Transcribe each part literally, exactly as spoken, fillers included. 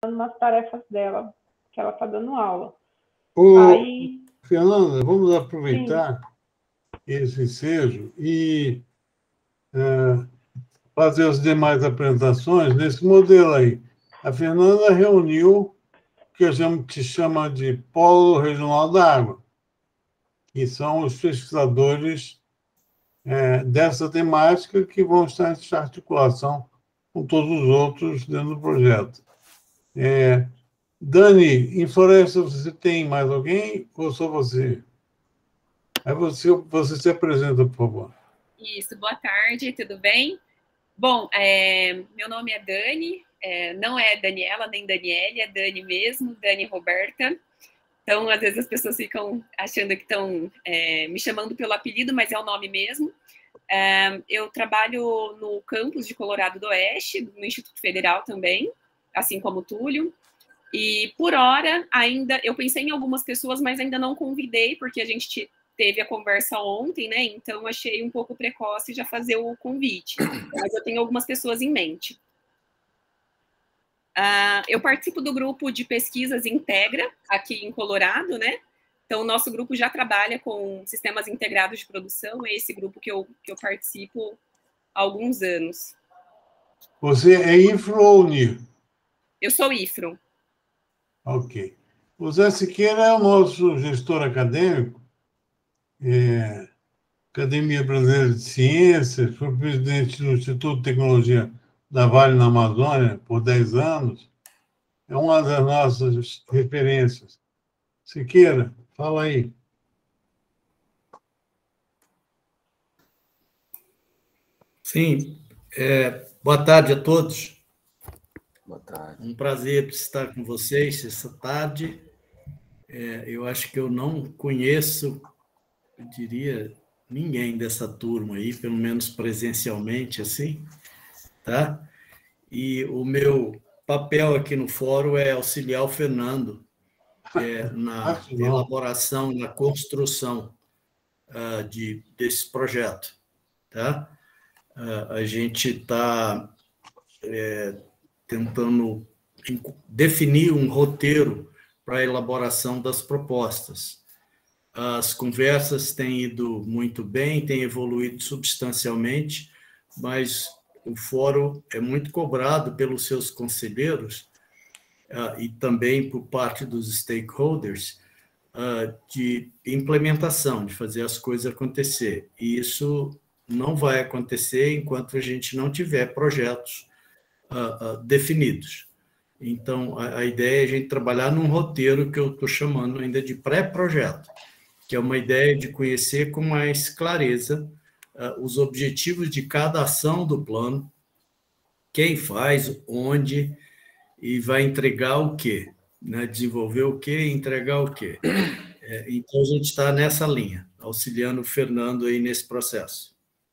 nas tarefas dela, que ela está dando aula. Ô, Aí, Fernanda, vamos aproveitar sim. esse ensejo e é, fazer as demais apresentações nesse modelo aí. A Fernanda reuniu o que a gente chama de Polo Regional da Água, que são os pesquisadores é, dessa temática que vão estar em articulação com todos os outros dentro do projeto. É, Dani, em Floresta, você tem mais alguém ou só você? Aí você, você se apresenta, por favor. Isso, boa tarde, tudo bem? Bom, é, meu nome é Dani, é, não é Daniela nem Daniele, é Dani mesmo, Dani Roberta. Então, às vezes as pessoas ficam achando que estão é, me chamando pelo apelido, mas é o nome mesmo. É, eu trabalho no campus de Colorado do Oeste, no Instituto Federal também, assim como o Túlio. E, por hora, ainda, eu pensei em algumas pessoas, mas ainda não convidei, porque a gente teve a conversa ontem, né? Então, achei um pouco precoce já fazer o convite. Mas eu tenho algumas pessoas em mente. Uh, eu participo do grupo de pesquisas Integra, aqui em Colorado, né? Então, o nosso grupo já trabalha com sistemas integrados de produção, é esse grupo que eu, que eu participo há alguns anos. Você é IFRO ou NIR? Eu sou IFRO. Ok. O Zé Siqueira é o nosso gestor acadêmico, é, Academia Brasileira de Ciências, foi presidente do Instituto de Tecnologia da Vale na Amazônia por dez anos, é uma das nossas referências. Siqueira, fala aí. Sim, é, boa tarde a todos. Boa tarde. Um prazer estar com vocês essa tarde. É, eu acho que eu não conheço, eu diria, ninguém dessa turma aí, pelo menos presencialmente, assim, tá? E o meu papel aqui no fórum é auxiliar o Fernando é, na elaboração, na construção uh, de, desse projeto, tá? Uh, a gente está é, tentando definir um roteiro para a elaboração das propostas. As conversas têm ido muito bem, têm evoluído substancialmente, mas o fórum é muito cobrado pelos seus conselheiros uh, e também por parte dos stakeholders uh, de implementação, de fazer as coisas acontecer. E isso não vai acontecer enquanto a gente não tiver projetos uh, uh, definidos. Então, a, a ideia é a gente trabalhar num roteiro que eu estou chamando ainda de pré-projeto, que é uma ideia de conhecer com mais clareza uh, os objetivos de cada ação do plano, quem faz, onde, e vai entregar o quê, né? Desenvolver o quê e entregar o quê. É, então, a gente está nessa linha, auxiliando o Fernando aí nesse processo.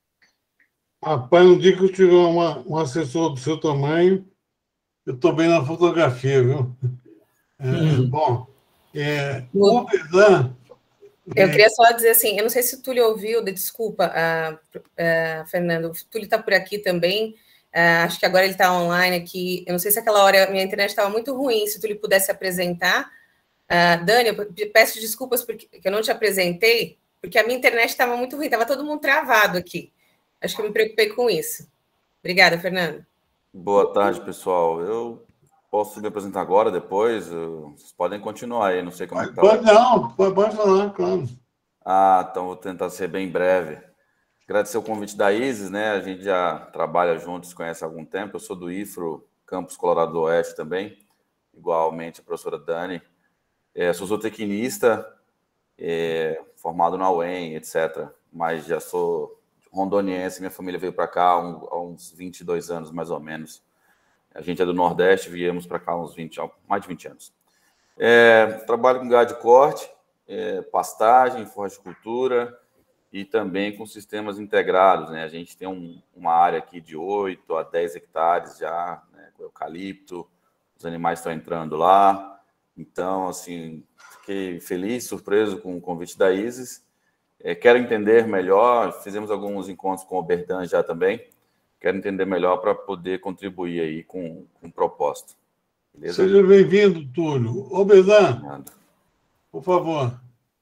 Rapaz, no dia que eu tiver uma, um assessor do seu tamanho, eu estou bem na fotografia, viu? É, uhum. Bom, é, o Besan... Eu queria só dizer assim, eu não sei se o Túlio ouviu, desculpa, uh, uh, Fernando, o Túlio está por aqui também, uh, acho que agora ele está online aqui, eu não sei se aquela hora minha internet estava muito ruim, se o Túlio pudesse apresentar. Uh, Dani, eu peço desculpas porque eu não te apresentei, porque a minha internet estava muito ruim, estava todo mundo travado aqui. Acho que eu me preocupei com isso. Obrigada, Fernando. Boa tarde, pessoal. Eu posso me apresentar agora, depois? Vocês podem continuar aí, não sei como é que tá. Pode não, pode falar, claro. Ah, então vou tentar ser bem breve. Agradecer o convite da Isis, né? A gente já trabalha juntos, conhece há algum tempo. Eu sou do IFRO, Campus Colorado do Oeste também, igualmente a professora Dani. É, sou zootecnista, é, formado na U E M, etcétera. Mas já sou rondoniense, minha família veio para cá há, um, há uns vinte e dois anos, mais ou menos. A gente é do Nordeste, viemos para cá há uns vinte, mais de vinte anos. É, trabalho com gado de corte, é, pastagem, horticultura e também com sistemas integrados, né? A gente tem um, uma área aqui de oito a dez hectares já, né, com eucalipto, os animais estão entrando lá. Então, assim, fiquei feliz, surpreso com o convite da Isis. É, quero entender melhor, fizemos alguns encontros com o Berdan já também, quero entender melhor para poder contribuir aí com, com proposta. Beleza? Seja bem-vindo, Túlio. Ô, Bedan, por favor.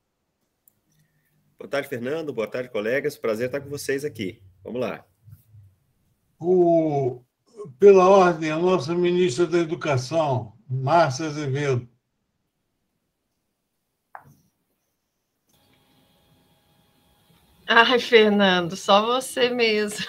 Boa tarde, Fernando. Boa tarde, colegas. Prazer estar com vocês aqui. Vamos lá. O, pela ordem, a nossa ministra da Educação, Márcia Azevedo. Ai, Fernando, só você mesmo.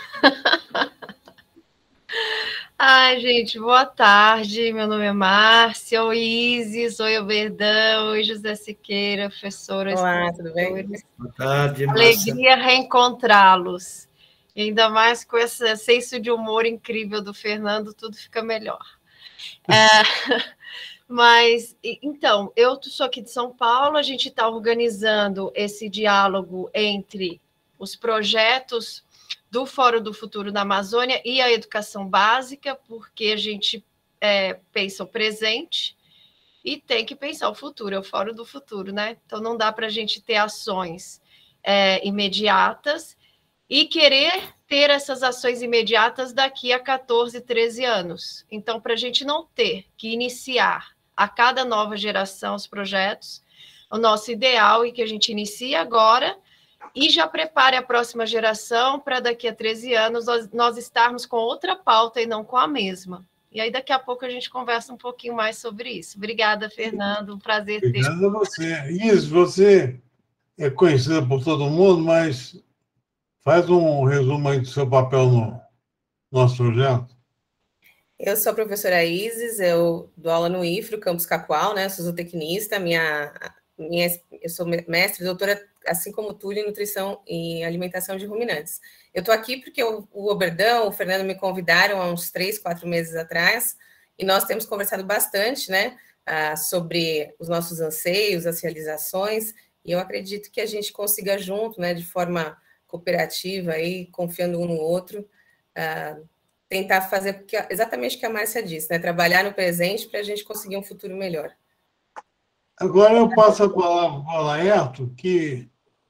Ai, gente, boa tarde. Meu nome é Márcia. Oi, Isis. Oi, Oberdão. Oi, José Siqueira, professora. Olá, tudo bem? Boa tarde, Márcia. Alegria reencontrá-los. E ainda mais com esse senso de humor incrível do Fernando, tudo fica melhor. É, mas, então, eu sou aqui de São Paulo, a gente está organizando esse diálogo entre os projetos do Fórum do Futuro da Amazônia e a educação básica, porque a gente é, pensa o presente e tem que pensar o futuro, é o Fórum do Futuro, né? Então, não dá para a gente ter ações é, imediatas e querer ter essas ações imediatas daqui a quatorze, treze anos. Então, para a gente não ter que iniciar a cada nova geração os projetos, o nosso ideal é que a gente inicie agora e já prepare a próxima geração para daqui a treze anos nós, nós estarmos com outra pauta e não com a mesma. E aí daqui a pouco a gente conversa um pouquinho mais sobre isso. Obrigada, Fernando, um prazer ter... Obrigado a você. Isso, você é conhecida por todo mundo, mas faz um resumo aí do seu papel no nosso projeto. Eu sou a professora Isis, eu dou aula no I F R O, Campus Cacoal, né? Sou zootecnista, minha, minha, eu sou mestre, doutora, assim como o Túlio, em nutrição e alimentação de ruminantes. Eu estou aqui porque o, o Oberdão, o Fernando me convidaram há uns três, quatro meses atrás, e nós temos conversado bastante, né, ah, sobre os nossos anseios, as realizações, e eu acredito que a gente consiga junto, né, de forma cooperativa, aí, confiando um no outro, ah, tentar fazer porque, exatamente o que a Márcia disse, né, trabalhar no presente para a gente conseguir um futuro melhor. Agora eu passo a palavra para o Laerto, que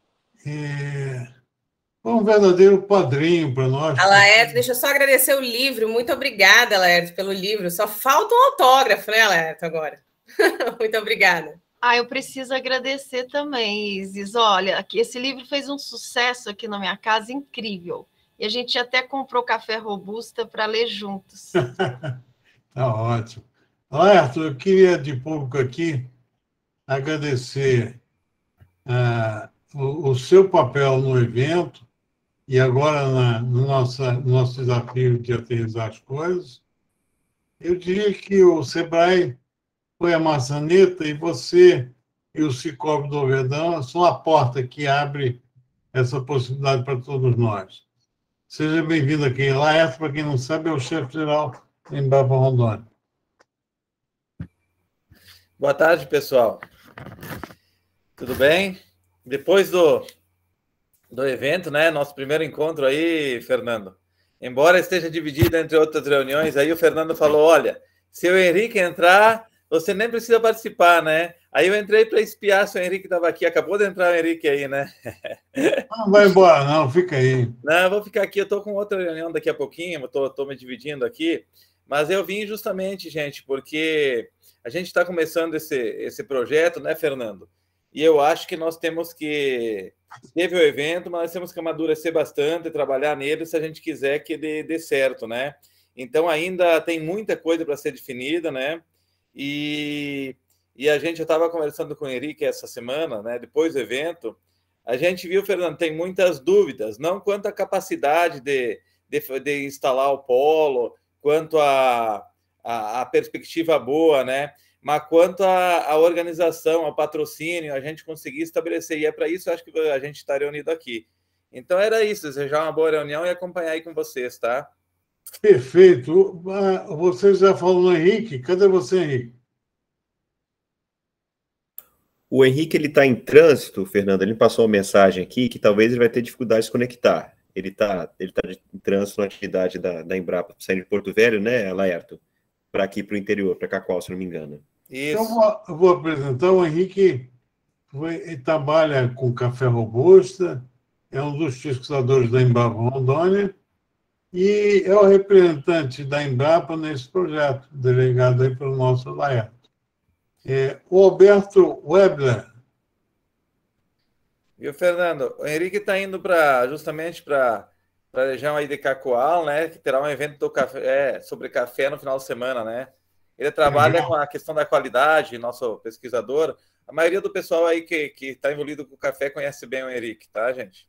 é um verdadeiro padrinho para nós. A Laerto, deixa eu só agradecer o livro. Muito obrigada, Laerto, pelo livro. Só falta um autógrafo, né, Laerto, agora. Muito obrigada. Ah, eu preciso agradecer também, Isis. Olha, aqui, esse livro fez um sucesso aqui na minha casa incrível. E a gente até comprou café robusta para ler juntos. Tá ótimo. Laerto, eu queria de público aqui agradecer ah, o, o seu papel no evento e agora na, no nosso, nosso desafio de aterrissar as coisas. Eu diria que o Sebrae foi a maçaneta e você e o Cicobi do Verdão são a porta que abre essa possibilidade para todos nós. Seja bem-vindo aqui. Laerto, para quem não sabe, é o chefe-geral em Embrapa Rondônia. Boa tarde, pessoal. Tudo bem? Depois do, do evento, né? Nosso primeiro encontro aí, Fernando. Embora esteja dividido entre outras reuniões, aí o Fernando falou, olha, se o Henrique entrar, você nem precisa participar, né? Aí eu entrei para espiar se o Henrique estava aqui. Acabou de entrar o Henrique aí, né? Não vai embora, não. Fica aí. Não, eu vou ficar aqui. Eu estou com outra reunião daqui a pouquinho. Estou me dividindo aqui. Mas eu vim justamente, gente, porque a gente está começando esse, esse projeto, né, Fernando? E eu acho que nós temos que... Teve o evento, mas nós temos que amadurecer bastante e trabalhar nele se a gente quiser que ele dê certo, né? Então, ainda tem muita coisa para ser definida, né? E, e a gente, eu estava conversando com o Henrique essa semana, né? Depois do evento, a gente viu, Fernando, tem muitas dúvidas, não quanto à capacidade de, de, de instalar o polo, quanto à a, a perspectiva boa, né? Mas quanto à organização, ao patrocínio, a gente conseguir estabelecer. E é para isso, acho que a gente está reunido aqui. Então, era isso. Desejar uma boa reunião e acompanhar aí com vocês, tá? Perfeito. Você já falou no Henrique. Cadê você, Henrique? O Henrique ele está em trânsito, Fernando. Ele passou uma mensagem aqui que talvez ele vai ter dificuldade de se conectar. Ele está ele tá em trânsito na atividade da, da Embrapa, saindo de Porto Velho, né, Laerto? Para aqui, para o interior, para Cacoal, se não me engano. Isso. Então, vou, eu vou apresentar o Henrique. Foi, ele trabalha com café robusta, é um dos pesquisadores da Embrapa Rondônia e é o representante da Embrapa nesse projeto, delegado aí pelo nosso Laerto. É, o Alberto Webler. E o Fernando, o Henrique está indo para justamente para a região aí de Cacoal, né? Que terá um evento do café, é, sobre café no final de semana, né? Ele trabalha Legal. com a questão da qualidade, nosso pesquisador. A maioria do pessoal aí que está envolvido com o café conhece bem o Henrique, tá, gente?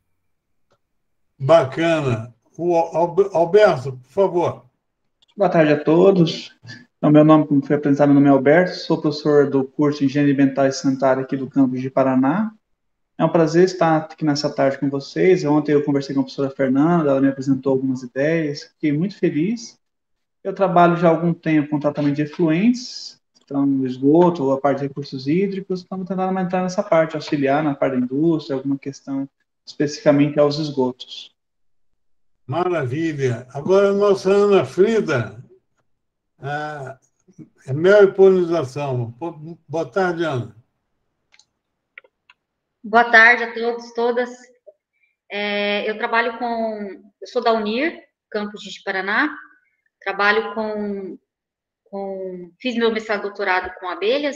Bacana. O Alberto, por favor. Boa tarde a todos. Então, meu nome, como foi apresentado, meu nome é Alberto, sou professor do curso de Engenharia Ambiental e Sanitária aqui do campus de Paraná. É um prazer estar aqui nessa tarde com vocês. Ontem eu conversei com a professora Fernanda, ela me apresentou algumas ideias, fiquei muito feliz. Eu trabalho já há algum tempo com tratamento de efluentes, então esgoto, a parte de recursos hídricos, estamos tentando entrar nessa parte, auxiliar na parte da indústria, alguma questão especificamente aos esgotos. Maravilha. Agora, a nossa Ana Frida, ah, é mel e polinização. Boa tarde, Ana. Boa tarde a todos, todas. É, eu trabalho com... Eu sou da Unir, campus de Paraná. Trabalho com... com fiz meu mestrado e doutorado com abelhas.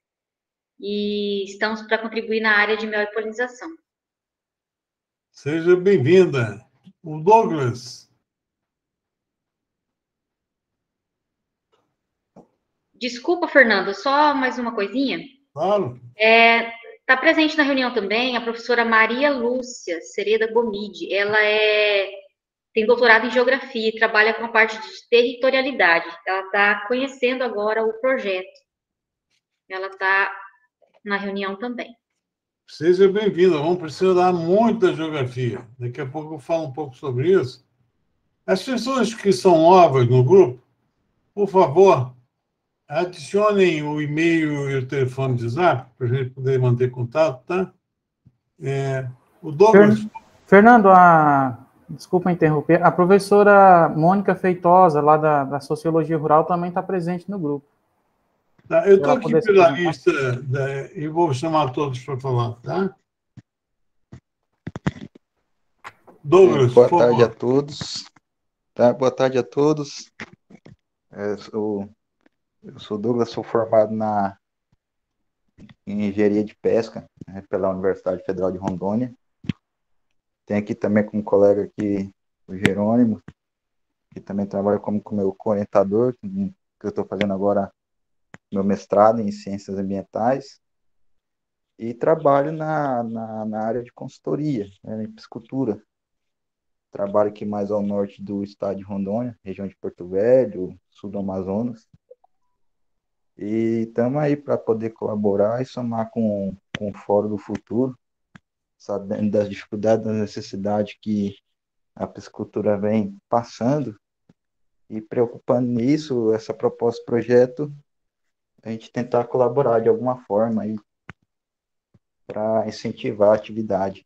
E estamos para contribuir na área de mel e polinização. Seja bem-vinda. O Douglas. Desculpa, Fernando, só mais uma coisinha. Claro. É, está presente na reunião também a professora Maria Lúcia Sereda Gomide. Ela é, tem doutorado em Geografia e trabalha com a parte de territorialidade. Ela está conhecendo agora o projeto. Ela está na reunião também. Seja bem-vindo. Vamos precisar muito da geografia. Daqui a pouco eu falo um pouco sobre isso. As pessoas que são novas no grupo, por favor, adicionem o e-mail e o telefone de Zap para a gente poder manter contato, tá? É, o Douglas... Fernando, a... desculpa interromper, a professora Mônica Feitosa, lá da, da Sociologia Rural, também está presente no grupo. Tá, eu estou aqui pela lista da, e vou chamar todos para falar, tá? Douglas, boa por tarde favor. a todos. Tá, boa tarde a todos. Eu sou, eu sou Douglas, sou formado na em Engenharia de Pesca, né, pela Universidade Federal de Rondônia. Tenho aqui também com um colega aqui, o Jerônimo, que também trabalha como, como meu orientador, que eu estou fazendo agora meu mestrado em Ciências Ambientais, e trabalho na, na, na área de consultoria, né, em piscicultura. Trabalho aqui mais ao norte do estado de Rondônia, região de Porto Velho, sul do Amazonas. E estamos aí para poder colaborar e somar com, com o Fórum do Futuro, sabendo das dificuldades, das necessidades que a piscicultura vem passando, e preocupando nisso, essa proposta de projeto, a gente tentar colaborar de alguma forma aí para incentivar a atividade.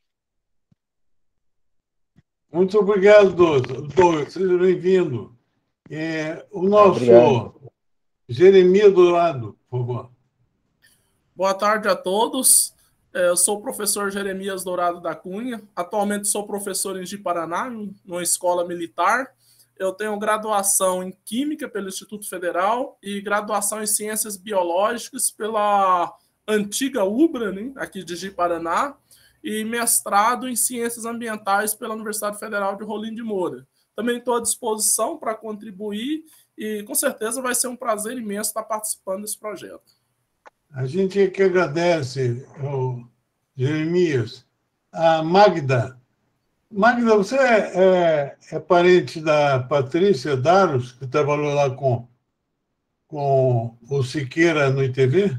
Muito obrigado, Douglas. Seja bem-vindo. É, o nosso Obrigado. Jeremias Dourado, por favor. Boa tarde a todos. Eu sou o professor Jeremias Dourado da Cunha. Atualmente sou professor em Ji-Paraná, numa escola militar. Eu tenho graduação em Química pelo Instituto Federal e graduação em Ciências Biológicas pela antiga UBRA, né, aqui de Ji-Paraná, e mestrado em Ciências Ambientais pela Universidade Federal de Rolim de Moura. Também estou à disposição para contribuir e, com certeza, vai ser um prazer imenso estar participando desse projeto. A gente é que agradece, ao Jeremias. A Magda. Magda, você é, é, é parente da Patrícia Daros, que trabalhou lá com, com o Siqueira no I T V?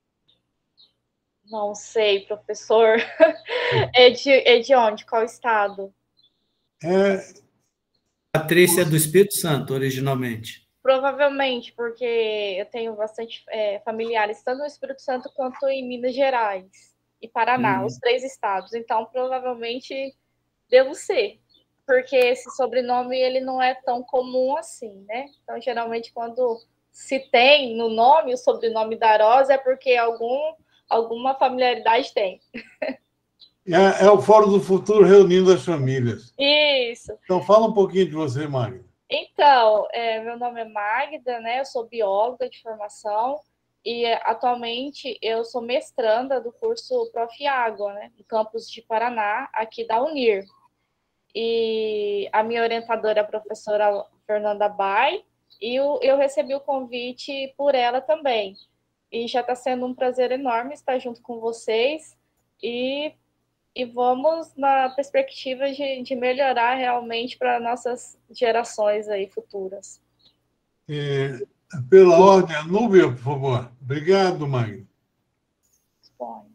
Não sei, professor. É de, é de onde? Qual estado? É... Patrícia é do Espírito Santo, originalmente. Provavelmente, porque eu tenho bastante é, familiares, tanto no Espírito Santo quanto em Minas Gerais e Paraná, hum. os três estados. Então, provavelmente, devo ser. Porque esse sobrenome, ele não é tão comum assim, né? Então, geralmente, quando se tem no nome o sobrenome Darosa, é porque algum... alguma familiaridade tem. É, é o Fórum do Futuro reunindo as famílias. Isso. Então, fala um pouquinho de você, Magda. Então, é, meu nome é Magda, né? Eu sou bióloga de formação e atualmente eu sou mestranda do curso Prof. Água, né? No campus de Paraná, aqui da Unir. E a minha orientadora é a professora Fernanda Bay, e eu, eu recebi o convite por ela também. E já está sendo um prazer enorme estar junto com vocês e, e vamos na perspectiva de, de melhorar realmente para nossas gerações aí futuras. É, pela ordem, a Núbia, por favor. Obrigado, Magda. Bom.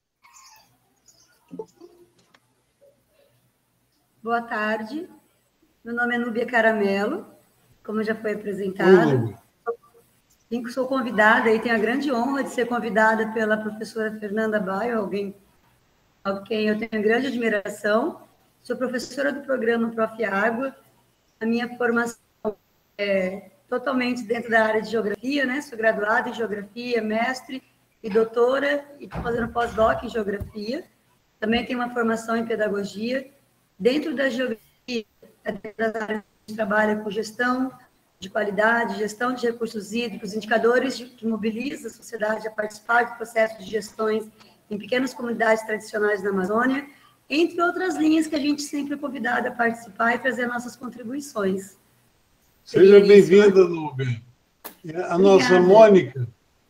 Boa tarde, meu nome é Núbia Caramelo, como já foi apresentado. Oi, sou convidada e tenho a grande honra de ser convidada pela professora Fernanda Baio, alguém a quem eu tenho grande admiração. Sou professora do programa Prof. Água. A minha formação é totalmente dentro da área de geografia, né? Sou graduada em geografia, mestre e doutora, e estou fazendo pós-doc em geografia. Também tenho uma formação em pedagogia. Dentro da geografia, dentro das áreas que a gente trabalha com gestão de qualidade, gestão de recursos hídricos, indicadores que mobilizam a sociedade a participar de processos de gestões em pequenas comunidades tradicionais da Amazônia, entre outras linhas que a gente sempre é convidado a participar e trazer nossas contribuições. Seja bem-vinda, Núbia. A nossa Mônica.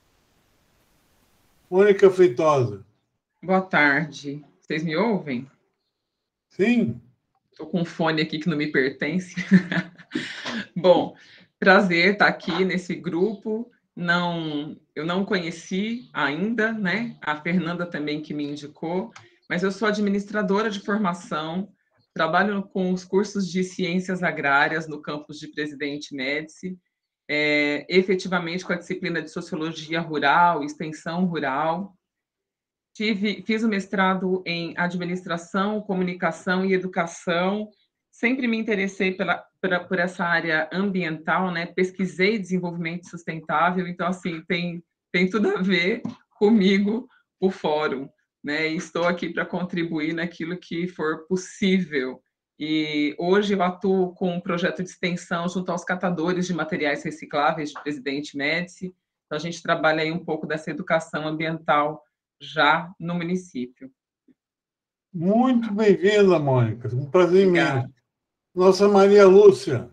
Mônica Feitosa. Boa tarde. Vocês me ouvem? Sim. Estou com um fone aqui que não me pertence. Bom, prazer estar aqui nesse grupo. Não, eu não conheci ainda, né? A Fernanda também que me indicou, mas eu sou administradora de formação, trabalho com os cursos de ciências agrárias no campus de Presidente Médici, é, efetivamente com a disciplina de sociologia rural, extensão rural. Tive, fiz o mestrado em administração, comunicação e educação. Sempre me interessei pela, pela, por essa área ambiental, né? Pesquisei desenvolvimento sustentável, então, assim, tem, tem tudo a ver comigo o fórum, né? E estou aqui para contribuir naquilo que for possível. E hoje eu atuo com um projeto de extensão junto aos catadores de materiais recicláveis de Presidente Médici. Então, a gente trabalha aí um pouco dessa educação ambiental já no município. Muito bem-vinda, Mônica. Um prazer imenso. Nossa Maria Lúcia.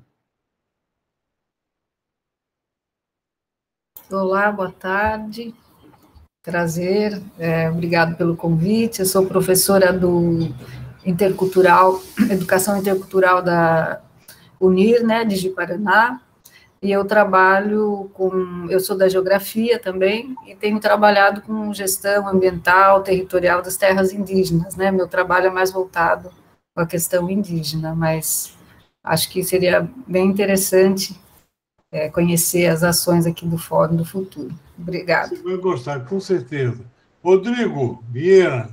Olá, boa tarde. Prazer, é, obrigado pelo convite. Eu sou professora do Intercultural, Educação Intercultural da Unir, né, de Ji-Paraná. E eu trabalho com, eu sou da geografia também, e tenho trabalhado com gestão ambiental, territorial das terras indígenas, né? Meu trabalho é mais voltado com a questão indígena, mas acho que seria bem interessante é, conhecer as ações aqui do Fórum do Futuro. Obrigada. Você vai gostar, com certeza. Rodrigo Vieira.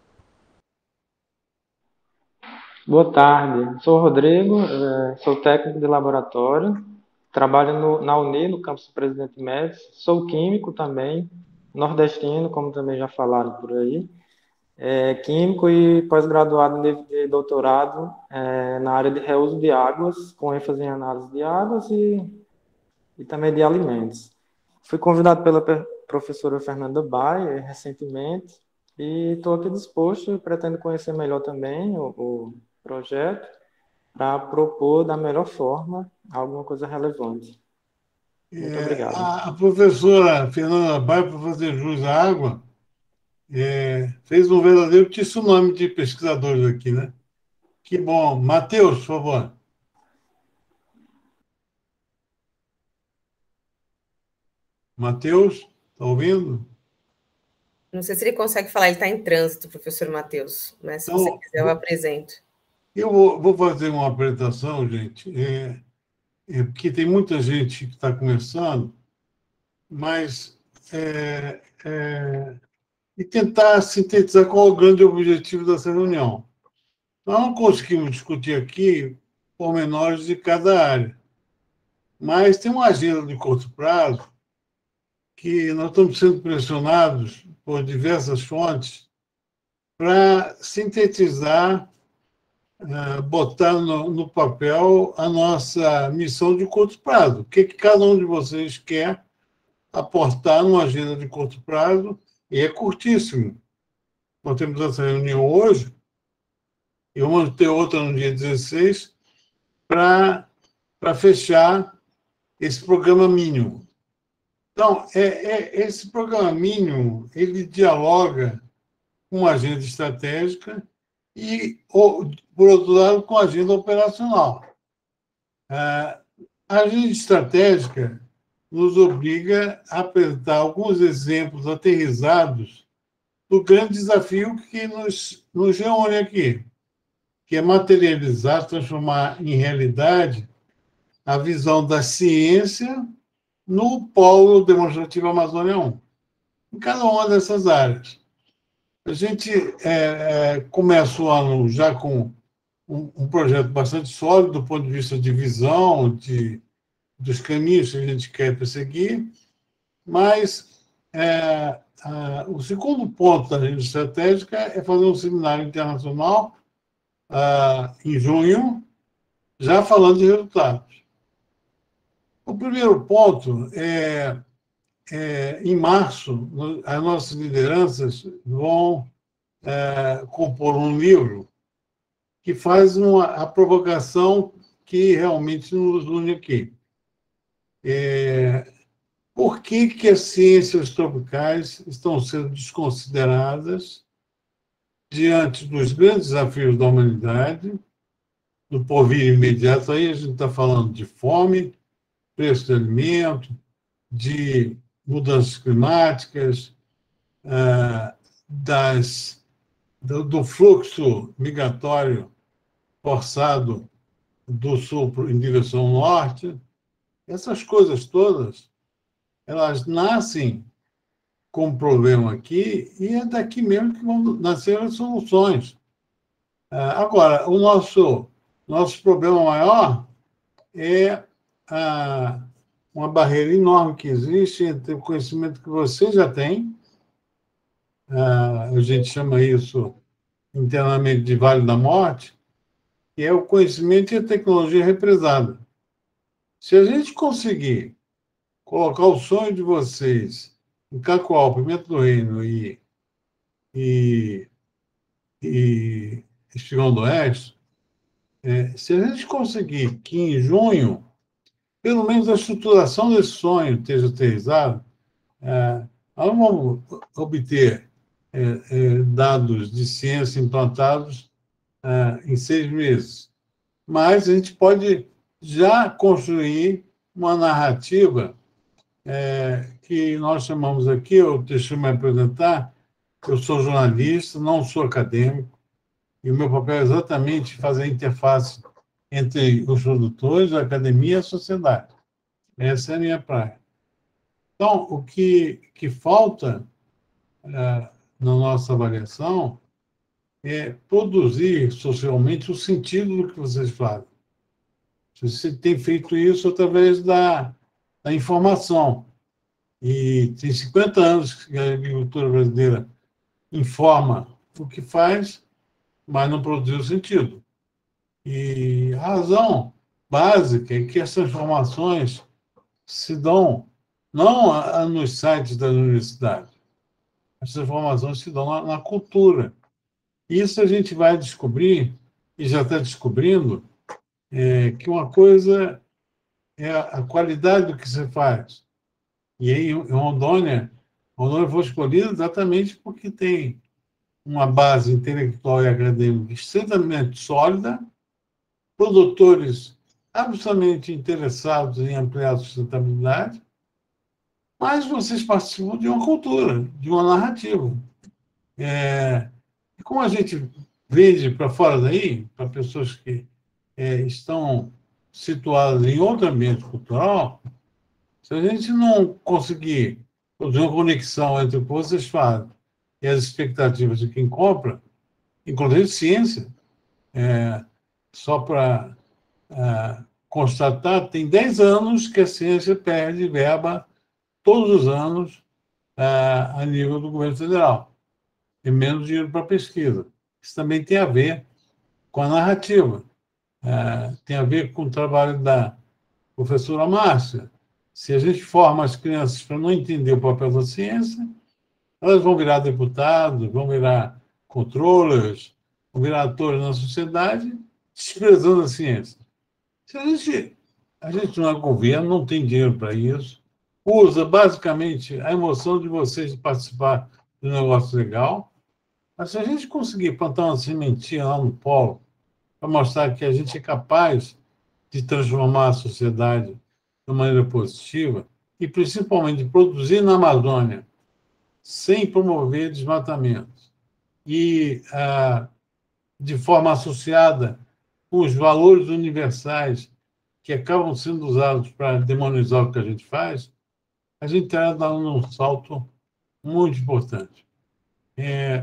Boa tarde, sou o Rodrigo, sou técnico de laboratório. Trabalho no, na Uni, no campus do Presidente Médici, sou químico também, nordestino, como também já falaram por aí, é, químico e pós-graduado em de doutorado é, na área de reuso de águas, com ênfase em análise de águas e, e também de alimentos. Fui convidado pela professora Fernanda Baio recentemente e estou aqui disposto e pretendo conhecer melhor também o, o projeto, para propor da melhor forma alguma coisa relevante. Muito é, obrigado. A, a professora Fernanda Baio, para fazer jus à água, é, fez um verdadeiro tsunami de pesquisadores aqui, né? Que bom. Matheus, por favor. Matheus, está ouvindo? Não sei se ele consegue falar, ele está em trânsito, professor Matheus, mas se então, você quiser eu apresento. Eu vou, vou fazer uma apresentação, gente, é, é, porque tem muita gente que está começando, mas é, é, e tentar sintetizar qual é o grande objetivo dessa reunião. Nós não conseguimos discutir aqui pormenores de cada área, mas tem uma agenda de curto prazo que nós estamos sendo pressionados por diversas fontes para sintetizar, uh, botar no, no papel a nossa missão de curto prazo. O que, que cada um de vocês quer aportar numa agenda de curto prazo, e é curtíssimo. Nós temos essa reunião hoje, e vamos ter outra no dia dezesseis, para fechar esse programa mínimo. Então, é, é, esse programa mínimo, ele dialoga com a agenda estratégica e, ou, por outro lado, com a agenda operacional. A agenda estratégica nos obriga a apresentar alguns exemplos aterrizados do grande desafio que nos, nos reúne aqui, que é materializar, transformar em realidade a visão da ciência no Polo Demonstrativo Amazônia um, em cada uma dessas áreas. A gente é, é, começa o ano já com um, um projeto bastante sólido do ponto de vista de visão, de, dos caminhos que a gente quer perseguir, mas é, a, o segundo ponto da agenda estratégica é fazer um seminário internacional a, em junho, já falando de resultados. O primeiro ponto é, é em março, as nossas lideranças vão é, compor um livro que faz uma, a provocação que realmente nos une aqui. É, por que, que as ciências tropicais estão sendo desconsideradas diante dos grandes desafios da humanidade, do porvir imediato? Aí a gente está falando de fome, preço de alimento, de mudanças climáticas, ah, das, do, do fluxo migratório forçado do sul em direção ao norte. Essas coisas todas, elas nascem com problema aqui e é daqui mesmo que vão nascer as soluções. Ah, agora, o nosso, nosso problema maior é a, uma barreira enorme que existe entre o conhecimento que você já tem, ah, a gente chama isso internamente de Vale da Morte, que é o conhecimento e a tecnologia represada. Se a gente conseguir colocar o sonho de vocês em Cacoal, Pimenta do Reino e, e, e Espigão do Oeste, é, se a gente conseguir que em junho pelo menos a estruturação desse sonho esteja aterrissada, é, nós vamos obter é, é, dados de ciência implantados é, em seis meses. Mas a gente pode já construir uma narrativa é, que nós chamamos aqui, eu deixo eu me apresentar, eu sou jornalista, não sou acadêmico, e o meu papel é exatamente fazer a interface entre os produtores, a academia e a sociedade. Essa é a minha praia. Então, o que, que falta é, na nossa avaliação é produzir socialmente o sentido do que vocês fazem. Você tem feito isso através da, da informação. E tem cinquenta anos que a agricultura brasileira informa o que faz, mas não produziu sentido. E a razão básica é que essas informações se dão não a, a nos sites das universidades, essas informações se dão na, na cultura. Isso a gente vai descobrir, e já está descobrindo, é, que uma coisa é a, a qualidade do que você faz. E aí, em Rondônia, Rondônia foi escolhida exatamente porque tem uma base intelectual e acadêmica extremamente sólida, produtores absolutamente interessados em ampliar a sustentabilidade, mas vocês participam de uma cultura, de uma narrativa. É, e como a gente vende para fora daí, para pessoas que é, estão situadas em outro ambiente cultural, se a gente não conseguir produzir uma conexão entre o que vocês fazem e as expectativas de quem compra, inclusive ciência, é, só para uh, constatar, tem dez anos que a ciência perde verba todos os anos uh, a nível do governo federal. tem menos dinheiro para pesquisa. Isso também tem a ver com a narrativa. É, tem a ver com o trabalho da professora Márcia. Se a gente forma as crianças para não entender o papel da ciência, elas vão virar deputados, vão virar controllers, vão virar atores na sociedade, desprezando a ciência. Se a gente, a gente não é governo, não tem dinheiro para isso, usa basicamente a emoção de vocês de participar do negócio legal, mas se a gente conseguir plantar uma sementinha lá no polo para mostrar que a gente é capaz de transformar a sociedade de maneira positiva e, principalmente, produzir na Amazônia sem promover desmatamentos e, ah, de forma associada com os valores universais que acabam sendo usados para demonizar o que a gente faz, a gente está dando um salto muito importante. É,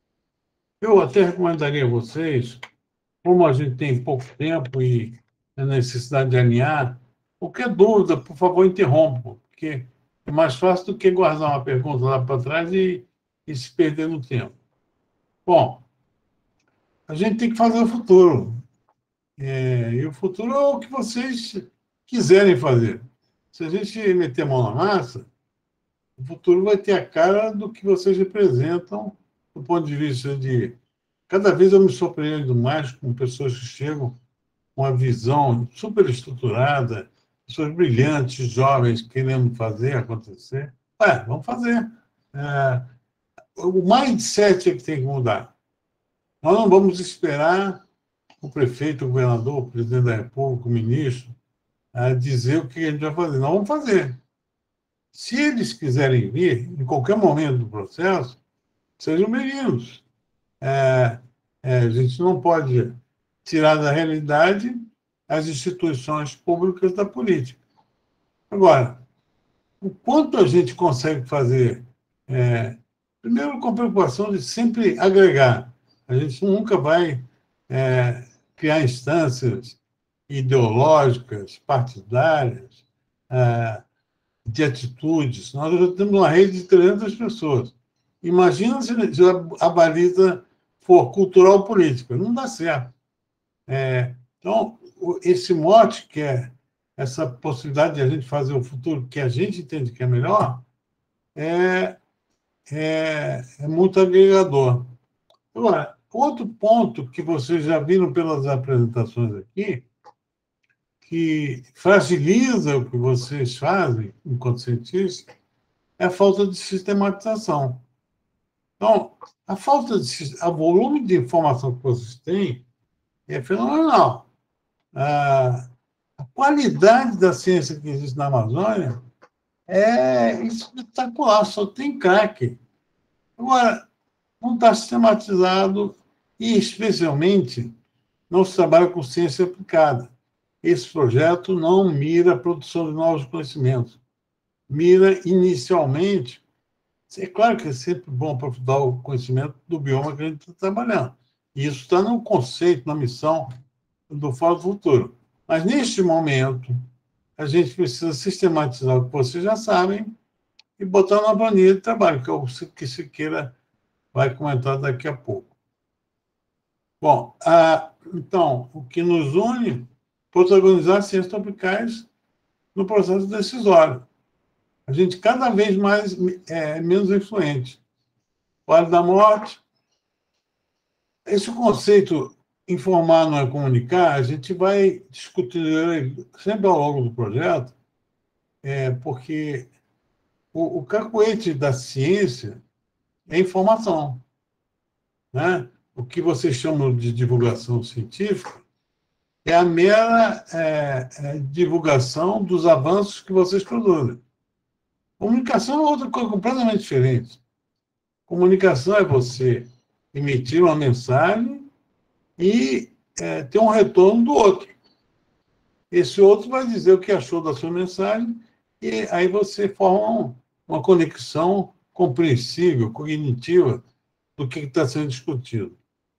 eu até recomendaria a vocês, como a gente tem pouco tempo e a necessidade de alinhar, qualquer dúvida, por favor, interrompa, porque é mais fácil do que guardar uma pergunta lá para trás e, e se perder no tempo. Bom, a gente tem que fazer o futuro. É, e o futuro é o que vocês quiserem fazer. Se a gente meter a mão na massa, o futuro vai ter a cara do que vocês representam do ponto de vista de... Cada vez eu me surpreendo mais com pessoas que chegam com uma visão super estruturada, pessoas brilhantes, jovens, querendo fazer acontecer. É, vamos fazer. É, o mindset é que tem que mudar. Nós não vamos esperar o prefeito, o governador, o presidente da República, o ministro, a dizer o que a gente vai fazer. Nós vamos fazer. Se eles quiserem vir, em qualquer momento do processo, sejam bem-vindos. É, é, a gente não pode tirar da realidade as instituições públicas da política. Agora, o quanto a gente consegue fazer, é, primeiro com a preocupação de sempre agregar. A gente nunca vai é, criar instâncias ideológicas, partidárias, é, de atitudes. Nós já temos uma rede de trezentas pessoas. Imagina se a baliza for cultural política. Não dá certo. É, então, esse mote, que é essa possibilidade de a gente fazer o futuro que a gente entende que é melhor, é, é, é muito agregador. Agora, outro ponto que vocês já viram pelas apresentações aqui, que fragiliza o que vocês fazem enquanto cientistas, é a falta de sistematização. Então, a falta de a volume de informação que vocês têm é fenomenal. A, a qualidade da ciência que existe na Amazônia é espetacular, só tem craque. Agora, não está sistematizado e, especialmente, não se trabalha com ciência aplicada. Esse projeto não mira a produção de novos conhecimentos. Mira, inicialmente, é claro que é sempre bom para dar o conhecimento do bioma que a gente está trabalhando. E isso está no conceito, na missão do Fórum do Futuro. Mas, neste momento, a gente precisa sistematizar o que vocês já sabem e botar na planilha de trabalho, que é o que Siqueira vai comentar daqui a pouco. Bom, ah, então, o que nos une protagonizar ciências tropicais no processo decisório. A gente cada vez mais é menos influente. Vale da Morte. Esse conceito informar não é comunicar, a gente vai discutir sempre ao longo do projeto, é, porque o, o cacuete da ciência é informação, né? O que vocês chamam de divulgação científica é a mera é, é, divulgação dos avanços que vocês produzem. Comunicação é outra coisa completamente diferente. Comunicação é você emitir uma mensagem e é, ter um retorno do outro. Esse outro vai dizer o que achou da sua mensagem e aí você forma uma conexão compreensível, cognitiva do que está sendo discutido.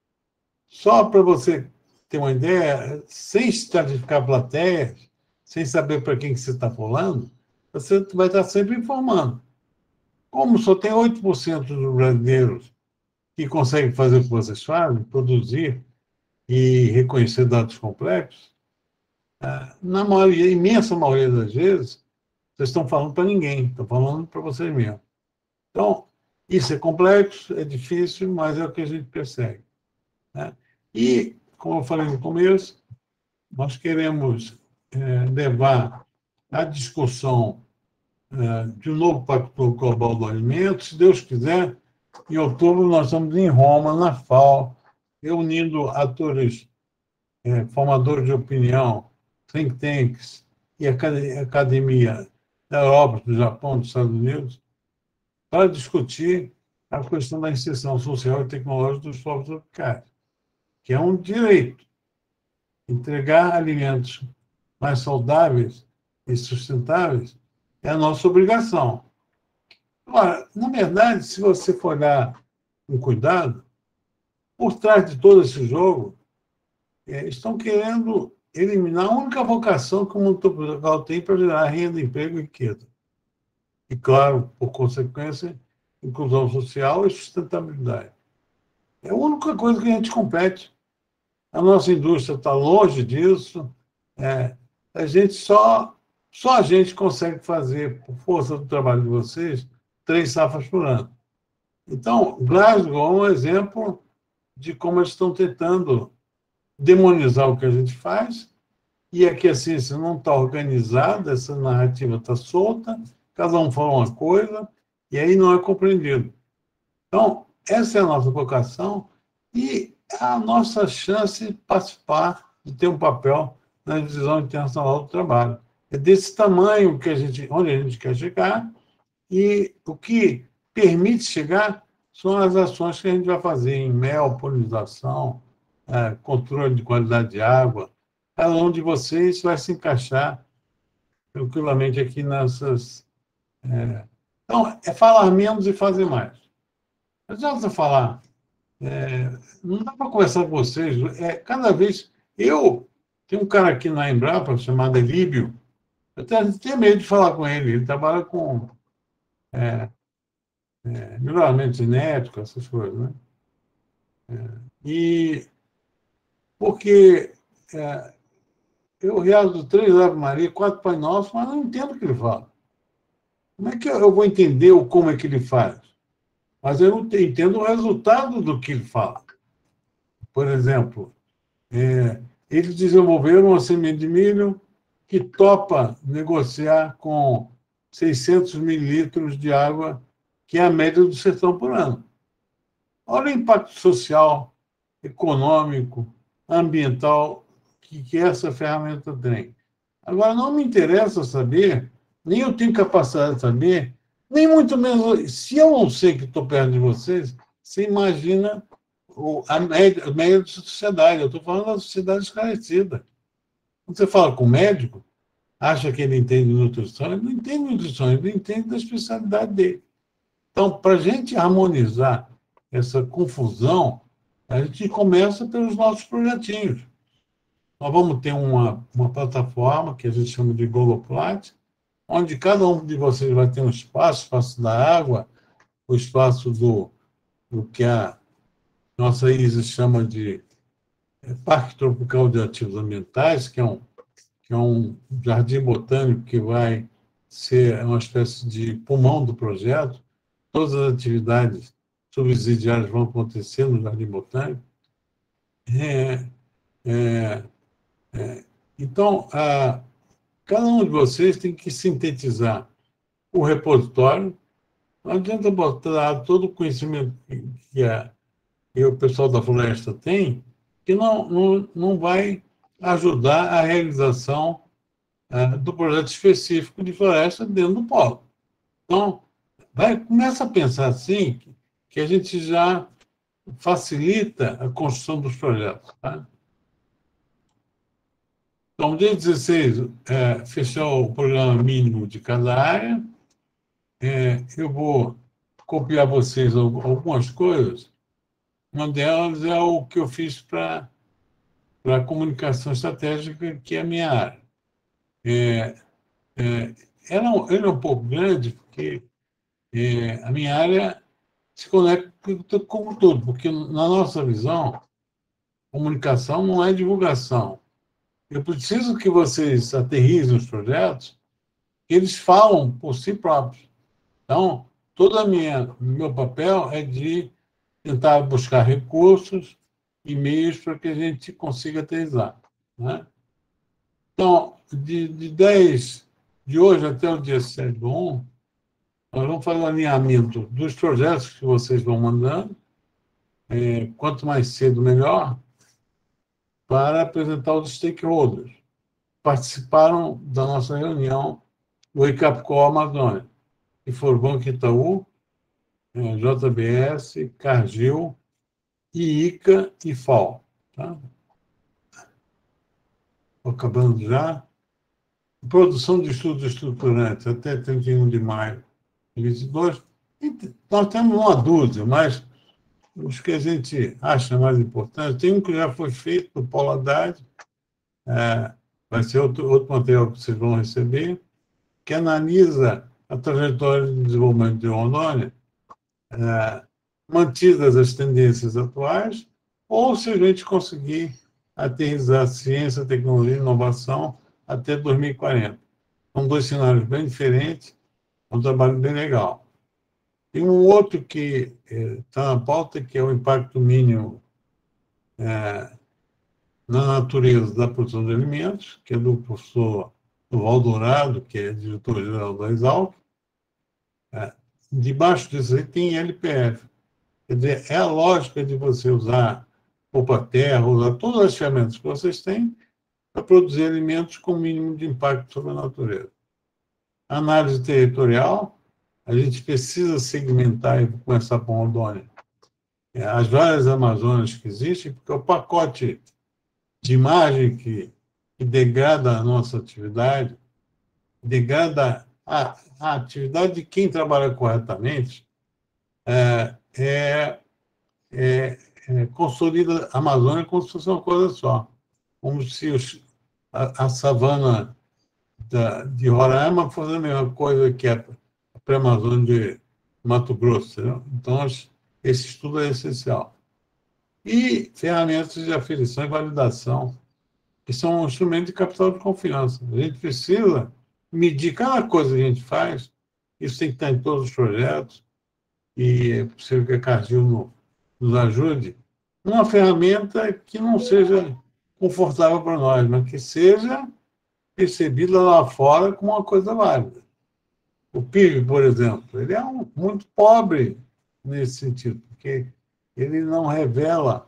Só para você ter uma ideia, sem estratificar plateias, sem saber para quem que você está falando, você vai estar sempre informando. Como só tem oito por cento dos brasileiros que que conseguem fazer o que vocês fazem, produzir e reconhecer dados complexos, na maioria, imensa maioria das vezes, vocês estão falando para ninguém, estão falando para vocês mesmos. Então, isso é complexo, é difícil, mas é o que a gente persegue, né? E, como eu falei no começo, nós queremos é, levar a discussão é, de um novo Pacto Global do Alimento. Se Deus quiser, em outubro nós estamos em Roma, na FAO, reunindo atores, é, formadores de opinião, think tanks e academia da Europa, do Japão, dos Estados Unidos, para discutir a questão da inserção social e tecnológica dos povos tropicais, que é um direito. Entregar alimentos mais saudáveis e sustentáveis é a nossa obrigação. Agora, na verdade, se você for olhar com cuidado, por trás de todo esse jogo, é, estão querendo eliminar a única vocação que o mundo tropical tem para gerar renda, emprego e riqueza. E, claro, por consequência, inclusão social e sustentabilidade. É a única coisa que a gente compete. A nossa indústria está longe disso. É, a gente só, só a gente consegue fazer, por força do trabalho de vocês, três safras por ano. Então, Glasgow é um exemplo de como eles estão tentando demonizar o que a gente faz, e é que a ciência não está organizada, essa narrativa está solta, cada um fala uma coisa, e aí não é compreendido. Então, essa é a nossa vocação e a nossa chance de participar, de ter um papel na divisão internacional do trabalho. É desse tamanho que a gente, onde a gente quer chegar, e o que permite chegar são as ações que a gente vai fazer em mel, polinização, é, controle de qualidade de água. Cada um de vocês vai se encaixar tranquilamente aqui nessas... É... Então, é falar menos e fazer mais. Não adianta falar... É... Não dá para conversar com vocês. É, cada vez... Eu... Tem um cara aqui na Embrapa chamado Elíbio. Eu tenho, tenho medo de falar com ele. Ele trabalha com... É, é, melhoramento genético, essas coisas, né? É, e... Porque... É, eu rezo três Ave Maria, quatro Pai Nosso, mas não entendo o que ele fala. Como é que eu vou entender o como é que ele faz? Mas eu não entendo o resultado do que ele fala. Por exemplo, é, eles desenvolveram uma semente de milho que topa negociar com seiscentos mililitros de água, que é a média do sertão por ano. Olha o impacto social, econômico, ambiental que, que essa ferramenta tem. Agora, não me interessa saber, nem eu tenho capacidade de saber, nem muito menos... Se eu não sei que estou perto de vocês, você imagina o, a, média, a média da sociedade. Eu estou falando da sociedade esclarecida. Quando você fala com o médico, acha que ele entende nutrição, ele não entende nutrição, ele entende da especialidade dele. Então, para a gente harmonizar essa confusão, a gente começa pelos nossos projetinhos. Nós vamos ter uma, uma plataforma que a gente chama de Goloplat, onde cada um de vocês vai ter um espaço, espaço da água, o espaço do, do que a nossa Isis chama de Parque Tropical de Ativos Ambientais, que é um, que é um jardim botânico que vai ser uma espécie de pulmão do projeto. Todas as atividades subsidiárias vão acontecer no jardim botânico. É, é, é, então, a, cada um de vocês tem que sintetizar o repositório. Não adianta botar todo o conhecimento que, a, que o pessoal da floresta tem, que não, não, não vai ajudar a realização uh, do projeto específico de floresta dentro do polo. Então, vai, começa a pensar assim, que, que a gente já facilita a construção dos projetos. Tá? Então, dia dezesseis, é, fechou o programa mínimo de cada área. É, eu vou copiar vocês algumas coisas. Uma delas é o que eu fiz para a comunicação estratégica, que é a minha área. É, é, ela, ela é um pouco grande, porque é, a minha área se conecta com tudo, porque, na nossa visão, comunicação não é divulgação. Eu preciso que vocês aterrissem os projetos, que eles falam por si próprios. Então, todo o meu papel é de tentar buscar recursos e meios para que a gente consiga aterrissar, né? Então, de, de dez de hoje até o dia sete do um, nós vamos fazer o alinhamento dos projetos que vocês vão mandando, é, quanto mais cedo, melhor, para apresentar os stakeholders. Participaram da nossa reunião do ICAPCO Amazônia, que foram o Banco Itaú, é, J B S, Cargill, I I C A e F A O. Tá? Estou acabando já. Produção de estudos estruturantes até trinta e um de maio de vinte e dois. Nós temos uma dúzia, mas os que a gente acha mais importantes, tem um que já foi feito do Paulo Haddad, é, vai ser outro, outro material que vocês vão receber, que analisa a trajetória de desenvolvimento de Rondônia, é, mantidas as tendências atuais, ou se a gente conseguir aterrissar ciência, tecnologia e inovação até dois mil e quarenta. São dois cenários bem diferentes, um trabalho bem legal. E um outro que está é, na pauta, que é o impacto mínimo é, na natureza da produção de alimentos, que é do professor Val Dourado, que é diretor-geral da Exalc. É, debaixo disso aí tem L P F. Quer dizer, é a lógica de você usar poupa-terra, usar todas as ferramentas que vocês têm para produzir alimentos com o mínimo de impacto sobre a natureza. Análise territorial, a gente precisa segmentar, e vou começar por Rondônia, as várias Amazônias que existem, porque o pacote de imagem que, que degrada a nossa atividade, degrada a, a atividade de quem trabalha corretamente, é, é, é, é, consolida a Amazônia como se fosse uma coisa só. Como se os, a, a savana da, de Roraima fosse a mesma coisa que a pré-Amazônia de Mato Grosso. Entendeu? Então, esse estudo é essencial. E ferramentas de aferição e validação, que são um instrumento de capital de confiança. A gente precisa medir cada coisa que a gente faz, isso tem que estar em todos os projetos, e é possível que a Cargill nos ajude, uma ferramenta que não seja confortável para nós, mas que seja percebida lá fora como uma coisa válida. O P I B, por exemplo, ele é um, muito pobre nesse sentido, porque ele não revela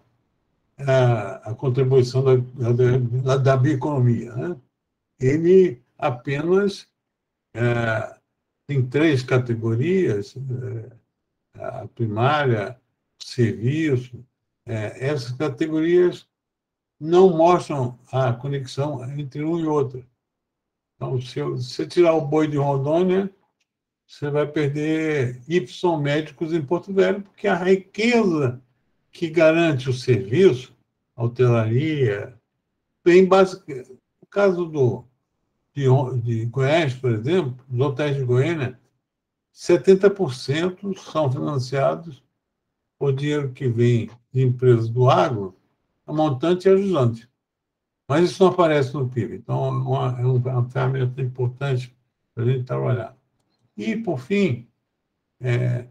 a, a contribuição da, da, da bioeconomia, né? Ele apenas é, tem três categorias, é, a primária, o serviço, é, essas categorias não mostram a conexão entre um e outro. Então, se você tirar o boi de Rondônia, você vai perder Y médicos em Porto Velho, porque a riqueza que garante o serviço, a hotelaria, vem basicamente. No caso do, de, de Goiás, por exemplo, os hotéis de Goiânia, setenta por cento são financiados por dinheiro que vem de empresas do agro, a montante e ajudante. Mas isso não aparece no P I B. Então, uma, é uma ferramenta importante para a gente trabalhar. E, por fim, é,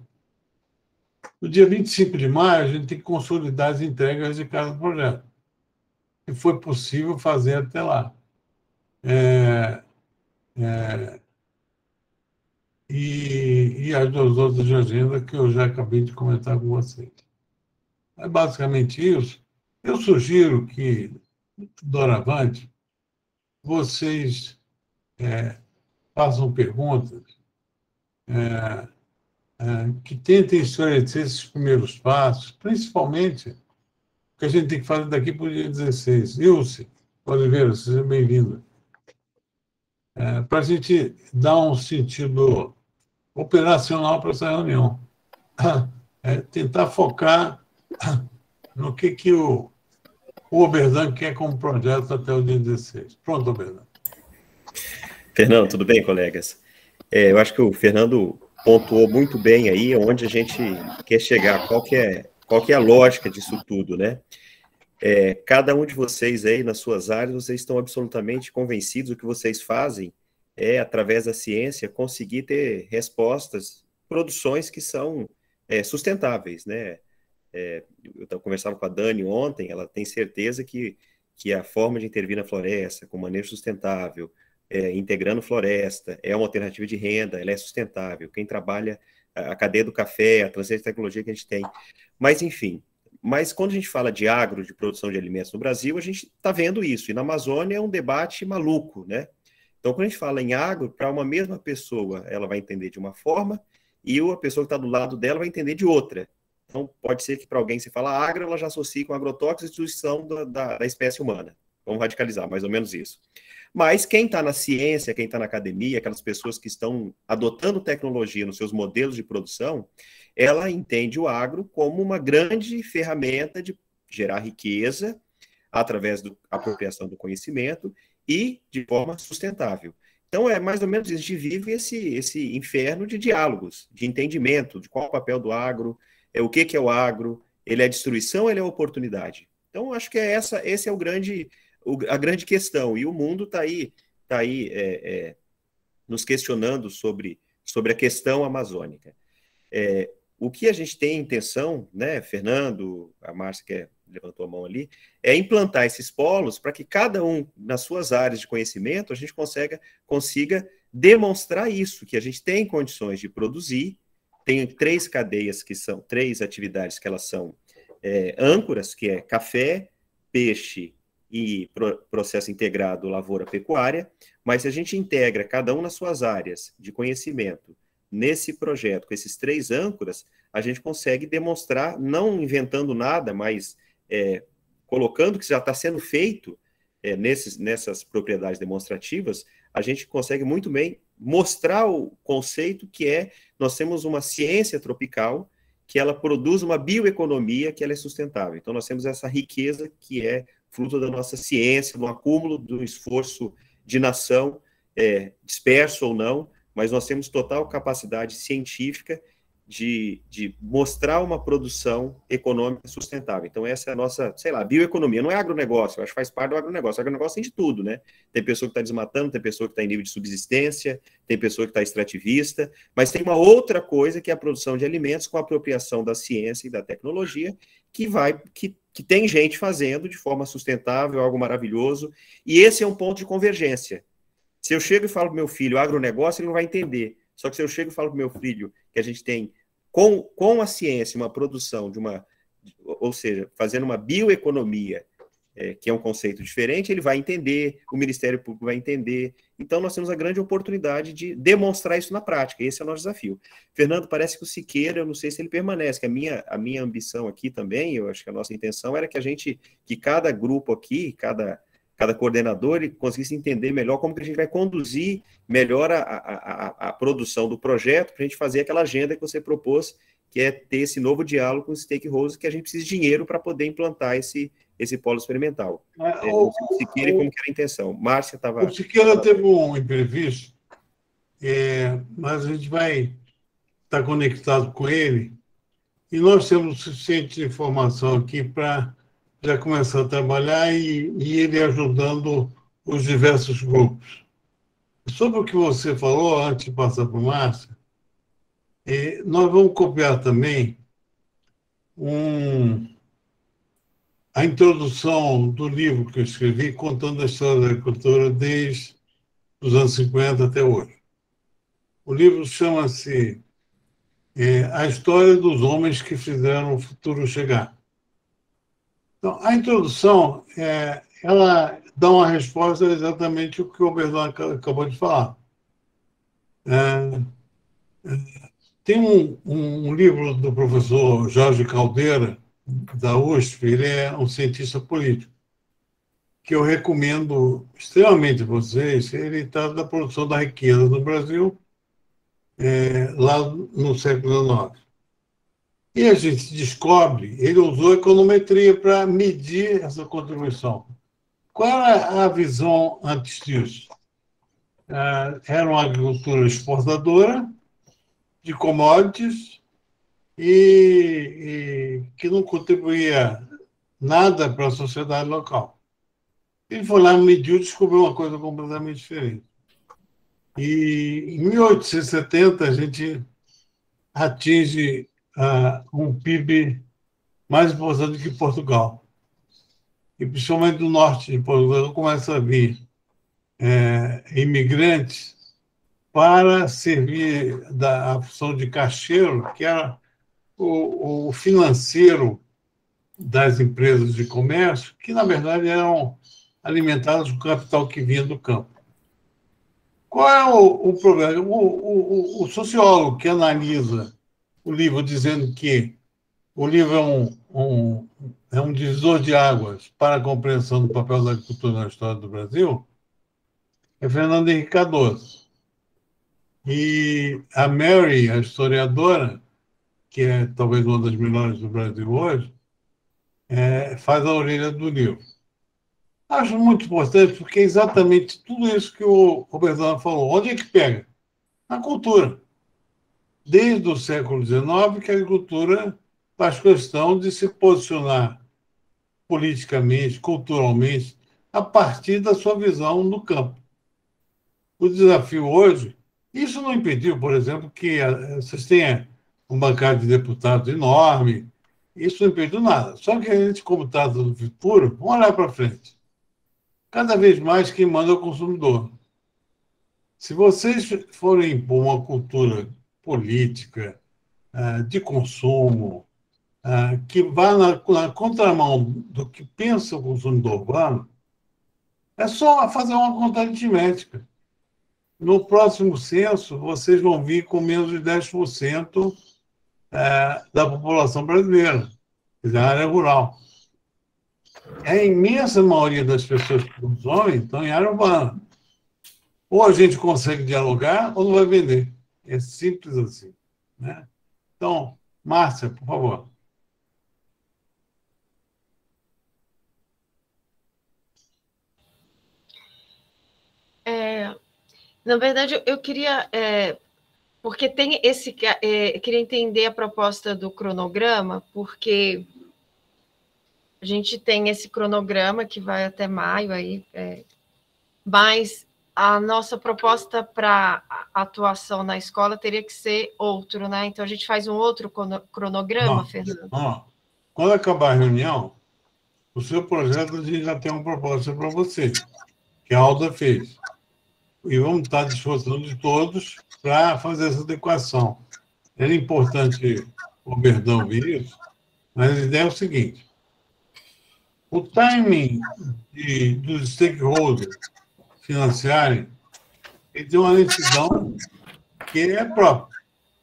no dia vinte e cinco de maio, a gente tem que consolidar as entregas de cada projeto. E foi possível fazer até lá. É, é, e, e as duas outras de agenda que eu já acabei de comentar com vocês. É basicamente isso. Eu sugiro que, doravante, vocês é, façam perguntas é, é, que tentem esclarecer esses primeiros passos, principalmente o que a gente tem que fazer daqui para o dia dezesseis. Ilse Oliveira, seja bem-vinda. É, para a gente dar um sentido operacional para essa reunião. É, tentar focar no que, que o, o Oberdan quer como projeto até o dia dezesseis. Pronto, Oberdan. Fernando, tudo bem, colegas? É, eu acho que o Fernando pontuou muito bem aí onde a gente quer chegar, qual que é, qual que é a lógica disso tudo, né? É, cada um de vocês aí, nas suas áreas, vocês estão absolutamente convencidos do que vocês fazem é, através da ciência, conseguir ter respostas, produções que são é, sustentáveis, né? É, eu conversava com a Dani ontem, ela tem certeza que, que a forma de intervir na floresta, com manejo sustentável, é, integrando floresta, é uma alternativa de renda, ela é sustentável. Quem trabalha a cadeia do café, a transferência de tecnologia que a gente tem. Mas, enfim, mas quando a gente fala de agro, de produção de alimentos no Brasil, a gente está vendo isso. E na Amazônia é um debate maluco, né? Então, quando a gente fala em agro, para uma mesma pessoa, ela vai entender de uma forma e a pessoa que está do lado dela vai entender de outra. Então, pode ser que para alguém se fala agro, ela já associe com agrotóxicos e destruição da, da, da espécie humana. Vamos radicalizar, mais ou menos isso. Mas quem está na ciência, quem está na academia, aquelas pessoas que estão adotando tecnologia nos seus modelos de produção, ela entende o agro como uma grande ferramenta de gerar riqueza através da apropriação do conhecimento e de forma sustentável. Então, é mais ou menos isso, a gente vive esse, esse inferno de diálogos, de entendimento de qual é o papel do agro, é, o que, que é o agro, ele é destruição, ele é oportunidade. Então, acho que é essa, esse é o grande, o, a grande questão, e o mundo está aí, tá aí é, é, nos questionando sobre, sobre a questão amazônica. É, o que a gente tem intenção, né, Fernando, a Márcia que levantou a mão ali, é implantar esses polos para que cada um, nas suas áreas de conhecimento, a gente consiga, consiga demonstrar isso, que a gente tem condições de produzir, tem três cadeias que são, três atividades que elas são é, âncoras, que é café, peixe e pro, processo integrado lavoura-pecuária, mas se a gente integra cada um nas suas áreas de conhecimento, nesse projeto, com esses três âncoras, a gente consegue demonstrar, não inventando nada, mas é, colocando o que já está sendo feito é, nesses, nessas propriedades demonstrativas, a gente consegue muito bem mostrar o conceito que é, nós temos uma ciência tropical, que ela produz uma bioeconomia que ela é sustentável. Então, nós temos essa riqueza que é fruto da nossa ciência, do acúmulo do esforço de nação, é, disperso ou não, mas nós temos total capacidade científica de, de mostrar uma produção econômica sustentável. Então, essa é a nossa, sei lá, bioeconomia. Não é agronegócio, eu acho que faz parte do agronegócio. O agronegócio tem de tudo, né? Tem pessoa que está desmatando, tem pessoa que está em nível de subsistência, tem pessoa que está extrativista, mas tem uma outra coisa que é a produção de alimentos com a apropriação da ciência e da tecnologia, que vai, que, que tem gente fazendo de forma sustentável, algo maravilhoso, e esse é um ponto de convergência. Se eu chego e falo para o meu filho agronegócio, ele não vai entender. Só que se eu chego e falo para o meu filho que a gente tem, com, com a ciência, uma produção de uma, ou seja, fazendo uma bioeconomia, é, que é um conceito diferente, ele vai entender, o Ministério Público vai entender. Então, nós temos a grande oportunidade de demonstrar isso na prática. Esse é o nosso desafio. Fernando, parece que o Siqueira, eu não sei se ele permanece, que a minha, a minha ambição aqui também, eu acho que a nossa intenção era que a gente, que cada grupo aqui, cada... cada coordenador ele conseguisse entender melhor como que a gente vai conduzir melhor a, a, a, a produção do projeto para a gente fazer aquela agenda que você propôs, que é ter esse novo diálogo com os stakeholders, que a gente precisa de dinheiro para poder implantar esse, esse polo experimental. É, o, o Siqueira, como que era a intenção? Márcia estava... O Siqueira teve um imprevisto, é, mas a gente vai estar conectado com ele, e nós temos suficiente informação aqui para já começar a trabalhar e, e ele ajudando os diversos grupos. Sobre o que você falou, antes de passar para o Márcio, eh, nós vamos copiar também um, a introdução do livro que eu escrevi, contando a história da agricultura desde os anos cinquenta até hoje. O livro chama-se eh, A História dos Homens que Fizeram o Futuro Chegar. Então, a introdução, é, ela dá uma resposta exatamente o que o Bernardo acabou de falar. É, é, tem um, um livro do professor Jorge Caldeira, da U S P, ele é um cientista político, que eu recomendo extremamente a vocês. Ele trata da produção da riqueza no Brasil, é, lá no século dezenove. E a gente descobre, ele usou econometria para medir essa contribuição. Qual era a visão antes disso? Era uma agricultura exportadora, de commodities e, e que não contribuía nada para a sociedade local. Ele foi lá, mediu e descobriu uma coisa completamente diferente. E em mil oitocentos e setenta, a gente atinge uh, um P I B mais importante que Portugal. E principalmente do norte de Portugal começa a vir é, imigrantes para servir da a função de caixeiro, que era o, o financeiro das empresas de comércio, que, na verdade, eram alimentadas com capital que vinha do campo. Qual é o, o problema? O, o, o sociólogo que analisa o livro dizendo que o livro é um, um, é um divisor de águas para a compreensão do papel da agricultura na história do Brasil é Fernando Henrique Cardoso. E a Mary, a historiadora, que é talvez uma das melhores do Brasil hoje, é, faz a orelha do livro. Acho muito importante porque é exatamente tudo isso que o Roberto falou. Onde é que pega? Na cultura. Desde o século dezenove que a agricultura faz questão de se posicionar politicamente, culturalmente, a partir da sua visão no campo. O desafio hoje, isso não impediu, por exemplo, que vocês tenham um bancada de deputados enorme, isso não impediu nada. Só que a gente, como trata do futuro, vamos olhar para frente. Cada vez mais quem manda é o consumidor. Se vocês forem impor uma cultura política, de consumo, que vá na, na contramão do que pensa o consumidor urbano, é só fazer uma contagem aritmética. No próximo censo, vocês vão vir com menos de dez por cento da população brasileira, da área rural. A imensa maioria das pessoas que consomem estão em área urbana. Ou a gente consegue dialogar ou não vai vender. É simples assim, né? Então, Márcia, por favor. É, na verdade, eu queria... É, porque tem esse... É, eu queria entender a proposta do cronograma, porque a gente tem esse cronograma que vai até maio, aí, é, mas a nossa proposta para atuação na escola teria que ser outro, né? Então, a gente faz um outro cronograma, Não, Fernando? Não. Quando acabar a reunião, o seu projeto, a gente já tem uma proposta para você, que a Alda fez. E vamos estar à disposição de todos para fazer essa adequação. Era importante o Berdão ver isso, mas a ideia é o seguinte: o timing de, dos stakeholders financiarem, ele tem uma lentidão que é própria.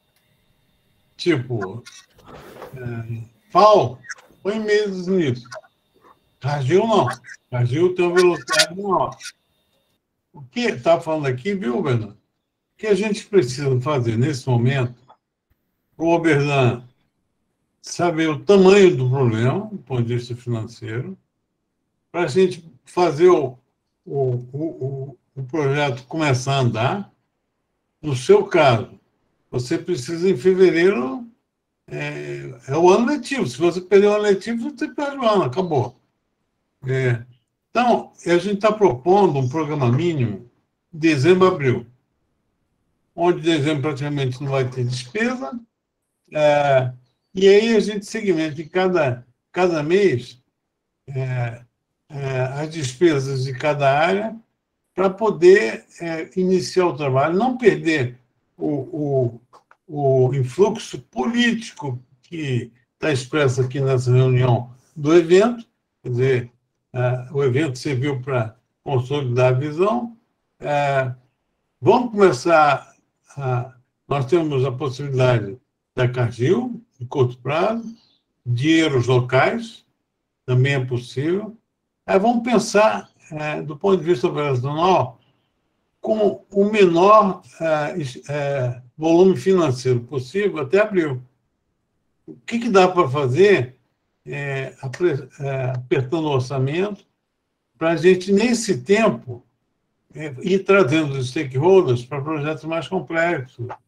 Tipo, é, F A O põe meses nisso. Cargill não. Cargill tem uma velocidade maior. O que está falando aqui, viu, Bernardo? O que a gente precisa fazer nesse momento, o Oberdan saber o tamanho do problema, do ponto de vista financeiro, para a gente fazer o, o, o, o projeto começar a andar. No seu caso, você precisa, em fevereiro, é, é o ano letivo. Se você perder o ano letivo, você perde o ano, acabou. É, então, a gente está propondo um programa mínimo de dezembro a abril, onde dezembro praticamente não vai ter despesa, é, e aí a gente segmenta em cada, cada mês é, é, as despesas de cada área para poder é, iniciar o trabalho, não perder o, o, o influxo político que está expresso aqui nessa reunião do evento, quer dizer, é, o evento serviu para consolidar a visão. É, vamos começar, a, nós temos a possibilidade da Cargill, de curto prazo, dinheiros locais, também é possível. Aí vamos pensar, é, do ponto de vista operacional, com o menor é, é, volume financeiro possível até abril. O que, que dá para fazer, é, apertando o orçamento, para a gente, nesse tempo, é, ir trazendo os stakeholders para projetos mais complexos,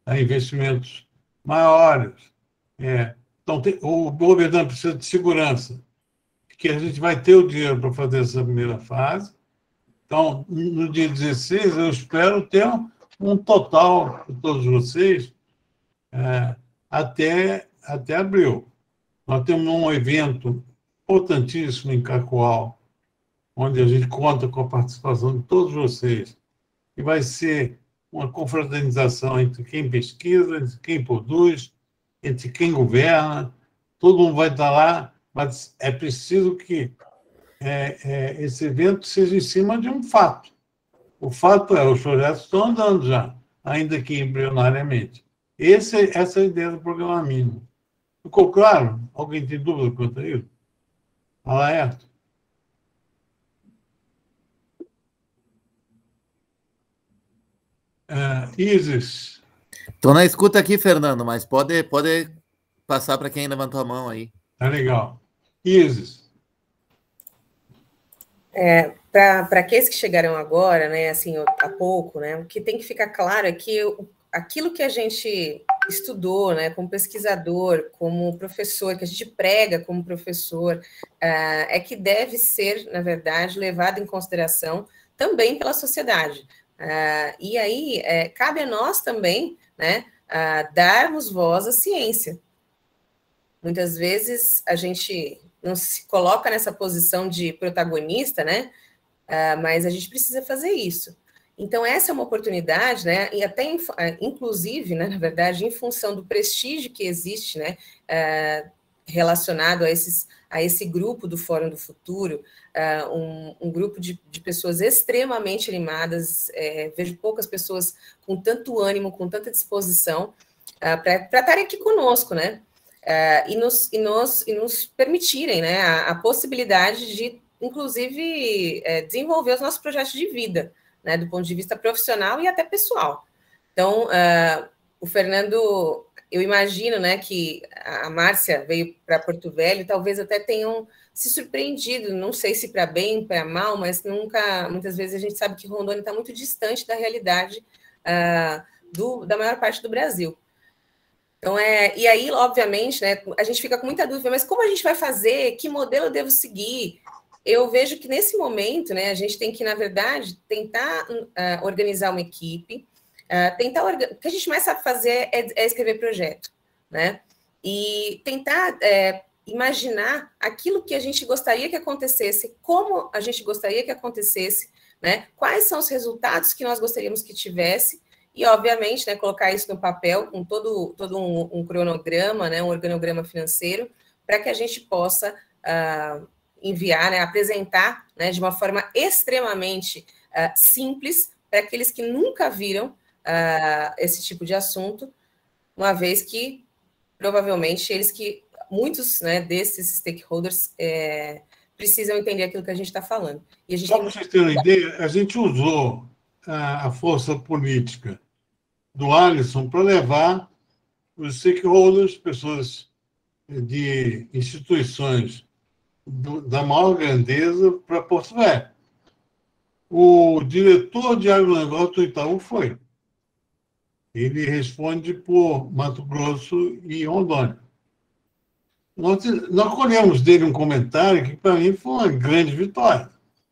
a investimentos maiores. É, então, tem, o governo precisa de segurança, que a gente vai ter o dinheiro para fazer essa primeira fase. Então, no dia dezesseis, eu espero ter um total de todos vocês é, até, até abril. Nós temos um evento importantíssimo em Cacoal, onde a gente conta com a participação de todos vocês, e vai ser uma confraternização entre quem pesquisa, entre quem produz, entre quem governa, todo mundo vai estar lá, mas é preciso que é, é, esse evento seja em cima de um fato. O fato é, os projetos estão andando já, ainda que embrionariamente. Esse, essa é a ideia do programa mínimo. Ficou claro? Alguém tem dúvida quanto a isso? Alaerto? Uh, Isis. Estou na escuta aqui, Fernando, mas pode, pode passar para quem levantou a mão aí. Tá legal. Isis. É, para aqueles que chegaram agora, né, assim, há pouco, né, o que tem que ficar claro é que o, aquilo que a gente estudou, né, como pesquisador, como professor, que a gente prega como professor, uh, é que deve ser, na verdade, levado em consideração também pela sociedade. Uh, e aí, é, cabe a nós também, né, uh, darmos voz à ciência. Muitas vezes a gente não se coloca nessa posição de protagonista, né, uh, mas a gente precisa fazer isso. Então, essa é uma oportunidade, né, e até, inclusive, né, na verdade, em função do prestígio que existe, né, uh, relacionado a, esses, a esse grupo do Fórum do Futuro, uh, um, um grupo de, de pessoas extremamente animadas, é, vejo poucas pessoas com tanto ânimo, com tanta disposição, uh, para estarem aqui conosco, né, uh, e, nos, e, nos, e nos permitirem, né, a, a possibilidade de, inclusive, é, desenvolver os nossos projetos de vida, né, do ponto de vista profissional e até pessoal. Então, uh, o Fernando, eu imagino, né, que a Márcia veio para Porto Velho, talvez até tenham se surpreendido, não sei se para bem, para mal, mas nunca, muitas vezes a gente sabe que Rondônia está muito distante da realidade uh, do, da maior parte do Brasil. Então, é, e aí, obviamente, né, a gente fica com muita dúvida, mas como a gente vai fazer? Que modelo eu devo seguir? Eu vejo que nesse momento, né, a gente tem que, na verdade, tentar uh, organizar uma equipe, uh, tentar orga... o que a gente mais sabe fazer é, é escrever projeto, né? E tentar é, imaginar aquilo que a gente gostaria que acontecesse, como a gente gostaria que acontecesse, né? Quais são os resultados que nós gostaríamos que tivesse, e, obviamente, né, colocar isso no papel com todo, todo um, um cronograma, né, um organograma financeiro, para que a gente possa uh, enviar, né, apresentar, né, de uma forma extremamente uh, simples para aqueles que nunca viram uh, esse tipo de assunto, uma vez que, provavelmente, eles que, muitos, né, desses stakeholders é, precisam entender aquilo que a gente está falando. E a gente Só tem para vocês terem uma ideia, a gente usou a, a força política do Alisson para levar os stakeholders, pessoas de instituições do, da maior grandeza, para Porto Velho. O diretor de agronegócio do Itaú foi. Ele responde por Mato Grosso e Rondônia. Nós, nós colhemos dele um comentário que, para mim, foi uma grande vitória.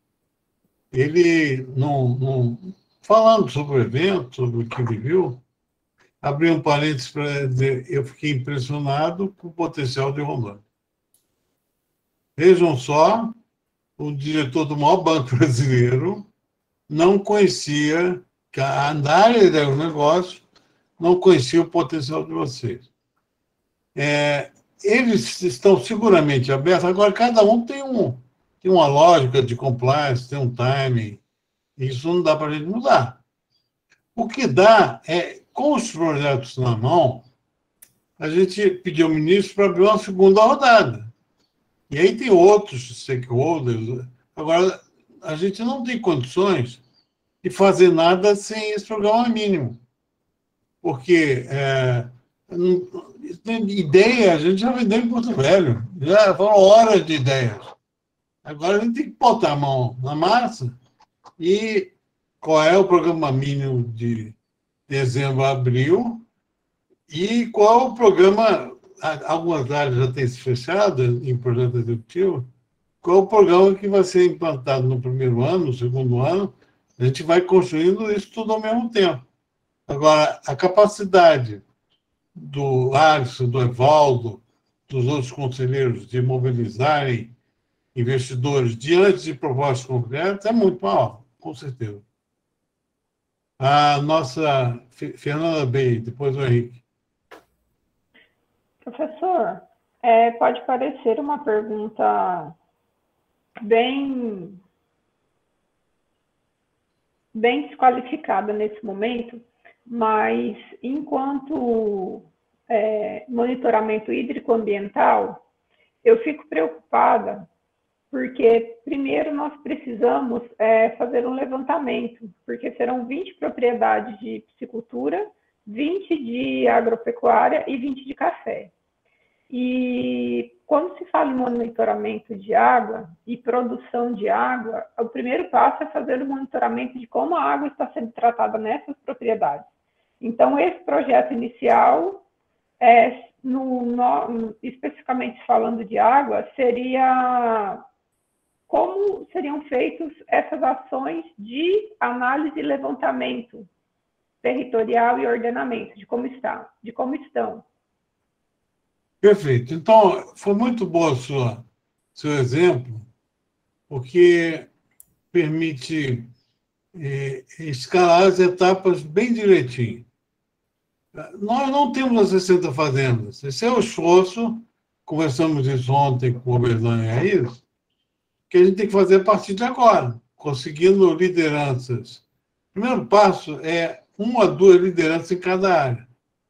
Ele, não, não, falando sobre o evento, sobre o que ele viu, abriu um parênteses para dizer, eu fiquei impressionado com o potencial de Rondônia. Vejam só, o diretor do maior banco brasileiro não conhecia, que a área do negócio não conhecia o potencial de vocês. É, eles estão seguramente abertos, agora cada um tem, um tem uma lógica de compliance, tem um timing, isso não dá para a gente mudar. O que dá é, com os projetos na mão, a gente pediu ao ministro para abrir uma segunda rodada. E aí tem outros stakeholders. Agora, a gente não tem condições de fazer nada sem esse programa mínimo. Porque é, ideia, a gente já vendeu em Porto Velho. Já foram horas de ideias. Agora a gente tem que botar a mão na massa e qual é o programa mínimo de dezembro a abril E qual o programa? Algumas áreas já têm se fechado em projeto executivo. Qual o programa que vai ser implantado no primeiro ano, no segundo ano? A gente vai construindo isso tudo ao mesmo tempo. Agora, a capacidade do Alisson, do Evaldo, dos outros conselheiros de mobilizarem investidores diante de propostas concretas é muito maior, com certeza. A nossa Fernanda Bey, depois o Henrique. Professor, é, pode parecer uma pergunta bem, bem desqualificada nesse momento, mas enquanto é, monitoramento hídrico-ambiental, eu fico preocupada porque, primeiro, nós precisamos é, fazer um levantamento, porque serão vinte propriedades de piscicultura, vinte de agropecuária e vinte de café. E quando se fala em monitoramento de água e produção de água, o primeiro passo é fazer o monitoramento de como a água está sendo tratada nessas propriedades. Então, esse projeto inicial, é, no, no, especificamente falando de água, seria como seriam feitas essas ações de análise e levantamento territorial e ordenamento, de como está, de como estão. Perfeito. Então, foi muito bom o seu, seu exemplo, porque permite eh, escalar as etapas bem direitinho. Nós não temos as sessenta fazendas. Esse é o esforço, conversamos isso ontem com o Oberdan e a Iris, que a gente tem que fazer a partir de agora, conseguindo lideranças. O primeiro passo é uma ou duas lideranças em cada área.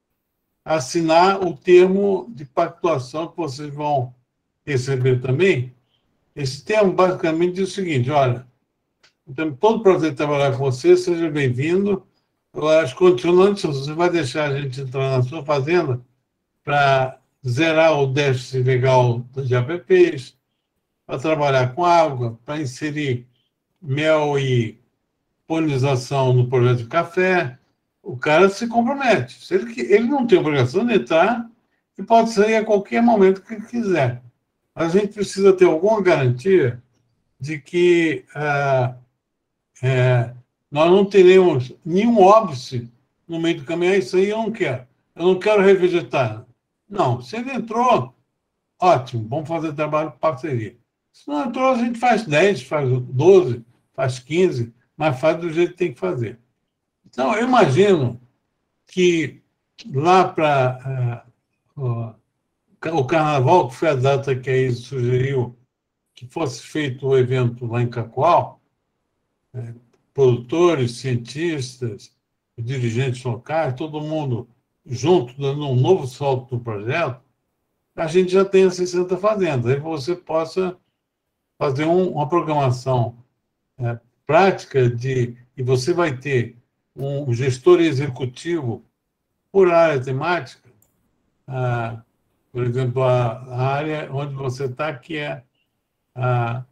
Assinar o termo de pactuação que vocês vão receber também. Esse termo basicamente diz o seguinte: olha, temos todo o prazer de trabalhar com você, seja bem-vindo. As condicionantes, você vai deixar a gente entrar na sua fazenda para zerar o déficit legal de A P Ps, para trabalhar com água, para inserir mel e polinização no projeto de café. O cara se compromete. Se ele, ele não tem obrigação de entrar e pode sair a qualquer momento que ele quiser. Mas a gente precisa ter alguma garantia de que ah, é, nós não teremos nenhum óbice no meio do caminho. Isso aí eu não quero. Eu não quero revegetar. Não, se ele entrou, ótimo, vamos fazer trabalho de parceria. Se não entrou, a gente faz dez, faz doze, faz quinze, mas faz do jeito que tem que fazer. Então, eu imagino que lá para uh, o Carnaval, que foi a data que a Isa sugeriu que fosse feito o evento lá em Cacoal, é, produtores, cientistas, dirigentes locais, todo mundo junto, dando um novo salto no projeto, a gente já tem as sessenta fazendas. Aí você possa fazer um, uma programação é, prática de... E você vai ter um gestor executivo por área temática, ah, por exemplo, a, a área onde você está, que é a,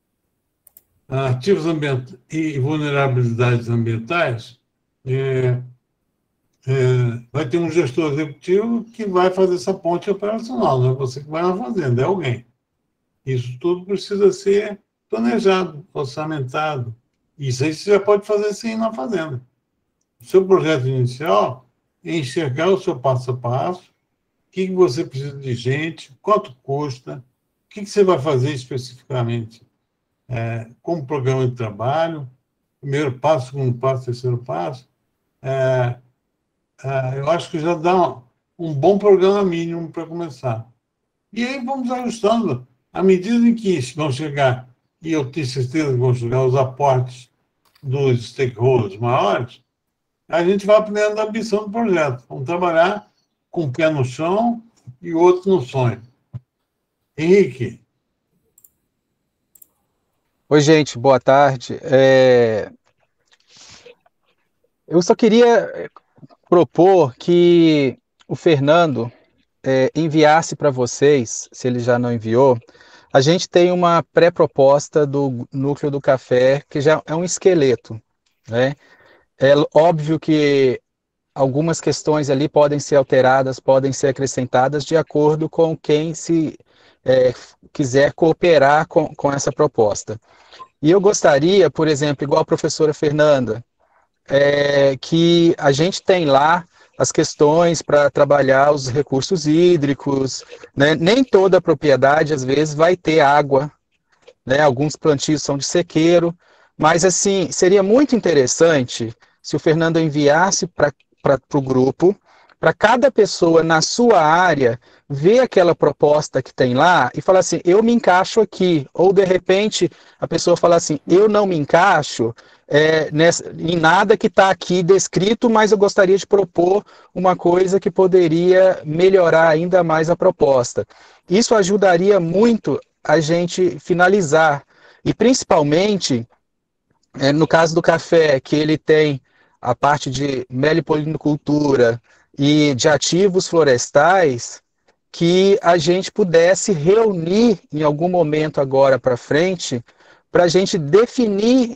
a ativos ambientais e vulnerabilidades ambientais, é, é, vai ter um gestor executivo que vai fazer essa ponte operacional, não é você que vai na fazenda, é alguém. Isso tudo precisa ser planejado, orçamentado. Isso aí você já pode fazer sim na fazenda. O seu projeto inicial é enxergar o seu passo a passo, o que você precisa de gente, quanto custa, o que você vai fazer especificamente é, como programa de trabalho, primeiro passo, segundo passo, terceiro passo. É, é, eu acho que já dá um, um bom programa mínimo para começar. E aí vamos ajustando. À medida em que vão chegar, e eu tenho certeza que vão chegar os aportes dos stakeholders maiores, a gente vai aprendendo a ambição do projeto. Vamos trabalhar com um pé no chão e outro no sonho. Henrique. Oi, gente, boa tarde. É... Eu só queria propor que o Fernando é, enviasse para vocês, se ele já não enviou, a gente tem uma pré-proposta do Núcleo do Café, que já é um esqueleto, né? É óbvio que algumas questões ali podem ser alteradas, podem ser acrescentadas de acordo com quem se é, quiser cooperar com, com essa proposta. E eu gostaria, por exemplo, igual a professora Fernanda, é, que a gente tem lá as questões para trabalhar os recursos hídricos, né? Nem toda propriedade, às vezes, vai ter água, né? Alguns plantios são de sequeiro, mas, assim, seria muito interessante se o Fernando enviasse para o grupo, para cada pessoa na sua área ver aquela proposta que tem lá e falar assim, eu me encaixo aqui, ou de repente a pessoa fala assim, eu não me encaixo é, nessa, em nada que está aqui descrito, mas eu gostaria de propor uma coisa que poderia melhorar ainda mais a proposta. Isso ajudaria muito a gente finalizar, e principalmente é, no caso do café, que ele tem a parte de melipolinicultura e de ativos florestais, que a gente pudesse reunir em algum momento agora para frente, para a gente definir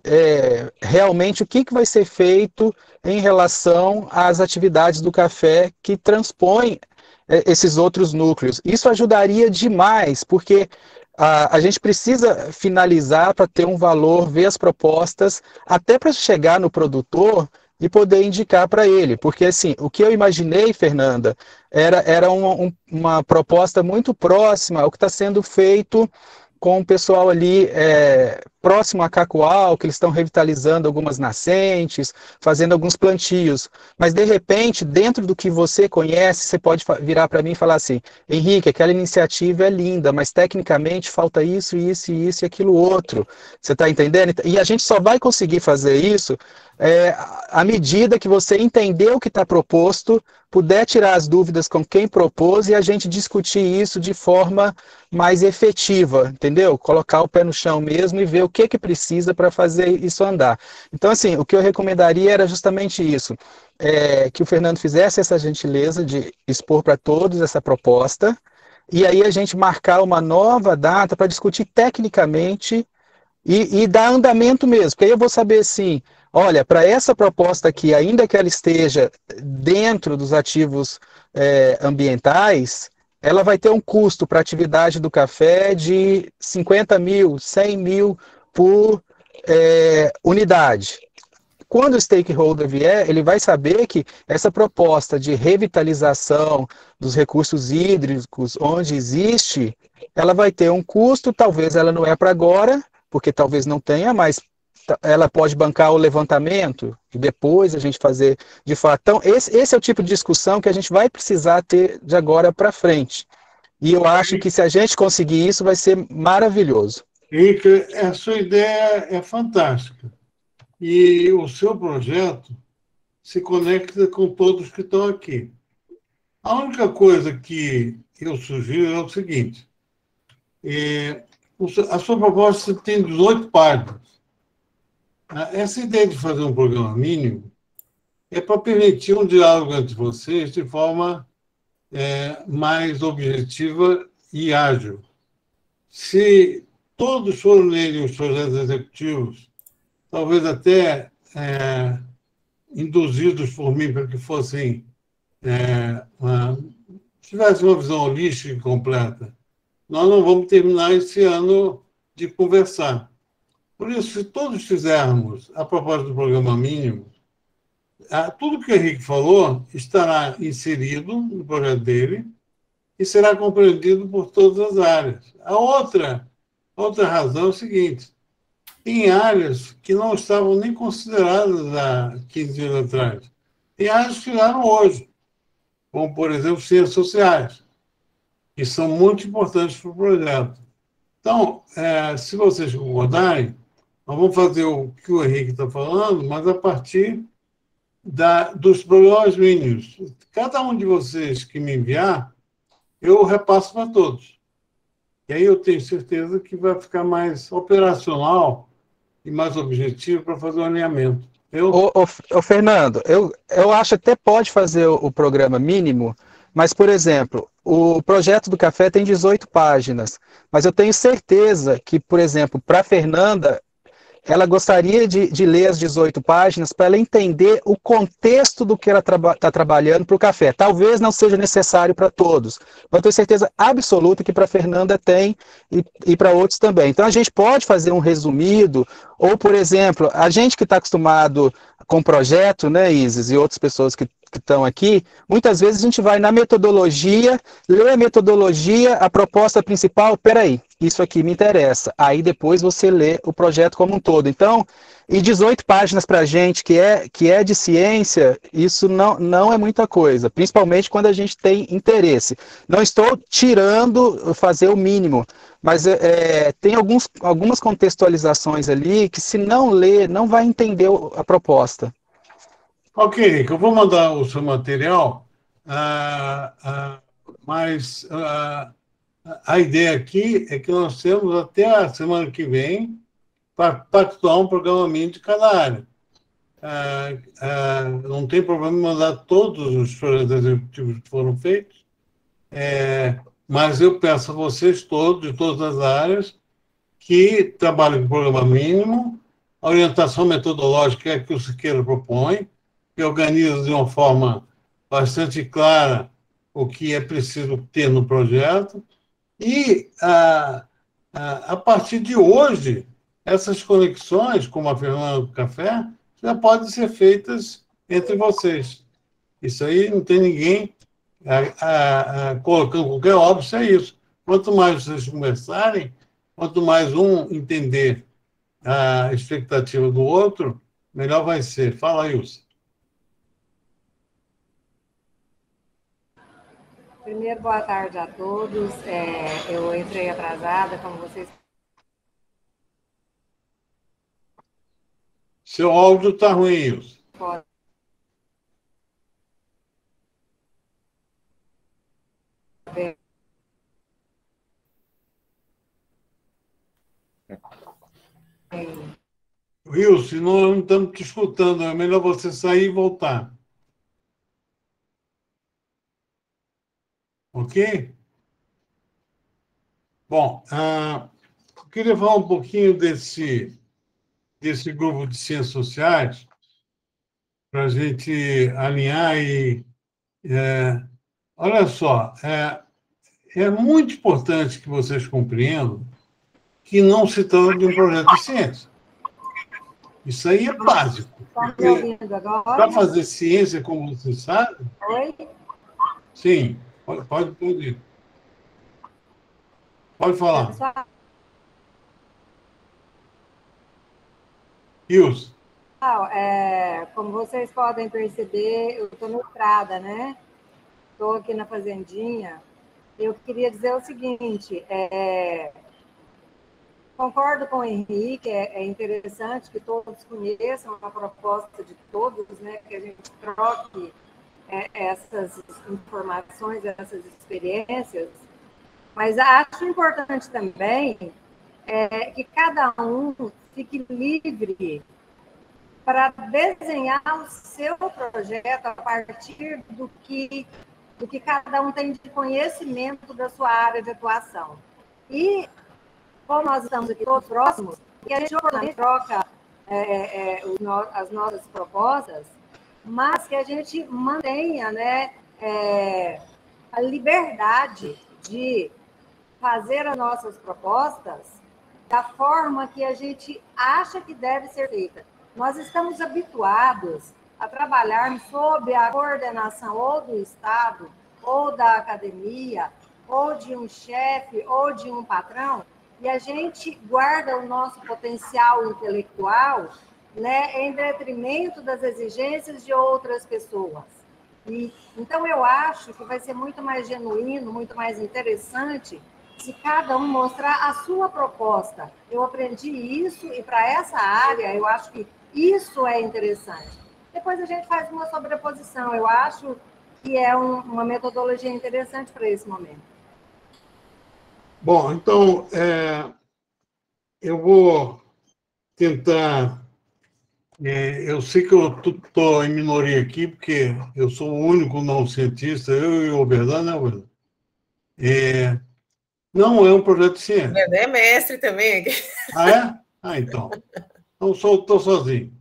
é, realmente o que, que vai ser feito em relação às atividades do café que transpõem é, esses outros núcleos. Isso ajudaria demais, porque a, a gente precisa finalizar para ter um valor, ver as propostas, até para chegar no produtor e poder indicar para ele, porque assim, o que eu imaginei, Fernanda, era, era uma, um, uma proposta muito próxima ao que está sendo feito com o pessoal ali é, próximo a Cacoal, que eles estão revitalizando algumas nascentes, fazendo alguns plantios, mas de repente, dentro do que você conhece, você pode virar para mim e falar assim, Henrique, aquela iniciativa é linda, mas tecnicamente falta isso, isso, isso e aquilo outro, você está entendendo? E a gente só vai conseguir fazer isso é, à medida que você entender o que está proposto, puder tirar as dúvidas com quem propôs e a gente discutir isso de forma mais efetiva, entendeu? Colocar o pé no chão mesmo e ver o que que precisa para fazer isso andar. Então, assim, o que eu recomendaria era justamente isso, é, que o Fernando fizesse essa gentileza de expor para todos essa proposta, e aí a gente marcar uma nova data para discutir tecnicamente e, e dar andamento mesmo, porque aí eu vou saber assim, olha, para essa proposta aqui, ainda que ela esteja dentro dos ativos é, ambientais, ela vai ter um custo para a atividade do café de cinquenta mil, cem mil por é, unidade. Quando o stakeholder vier, ele vai saber que essa proposta de revitalização dos recursos hídricos, onde existe, ela vai ter um custo, talvez ela não é para agora, porque talvez não tenha, mas ela pode bancar o levantamento e depois a gente fazer de fato. Então, esse, esse é o tipo de discussão que a gente vai precisar ter de agora para frente. E eu acho que se a gente conseguir isso, vai ser maravilhoso. Henrique, a sua ideia é fantástica. E o seu projeto se conecta com todos que estão aqui. A única coisa que eu sugiro é o seguinte, é, a sua proposta tem dezoito páginas. Essa ideia de fazer um programa mínimo é para permitir um diálogo entre vocês de forma é, mais objetiva e ágil. Se todos forem lerem os projetos executivos, talvez até é, induzidos por mim para que fossem é, uma, tivessem uma visão holística e completa, nós não vamos terminar esse ano de conversar. Por isso, se todos fizermos a proposta do programa mínimo, tudo que o Henrique falou estará inserido no projeto dele e será compreendido por todas as áreas. A outra, a outra razão é o seguinte, tem áreas que não estavam nem consideradas há quinze dias atrás. Tem áreas que viraram hoje, como, por exemplo, ciências sociais, que são muito importantes para o projeto. Então, é, se vocês concordarem, nós vamos fazer o que o Henrique está falando, mas a partir da, dos programas mínimos. Cada um de vocês que me enviar, eu repasso para todos. E aí eu tenho certeza que vai ficar mais operacional e mais objetivo para fazer o alinhamento. Eu... Ô, ô, ô, Fernando, eu, eu acho até pode fazer o, o programa mínimo, mas, por exemplo, o projeto do café tem dezoito páginas, mas eu tenho certeza que, por exemplo, para a Fernanda, ela gostaria de, de ler as dezoito páginas para ela entender o contexto do que ela está traba trabalhando para o café. Talvez não seja necessário para todos, mas eu tenho certeza absoluta que para a Fernanda tem e, e para outros também. Então, a gente pode fazer um resumido, ou, por exemplo, a gente que está acostumado com projeto, né, Isis, e outras pessoas que que estão aqui, muitas vezes a gente vai na metodologia, lê a metodologia, a proposta principal, peraí, isso aqui me interessa. Aí depois você lê o projeto como um todo. Então, e dezoito páginas para a gente que é, que é de ciência, isso não, não é muita coisa, principalmente quando a gente tem interesse. Não estou tirando fazer o mínimo, mas é, tem alguns, algumas contextualizações ali que se não ler, não vai entender a proposta. Ok, eu vou mandar o seu material, ah, ah, mas ah, a ideia aqui é que nós temos até a semana que vem para pactuar um programa mínimo de cada área. Ah, ah, não tem problema em mandar todos os projetos executivos que foram feitos, é, mas eu peço a vocês todos, de todas as áreas, que trabalhem com o programa mínimo, a orientação metodológica é que o Siqueira propõe, que organiza de uma forma bastante clara o que é preciso ter no projeto, e, a, a, a partir de hoje, essas conexões, como a Fernanda do Café, já podem ser feitas entre vocês. Isso aí não tem ninguém a, a, a, colocando qualquer óbvio, é isso. Quanto mais vocês conversarem, quanto mais um entender a expectativa do outro, melhor vai ser. Fala, Ilse. Primeiro, boa tarde a todos. É, eu entrei atrasada, como vocês... Seu áudio está ruim, Ilse. Pode... Ilse, nós não estamos te escutando. É melhor você sair e voltar. Ok? Bom, ah, eu queria falar um pouquinho desse, desse grupo de ciências sociais, para a gente alinhar e... É, olha só, é, é muito importante que vocês compreendam que não se trata de um projeto de ciência. Isso aí é básico. Para fazer ciência, como você sabe... Oi? Sim. Pode, pode, pode. Pode falar. Ilse. É, como vocês podem perceber, eu estou no Prada, né? Estou aqui na Fazendinha. Eu queria dizer o seguinte, é, concordo com o Henrique, é, é interessante que todos conheçam a proposta de todos, né? Que a gente troque essas informações, essas experiências, mas acho importante também é, que cada um fique livre para desenhar o seu projeto a partir do que, do que cada um tem de conhecimento da sua área de atuação. E, como nós estamos aqui todos próximos, que a gente troca é, é, as nossas propostas, mas que a gente mantenha, né, é, a liberdade de fazer as nossas propostas da forma que a gente acha que deve ser feita. Nós estamos habituados a trabalhar sob a coordenação ou do Estado, ou da academia, ou de um chefe, ou de um patrão, e a gente guarda o nosso potencial intelectual, né, em detrimento das exigências de outras pessoas. E, então, eu acho que vai ser muito mais genuíno, muito mais interessante, se cada um mostrar a sua proposta. Eu aprendi isso, e para essa área, eu acho que isso é interessante. Depois a gente faz uma sobreposição. Eu acho que é um, uma metodologia interessante para esse momento. Bom, então, é, eu vou tentar... É, eu sei que eu estou em minoria aqui, porque eu sou o único não cientista, eu e o Oberdan, né, Oberdan? É, não é um projeto de ciência. É mestre também. Ah, é? Ah, então. não estou sozinho.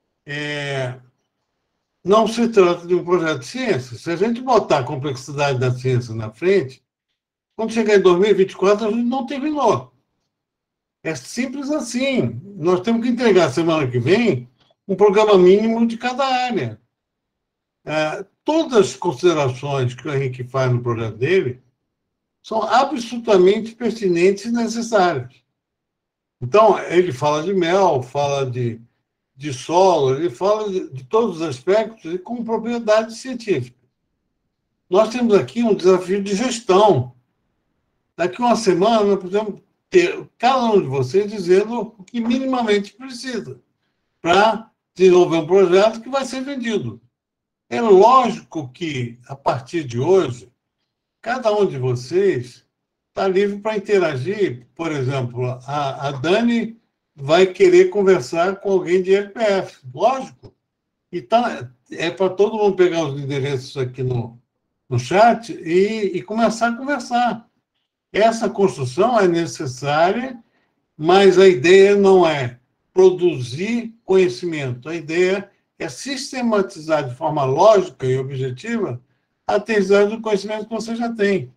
É, não se trata de um projeto de ciência. Se a gente botar a complexidade da ciência na frente, quando chegar em dois mil e vinte e quatro, a gente não terminou. É simples assim. Nós temos que entregar semana que vem um programa mínimo de cada área. É, todas as considerações que o Henrique faz no projeto dele são absolutamente pertinentes e necessárias. Então, ele fala de mel, fala de, de solo, ele fala de, de todos os aspectos e com propriedade científica. Nós temos aqui um desafio de gestão. Daqui a uma semana, nós podemos ter cada um de vocês dizendo o que minimamente precisa para desenvolver um projeto que vai ser vendido. É lógico que, a partir de hoje, cada um de vocês está livre para interagir. Por exemplo, a, a Dani vai querer conversar com alguém de L P F, lógico. E tá, é para todo mundo pegar os endereços aqui no, no chat e, e começar a conversar. Essa construção é necessária, mas a ideia não é produzir conhecimento. A ideia é sistematizar de forma lógica e objetiva a atividade do conhecimento que você já tem.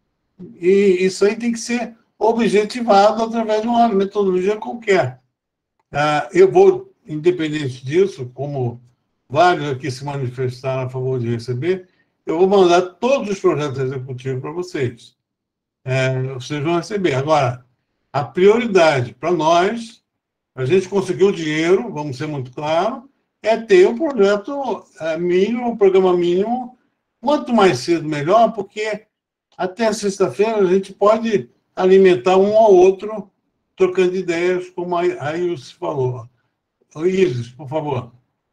E isso aí tem que ser objetivado através de uma metodologia qualquer. Eu vou, independente disso, como vários aqui se manifestaram a favor de receber, eu vou mandar todos os projetos executivos para vocês. É, vocês vão receber. Agora, a prioridade para nós, a gente conseguiu o dinheiro, vamos ser muito claros, é ter um projeto mínimo, um programa mínimo, quanto mais cedo, melhor, porque até sexta-feira a gente pode alimentar um ao outro, trocando ideias, como a Isis falou. Isis, por favor.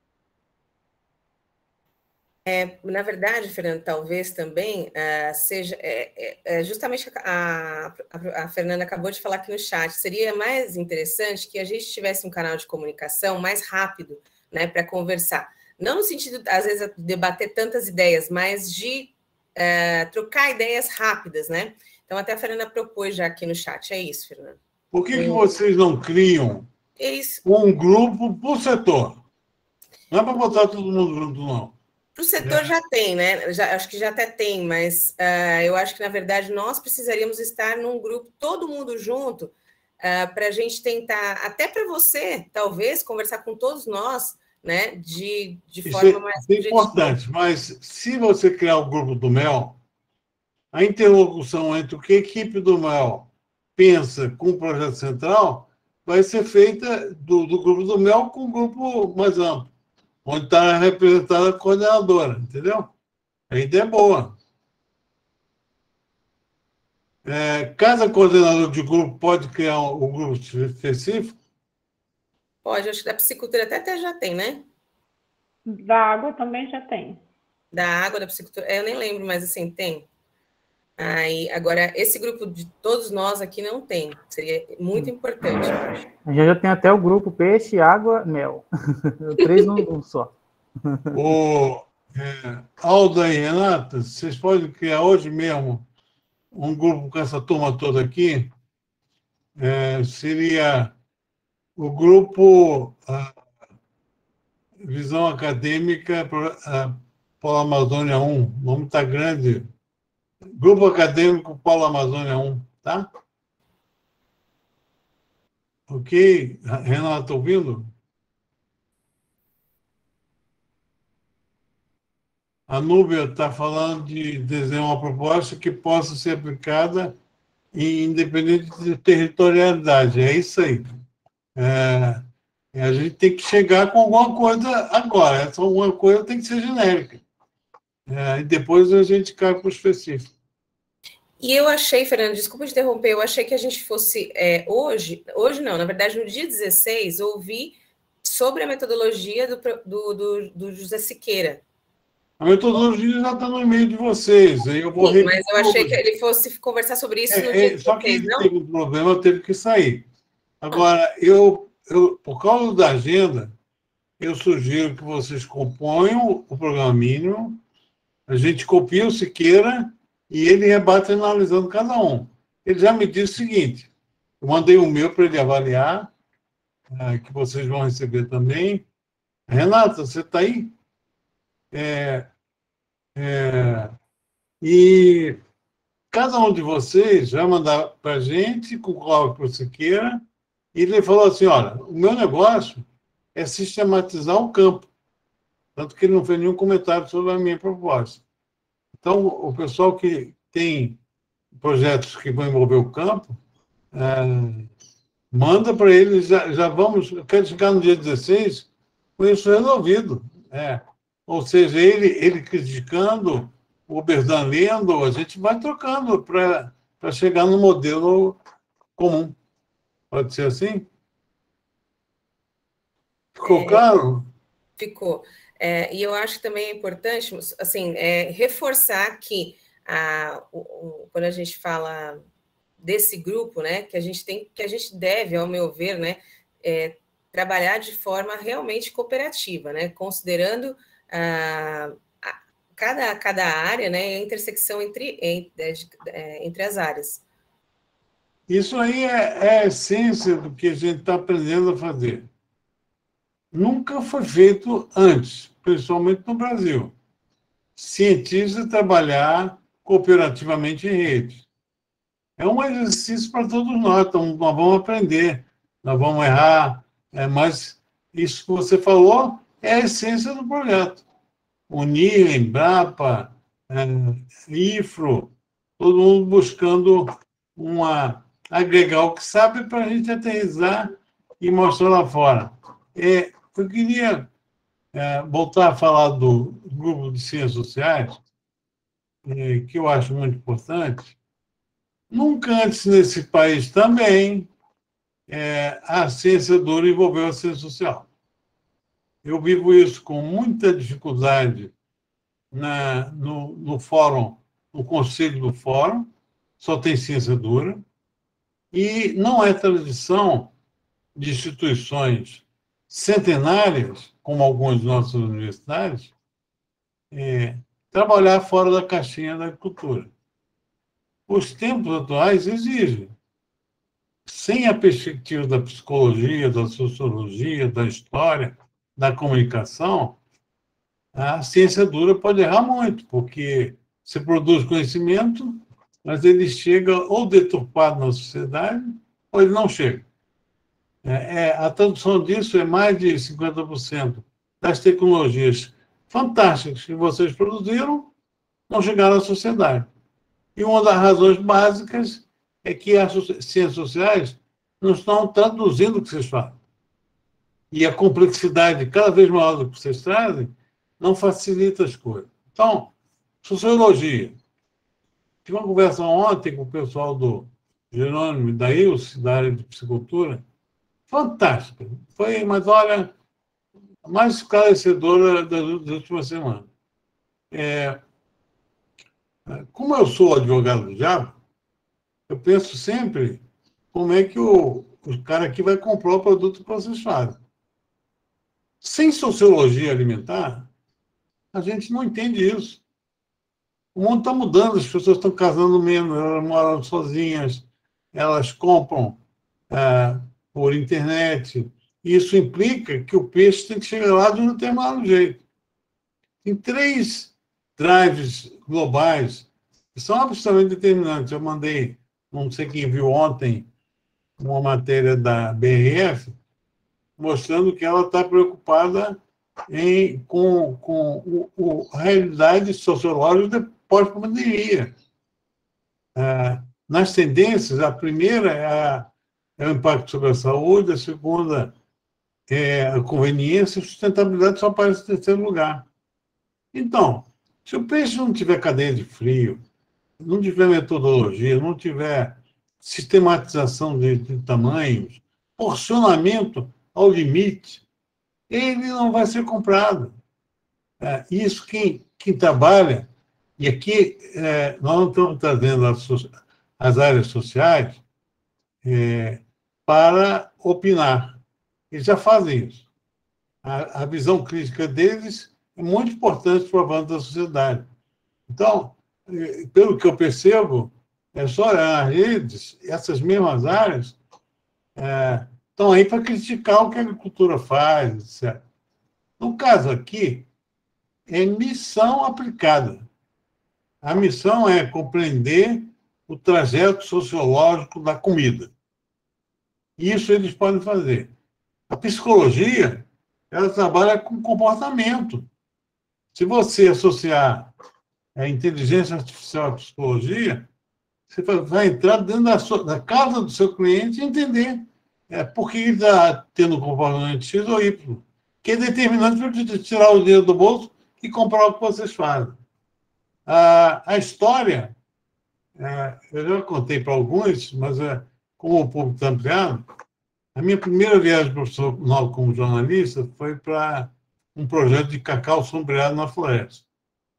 É, na verdade, Fernando, talvez também uh, seja é, é, justamente a, a, a Fernanda acabou de falar aqui no chat, seria mais interessante que a gente tivesse um canal de comunicação mais rápido, né, para conversar. Não no sentido, às vezes, de debater tantas ideias, mas de uh, trocar ideias rápidas, né? Então, até a Fernanda propôs já aqui no chat. É isso, Fernanda. Por que, que vocês não criam isso. um grupo por setor? Não é para botar todo mundo junto, não. Para o setor já tem, né? Já, acho que já até tem, mas uh, eu acho que, na verdade, nós precisaríamos estar num grupo, todo mundo junto, uh, para a gente tentar, até para você, talvez, conversar com todos nós, né? De, de forma Isso mais é importante, mas se você criar o grupo do Mel, a interlocução entre o que a equipe do Mel pensa com o projeto central vai ser feita do, do grupo do Mel com o grupo mais amplo, onde está representada a coordenadora, entendeu? A ideia é boa. É, cada coordenador de grupo pode criar um, um grupo específico? Pode, acho que da piscicultura até, até já tem, né? Da água também já tem. Da água, da piscicultura, eu nem lembro, mas assim, tem. Aí, agora, esse grupo de todos nós aqui não tem. Seria muito importante, eu acho. A gente já tem até o grupo peixe, água, mel. Três num só. O é, Alda e Renata, vocês podem criar hoje mesmo um grupo com essa turma toda aqui? É, seria o grupo a, Visão Acadêmica Polo Amazônia um. O nome está grande. Grupo Acadêmico Polo Amazônia um, tá? Ok? Renata, está ouvindo? A Núbia está falando de desenhar uma proposta que possa ser aplicada independente de territorialidade. É isso aí. É, a gente tem que chegar com alguma coisa agora. Essa alguma coisa tem que ser genérica. É, e depois a gente cai para o específico. E eu achei, Fernando, desculpa te interromper, eu achei que a gente fosse é, hoje, hoje não, na verdade, no dia dezesseis, ouvi sobre a metodologia do, do, do, do José Siqueira. A metodologia já está no e-mail de vocês. Eu vou Sim, mas eu achei que ele fosse conversar sobre isso é, no dia é, só dezesseis, que não? teve um problema, teve que sair. Agora, eu, eu, por causa da agenda, eu sugiro que vocês componham o programa mínimo, a gente copia o Siqueira e ele rebate analisando cada um. Ele já me disse o seguinte, eu mandei o meu para ele avaliar, é, que vocês vão receber também. Renata, você está aí? É, é, e cada um de vocês vai mandar para a gente, com qual que você queira, e ele falou assim, olha, o meu negócio é sistematizar o campo, tanto que ele não fez nenhum comentário sobre a minha proposta. Então, o pessoal que tem projetos que vão envolver o campo, é, manda para eles, já, já vamos, eu quero chegar no dia dezesseis com isso resolvido. É. Ou seja, ele, ele criticando, o Berdan lendo, a gente vai trocando para chegar no modelo comum. Pode ser assim? Ficou É, claro? ficou. É, e eu acho que também é importante, assim, é, reforçar que a, o, o, quando a gente fala desse grupo, né, que a gente tem, que a gente deve, ao meu ver, né, é, trabalhar de forma realmente cooperativa, né, considerando a, a, cada, cada área, né, a intersecção entre, entre, entre as áreas. Isso aí é, é a essência do que a gente está aprendendo a fazer. Nunca foi feito antes, principalmente no Brasil. Cientista trabalhar cooperativamente em rede. É um exercício para todos nós, então nós vamos aprender, nós vamos errar, é, mas isso que você falou é a essência do projeto. Unir, Embrapa, é, IFRO, todo mundo buscando uma, agregar o que sabe para a gente aterrissar e mostrar lá fora. É, eu queria é, voltar a falar do grupo de ciências sociais, é, que eu acho muito importante. Nunca antes nesse país também é, a ciência dura envolveu a ciência social. Eu vivo isso com muita dificuldade na, no, no fórum, no conselho do fórum, só tem ciência dura, e não é tradição de instituições centenárias, como algumas de nossas universidades, é, trabalhar fora da caixinha da agricultura. Os tempos atuais exigem. Sem a perspectiva da psicologia, da sociologia, da história, da comunicação, a ciência dura pode errar muito, porque você produz conhecimento, mas ele chega ou deturpado na sociedade, ou ele não chega. É, é, a tradução disso é mais de cinquenta por cento das tecnologias fantásticas que vocês produziram não chegaram à sociedade. E uma das razões básicas é que as ciências sociais não estão traduzindo o que vocês fazem. E a complexidade cada vez maior do que vocês trazem não facilita as coisas. Então, sociologia. Tive uma conversa ontem com o pessoal do Jerônimo e da Ilse, da área de psicultura, fantástica. Foi, mas olha, a mais esclarecedora das últimas semanas. É, como eu sou advogado do diabo, eu penso sempre como é que o, o cara aqui vai comprar o produto que vocês fazem. Sem sociologia alimentar, a gente não entende isso. O mundo está mudando, as pessoas estão casando menos, elas moram sozinhas, elas compram é, por internet. Isso implica que o peixe tem que chegar lá de um determinado jeito. Tem três drives globais que são absolutamente determinantes. Eu mandei, não sei quem viu ontem, uma matéria da B R F, mostrando que ela está preocupada em, com, com o, o, a realidade sociológica de pós-pandemia. Ah, nas tendências, a primeira é, a, é o impacto sobre a saúde, a segunda é a conveniência, e a sustentabilidade só aparece em terceiro lugar. Então, se o peixe não tiver cadeia de frio, não tiver metodologia, não tiver sistematização de, de tamanhos, porcionamento ao limite, ele não vai ser comprado. É, isso quem, quem trabalha, e aqui é, nós não estamos trazendo as, as áreas sociais é, para opinar. Eles já fazem isso. A, a visão crítica deles é muito importante para o avanço da sociedade. Então, pelo que eu percebo, é só olhar as redes, essas mesmas áreas, é, estão aí para criticar o que a agricultura faz, etcétera. No caso aqui, é missão aplicada. A missão é compreender o trajeto sociológico da comida. Isso eles podem fazer. A psicologia, ela trabalha com comportamento. Se você associar a inteligência artificial à psicologia, você vai entrar dentro da, sua, da casa do seu cliente e entender é, por que ele está tendo um comportamento X ou Y, que é determinante para ele tirar o dinheiro do bolso e comprar o que vocês fazem. A, a história, é, eu já contei para alguns, mas é, como o público está ampliado, a minha primeira viagem profissional como jornalista foi para um projeto de cacau sombreado na floresta.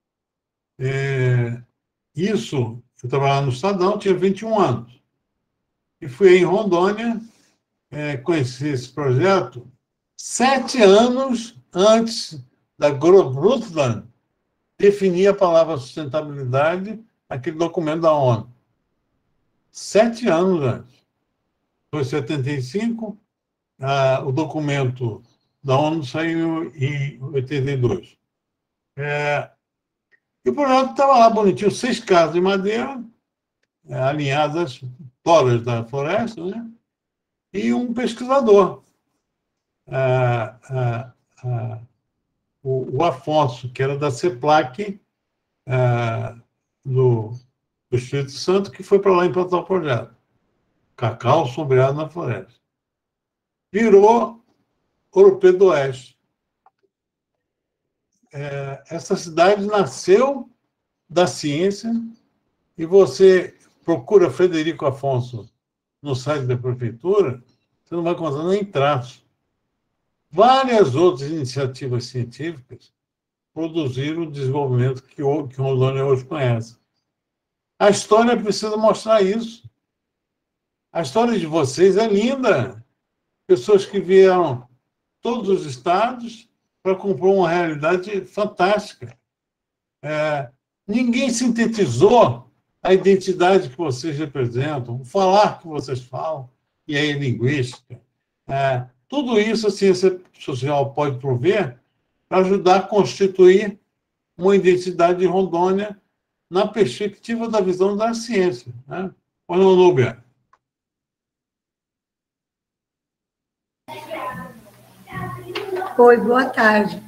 É, isso, eu trabalhava no Estadão, tinha vinte e um anos. E fui em Rondônia é, conhecer esse projeto sete anos antes da Grossbrundtland definir a palavra sustentabilidade, aquele documento da ONU. Sete anos antes. Foi em setenta e cinco, ah, o documento da ONU saiu em oitenta e dois. É, e o projeto estava lá bonitinho, seis casas de madeira, é, alinhadas, toras da floresta, né? E um pesquisador. Ah, ah, ah, o, o Afonso, que era da CEPLAC, ah, do, do Espírito Santo, que foi para lá implantar o projeto. Cacau sombreado na floresta. Virou Ouro Preto do Oeste. É, essa cidade nasceu da ciência e você procura Frederico Afonso no site da prefeitura, você não vai encontrar nem traço. Várias outras iniciativas científicas produziram o desenvolvimento que o que Rondônia hoje conhece. A história precisa mostrar isso. A história de vocês é linda. Pessoas que vieram todos os estados para compor uma realidade fantástica. É, ninguém sintetizou a identidade que vocês representam, o falar que vocês falam, e aí a linguística. É, tudo isso a ciência social pode prover para ajudar a constituir uma identidade de Rondônia na perspectiva da visão da ciência. Né? Olha, Núbia. Oi, boa tarde.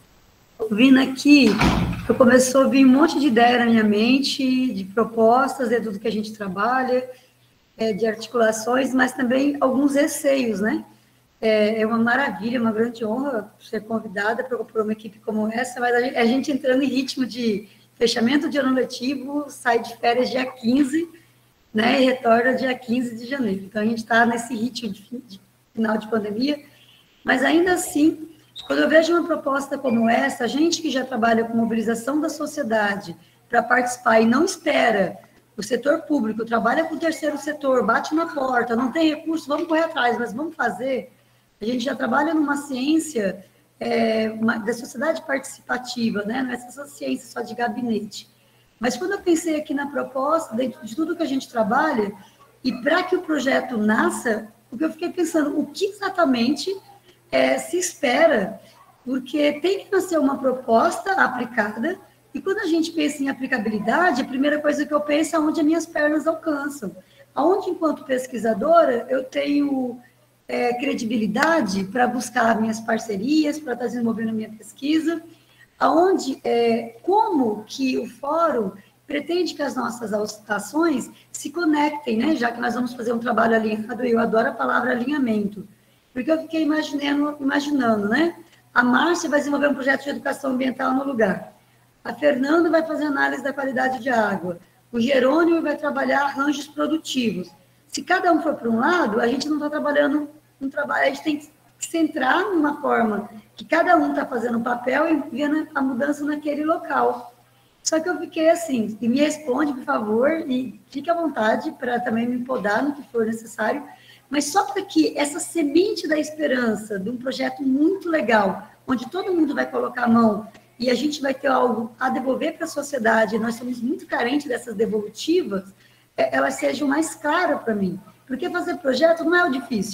Ouvindo aqui, eu comecei a ouvir um monte de ideia na minha mente, de propostas, de tudo que a gente trabalha, é, de articulações, mas também alguns receios, né? É, é uma maravilha, uma grande honra ser convidada para compor uma equipe como essa, mas a gente, a gente entrando em ritmo de fechamento de ano letivo, sai de férias dia quinze, né? E retorna dia quinze de janeiro. Então, a gente está nesse ritmo de, de final de pandemia, mas ainda assim, quando eu vejo uma proposta como essa, a gente que já trabalha com mobilização da sociedade para participar e não espera o setor público, trabalha com o terceiro setor, bate na porta, não tem recurso, vamos correr atrás, mas vamos fazer. A gente já trabalha numa ciência é, uma, da sociedade participativa, né? Não é essa ciência só de gabinete. Mas quando eu pensei aqui na proposta, dentro de tudo que a gente trabalha, e para que o projeto nasça, porque eu fiquei pensando, o que exatamente É, se espera, porque tem que nascer uma proposta aplicada, e quando a gente pensa em aplicabilidade, a primeira coisa que eu penso é onde as minhas pernas alcançam. Aonde, enquanto pesquisadora, eu tenho é, credibilidade para buscar minhas parcerias, para estar desenvolvendo a minha pesquisa, aonde, é, como que o fórum pretende que as nossas ações se conectem, né? Já que nós vamos fazer um trabalho alinhado, e eu adoro a palavra alinhamento, porque eu fiquei imaginando, imaginando, né? A Márcia vai desenvolver um projeto de educação ambiental no lugar. A Fernanda vai fazer análise da qualidade de água. O Jerônimo vai trabalhar arranjos produtivos. Se cada um for para um lado, a gente não está trabalhando um trabalho, a gente tem que centrar numa forma que cada um está fazendo um papel e vendo a mudança naquele local. Só que eu fiquei assim, e me responde, por favor, e fique à vontade para também me podar no que for necessário, mas só para que essa semente da esperança, de um projeto muito legal, onde todo mundo vai colocar a mão e a gente vai ter algo a devolver para a sociedade, nós somos muito carentes dessas devolutivas, elas sejam mais claras para mim. Porque fazer projeto não é o difícil.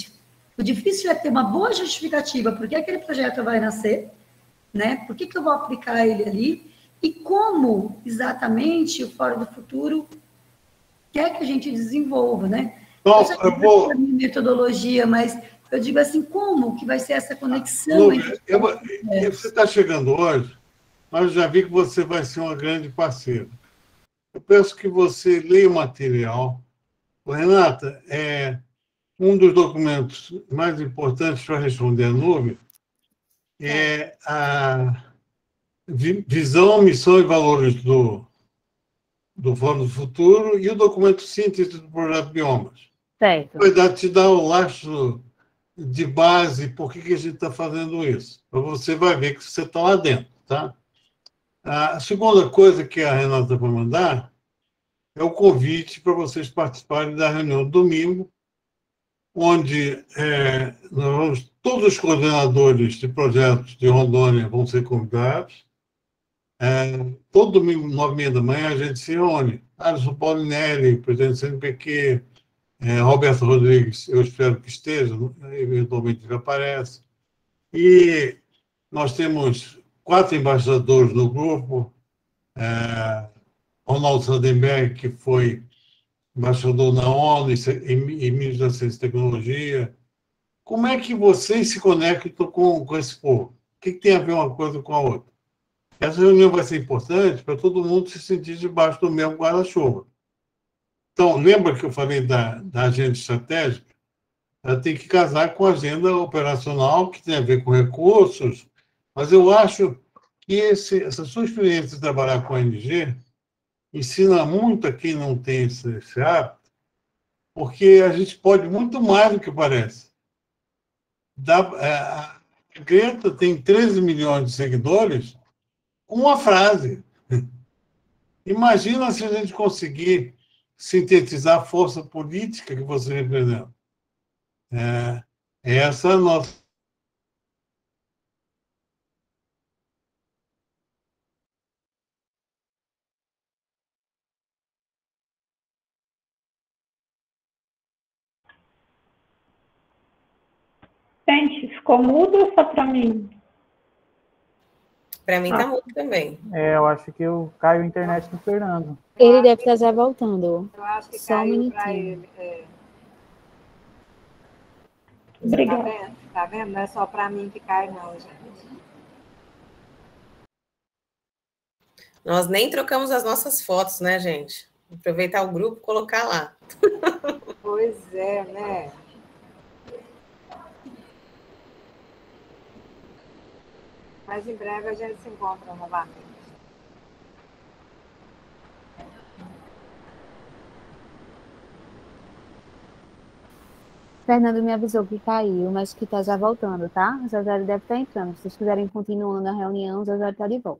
O difícil é ter uma boa justificativa por que aquele projeto vai nascer, né? Por que, que eu vou aplicar ele ali e como exatamente o Fórum do Futuro quer que a gente desenvolva, né? Então, eu, eu vou... a minha metodologia, mas eu digo assim, como que vai ser essa conexão? Não, entre eu, eu, você está chegando hoje, mas eu já vi que você vai ser uma grande parceira. Eu peço que você leia o material. Renata, é um dos documentos mais importantes para responder a nuvem é a visão, missão e valores do, do Fórum do Futuro e o documento síntese do projeto Biomas. Certo. Vai dar, te dar o laço de base por que, que a gente está fazendo isso. Você vai ver que você está lá dentro, tá? A segunda coisa que a Renata vai mandar é o convite para vocês participarem da reunião domingo, onde é, nós vamos, todos os coordenadores de projetos de Rondônia vão ser convidados. É, todo domingo, nove e meia da manhã, a gente se reúne. Alisson Paulinelli, presidente do C N P Q, é, Roberto Rodrigues, eu espero que esteja, eventualmente ele aparece. E nós temos quatro embaixadores no grupo, é, Ronaldo Sandenberg, que foi embaixador na ONU e ministro da Ciência e Tecnologia. Como é que vocês se conectam com, com esse povo? O que, que tem a ver uma coisa com a outra? Essa reunião vai ser importante para todo mundo se sentir debaixo do mesmo guarda-chuva. Então, lembra que eu falei da, da agenda estratégica? Ela tem que casar com a agenda operacional, que tem a ver com recursos, mas eu acho que esse, essa sua experiência de trabalhar com a O N G ensina muito a quem não tem esse, esse hábito, porque a gente pode muito mais do que parece. Dá, a Greta tem treze milhões de seguidores com uma frase. Imagina se a gente conseguir sintetizar a força política que você representa. É, essa é a nossa. Gente, ficou mudo ou só para mim? Para mim ah. tá mudo também. É, eu acho que eu caiu a internet no Fernando. Ele deve estar já voltando. Eu acho que só um caiu minutinho. para ele. É. Obrigada. Tá vendo? Tá vendo? Não é só para mim que cai, não, gente. Nós nem trocamos as nossas fotos, né, gente? Aproveitar o grupo e colocar lá. Pois é, né? Mas em breve a gente se encontra novamente. Fernando me avisou que caiu, mas que está já voltando, tá? O Zé Zé deve estar entrando. Se vocês quiserem continuando a reunião, o Zé Zé está de volta.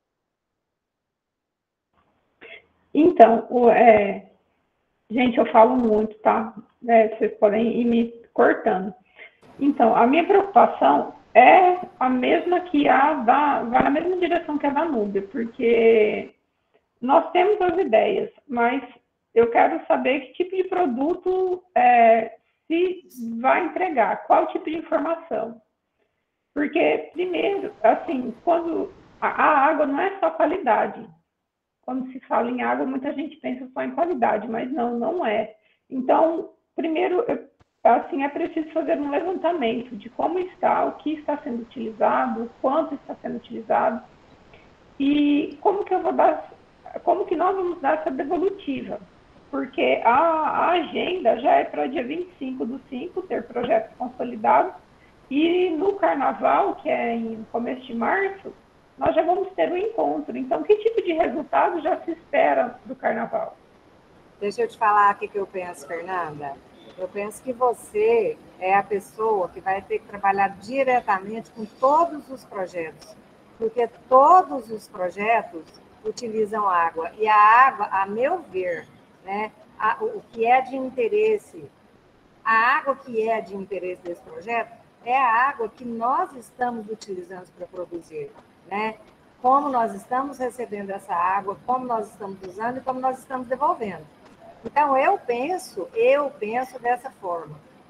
Então, o, é, gente, eu falo muito, tá? É, vocês podem ir me cortando. Então, a minha preocupação é a mesma que a da, vai na mesma direção que a da Núbia, porque nós temos as ideias, mas eu quero saber que tipo de produto é, se vai entregar, qual tipo de informação. Porque, primeiro, assim, quando a, a água não é só qualidade. Quando se fala em água, muita gente pensa só em qualidade, mas não, não é. Então, primeiro, eu, assim, é preciso fazer um levantamento de como está, o que está sendo utilizado, o quanto está sendo utilizado, e como que eu vou dar, como que nós vamos dar essa devolutiva. Porque a, a agenda já é para dia vinte e cinco do cinco, ter projetos consolidados, e no carnaval, que é em começo de março, nós já vamos ter um encontro. Então, que tipo de resultado já se espera do carnaval? Deixa eu te falar o que eu penso, Fernanda. Eu penso que você é a pessoa que vai ter que trabalhar diretamente com todos os projetos, porque todos os projetos utilizam água. E a água, a meu ver, né, a, o que é de interesse, a água que é de interesse desse projeto é a água que nós estamos utilizando para produzir, né? Como nós estamos recebendo essa água, como nós estamos usando e como nós estamos devolvendo. Então, eu penso, eu penso dessa forma.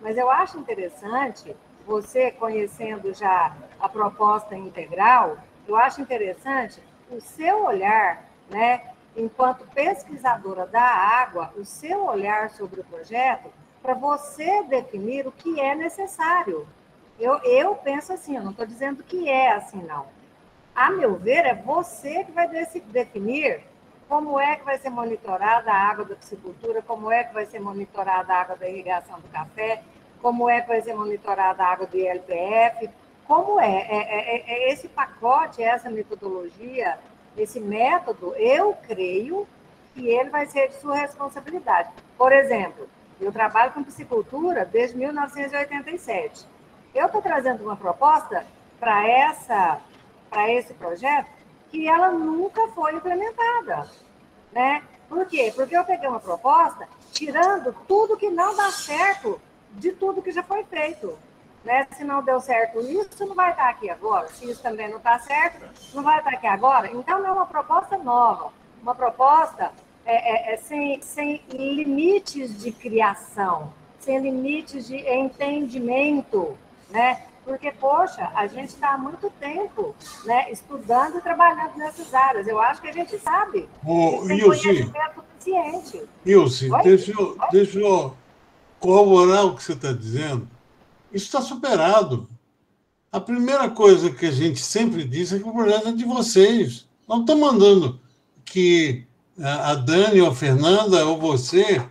Mas eu acho interessante, você conhecendo já a proposta integral, eu acho interessante o seu olhar, né, enquanto pesquisadora da água, o seu olhar sobre o projeto, para você definir o que é necessário. Eu, eu penso assim, eu não estou dizendo que é assim, não. A meu ver, é você que vai definir como é que vai ser monitorada a água da piscicultura, como é que vai ser monitorada a água da irrigação do café, como é que vai ser monitorada a água do I L P F, como é, é, é, é esse pacote, essa metodologia, esse método, eu creio que ele vai ser de sua responsabilidade. Por exemplo, eu trabalho com piscicultura desde mil novecentos e oitenta e sete. Eu estou trazendo uma proposta para essa, para esse projeto que ela nunca foi implementada, né? Por quê? Porque eu peguei uma proposta tirando tudo que não dá certo de tudo que já foi feito, né? Se não deu certo isso, não vai estar aqui agora. Se isso também não está certo, não vai estar aqui agora. Então, não é uma proposta nova, uma proposta é, é, é sem, sem limites de criação, sem limites de entendimento, né? Porque, poxa, a gente está há muito tempo, né, estudando e trabalhando nessas áreas. Eu acho que a gente sabe. Oh, tem Ilse, conhecimento suficiente. Ilse, Oi? deixa eu, deixa eu corroborar o que você está dizendo. Isso está superado. A primeira coisa que a gente sempre disse é que o projeto é de vocês. Não estão mandando que a Dani ou a Fernanda ou você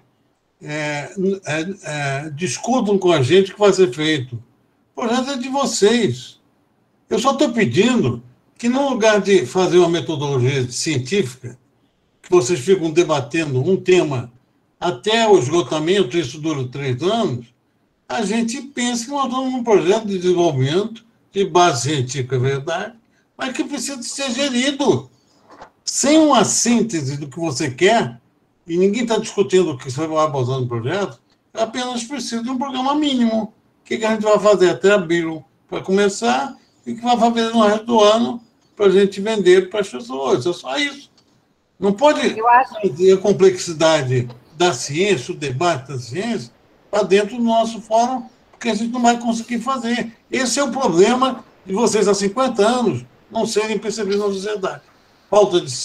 é, é, é, discutam com a gente o que vai ser feito. O projeto é de vocês. Eu só estou pedindo que, no lugar de fazer uma metodologia científica, que vocês ficam debatendo um tema até o esgotamento, isso dura três anos, a gente pense que nós estamos num projeto de desenvolvimento de base científica, é verdade, mas que precisa ser gerido. Sem uma síntese do que você quer, e ninguém está discutindo o que você vai botar no projeto, apenas precisa de um programa mínimo. O que a gente vai fazer até abril para começar e o que vai fazer no resto do ano para a gente vender para as pessoas. É só isso. Não pode ter a complexidade da ciência, o debate da ciência, para dentro do nosso fórum, porque a gente não vai conseguir fazer. Esse é o problema de vocês há cinquenta anos não serem percebidos na sociedade. Falta de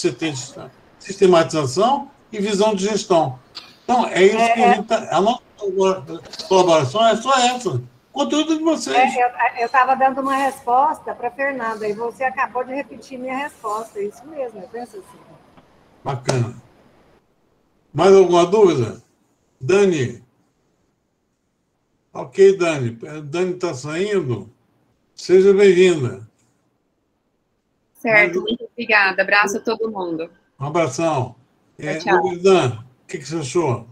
sistematização e visão de gestão. Então, é isso que a gente está... A nossa colaboração é só essa. Conteúdo de vocês. É, eu estava dando uma resposta para a Fernanda e você acabou de repetir minha resposta. É isso mesmo, eu penso assim. Bacana. Mais alguma dúvida? Dani? Ok, Dani. Dani está saindo? Seja bem-vinda. Certo, Mas... muito obrigada. Abraço a todo mundo. Um abração. É, tchau. Dan, o que, que você achou?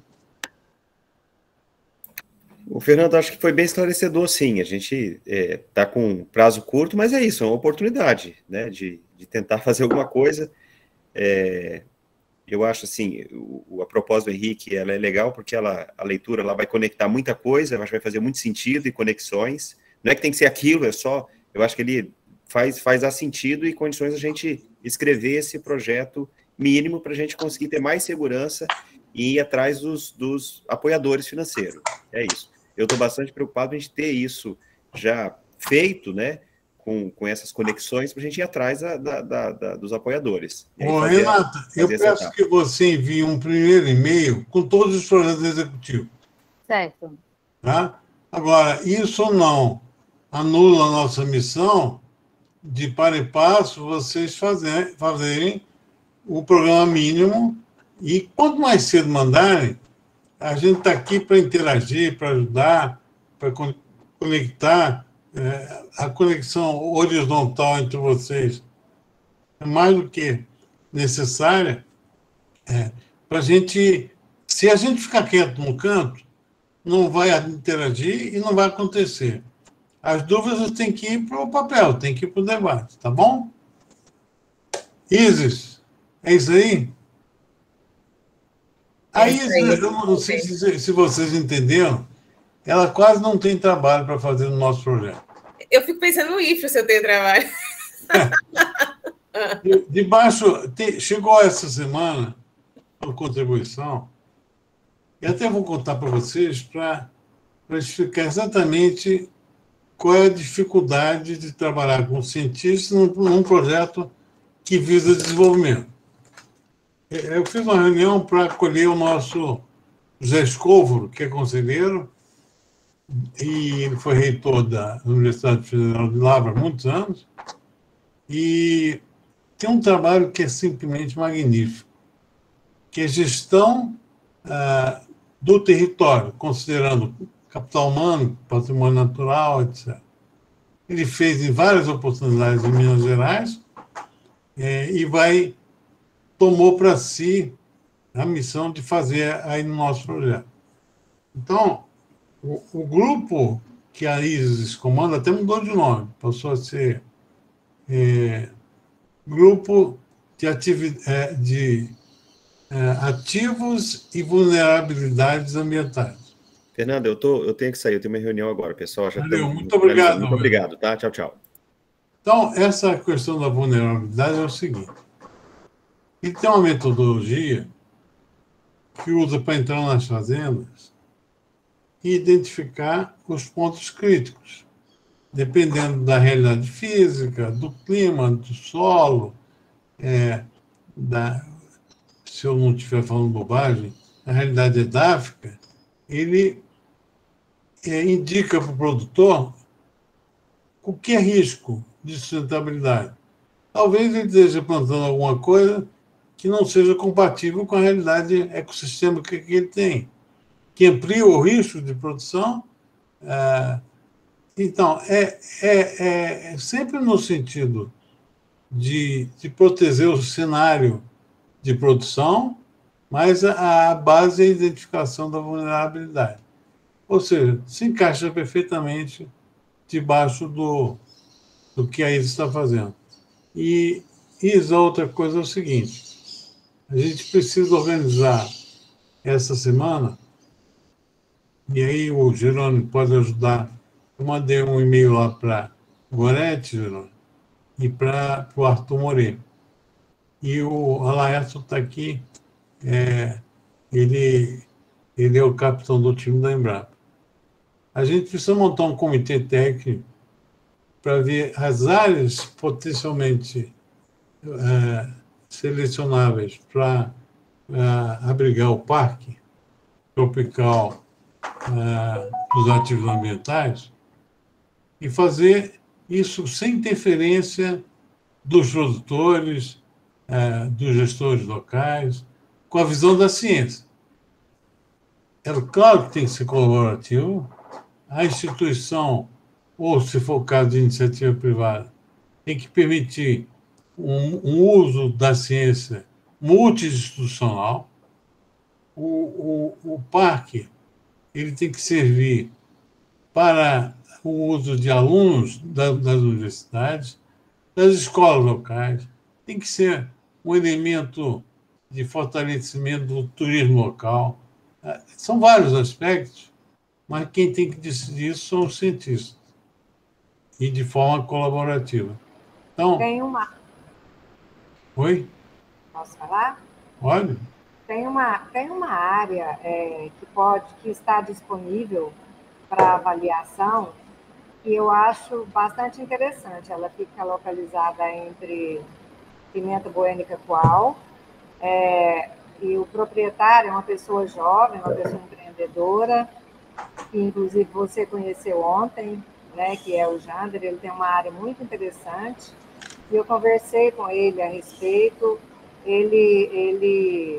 O Fernando, acho que foi bem esclarecedor, sim. A gente está é, com um prazo curto, mas é isso, é uma oportunidade, né, de, de tentar fazer alguma coisa. É, eu acho, assim, o, a proposta do Henrique, ela é legal, porque ela, a leitura ela vai conectar muita coisa, acho que vai fazer muito sentido e conexões. Não é que tem que ser aquilo, é só... Eu acho que ele faz, faz a sentido e condições a gente escrever esse projeto mínimo para a gente conseguir ter mais segurança e ir atrás dos, dos apoiadores financeiros. É isso. Eu estou bastante preocupado em ter isso já feito, né, com, com essas conexões, para a gente ir atrás da, da, da, da, dos apoiadores. Ô, Renata, eu peço que você envie um primeiro e-mail com todos os projetos executivos. Certo. Tá? Agora, isso não anula a nossa missão de, para e passo, vocês fazer, fazerem o programa mínimo e, quanto mais cedo mandarem, a gente está aqui para interagir, para ajudar, para conectar. É, a conexão horizontal entre vocês é mais do que necessária é, para a gente... Se a gente ficar quieto num canto, não vai interagir e não vai acontecer. As dúvidas têm que ir para o papel, têm que ir para o debate, tá bom? Isis, é isso aí? A Isis, eu não sei se, se vocês entenderam, ela quase não tem trabalho para fazer no nosso projeto. Eu fico pensando no I F E se eu tenho trabalho. De, de baixo, te, chegou essa semana uma contribuição, e até vou contar para vocês, para para explicar exatamente qual é a dificuldade de trabalhar com cientistas num, num projeto que visa desenvolvimento. Eu fiz uma reunião para acolher o nosso José Escóvoro, que é conselheiro, e ele foi reitor da Universidade Federal de Lavra há muitos anos, e tem um trabalho que é simplesmente magnífico, que é gestão ah, do território, considerando capital humano, patrimônio natural, etcétera. Ele fez em várias oportunidades em Minas Gerais é, e vai tomou para si a missão de fazer aí no nosso projeto. Então, o, o grupo que a Isis comanda até mudou de nome, passou a ser é, Grupo de, ativi é, de é, Ativos e Vulnerabilidades Ambientais. Fernando, eu, tô, eu tenho que sair, eu tenho uma reunião agora, pessoal. Já Valeu, estamos, muito obrigado. Muito obrigado, tá? Tchau, tchau. Então, essa questão da vulnerabilidade é o seguinte. Ele tem uma metodologia que usa para entrar nas fazendas e identificar os pontos críticos, dependendo da realidade física, do clima, do solo, é, da, se eu não estiver falando bobagem, a realidade edáfica, ele é, indica para o produtor o que é risco de sustentabilidade. Talvez ele esteja plantando alguma coisa que não seja compatível com a realidade ecossistêmica que ele tem, que amplia o risco de produção. Ah, então, é, é, é sempre no sentido de, de proteger o cenário de produção, mas a, a base é a identificação da vulnerabilidade. Ou seja, se encaixa perfeitamente debaixo do, do que a Isis está fazendo. E, e a outra coisa é o seguinte, a gente precisa organizar essa semana, e aí o Jerônimo pode ajudar. Eu mandei um e-mail lá para o Gorete, Jerônimo, e para o Arthur Moreira. E o Alaerto está aqui, é, ele, ele é o capitão do time da Embrapa. A gente precisa montar um comitê técnico para ver as áreas potencialmente é, selecionáveis para uh, abrigar o parque tropical uh, dos ativos ambientais e fazer isso sem interferência dos produtores, uh, dos gestores locais, com a visão da ciência. É claro que tem que ser colaborativo, a instituição, ou se for o caso de iniciativa privada, tem que permitir Um, um uso da ciência multi-institucional. O, o, o parque ele tem que servir para o uso de alunos da, das universidades, das escolas locais, tem que ser um elemento de fortalecimento do turismo local. São vários aspectos, mas quem tem que decidir isso são os cientistas, e de forma colaborativa. Então, tem uma Oi? Posso falar? Pode. Tem uma, tem uma área é, que, pode, que está disponível para avaliação que eu acho bastante interessante. Ela fica localizada entre Pimenta Bueno e Cacoal, é, e o proprietário é uma pessoa jovem, uma pessoa empreendedora, que inclusive você conheceu ontem, né, que é o Jander. Ele tem uma área muito interessante. E eu conversei com ele a respeito, ele, ele,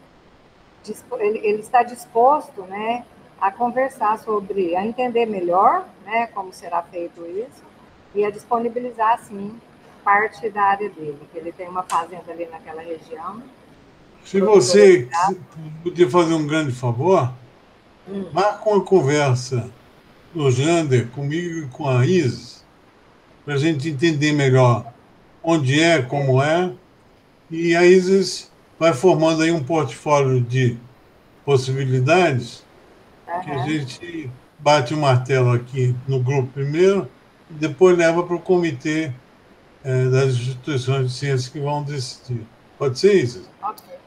ele, ele está disposto, né, a conversar sobre, a entender melhor, né, como será feito isso, e a disponibilizar, sim, parte da área dele, que ele tem uma fazenda ali naquela região. Se você podia fazer um grande favor, hum. marca uma conversa do Jander comigo e com a Isis, para a gente entender melhor onde é, como é, e a Isis vai formando aí um portfólio de possibilidades, uhum. que a gente bate o martelo aqui no grupo primeiro, e depois leva para o comitê é, das instituições de ciência que vão decidir. Pode ser, Isis? Ok,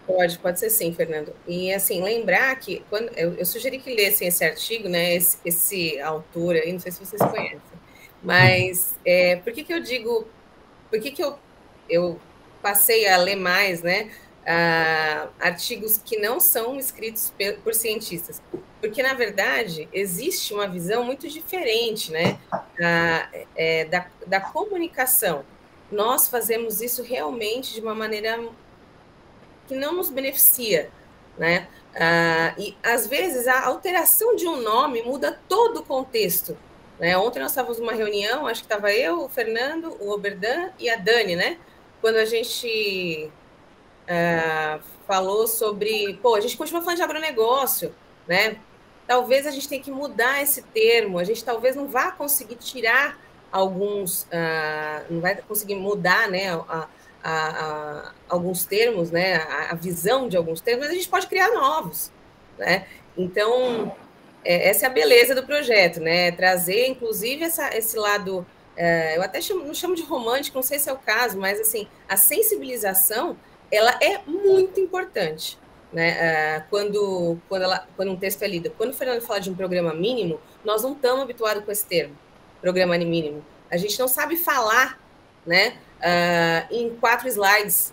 Pode, pode ser sim, Fernando. E, assim, lembrar que, quando eu, eu sugeri que lessem esse artigo, né, esse, esse autor aí, não sei se vocês conhecem, mas é, por que que eu digo, por que que eu, eu passei a ler mais, né, uh, artigos que não são escritos por, por cientistas? Porque, na verdade, existe uma visão muito diferente, né, uh, é, da, da comunicação. Nós fazemos isso realmente de uma maneira que não nos beneficia, né? Ah, e, às vezes, a alteração de um nome muda todo o contexto, né? Ontem nós estávamos numa reunião, acho que estava eu, o Fernando, o Oberdan e a Dani, né? Quando a gente ah, falou sobre... Pô, a gente continua falando de agronegócio, né? Talvez a gente tenha que mudar esse termo, a gente talvez não vá conseguir tirar alguns... Ah, não vai conseguir mudar, né? A, A, a, alguns termos, né, a, a visão de alguns termos, mas a gente pode criar novos, né? Então, é, essa é a beleza do projeto, né? Trazer, inclusive, essa, esse lado, é, eu até chamo, não chamo de romântico, não sei se é o caso, mas, assim, a sensibilização, ela é muito importante, né? É, quando, quando, ela, quando um texto é lido. Quando o Fernando fala de um programa mínimo, nós não estamos habituados com esse termo, programa mínimo. A gente não sabe falar, né? Uh, em quatro slides.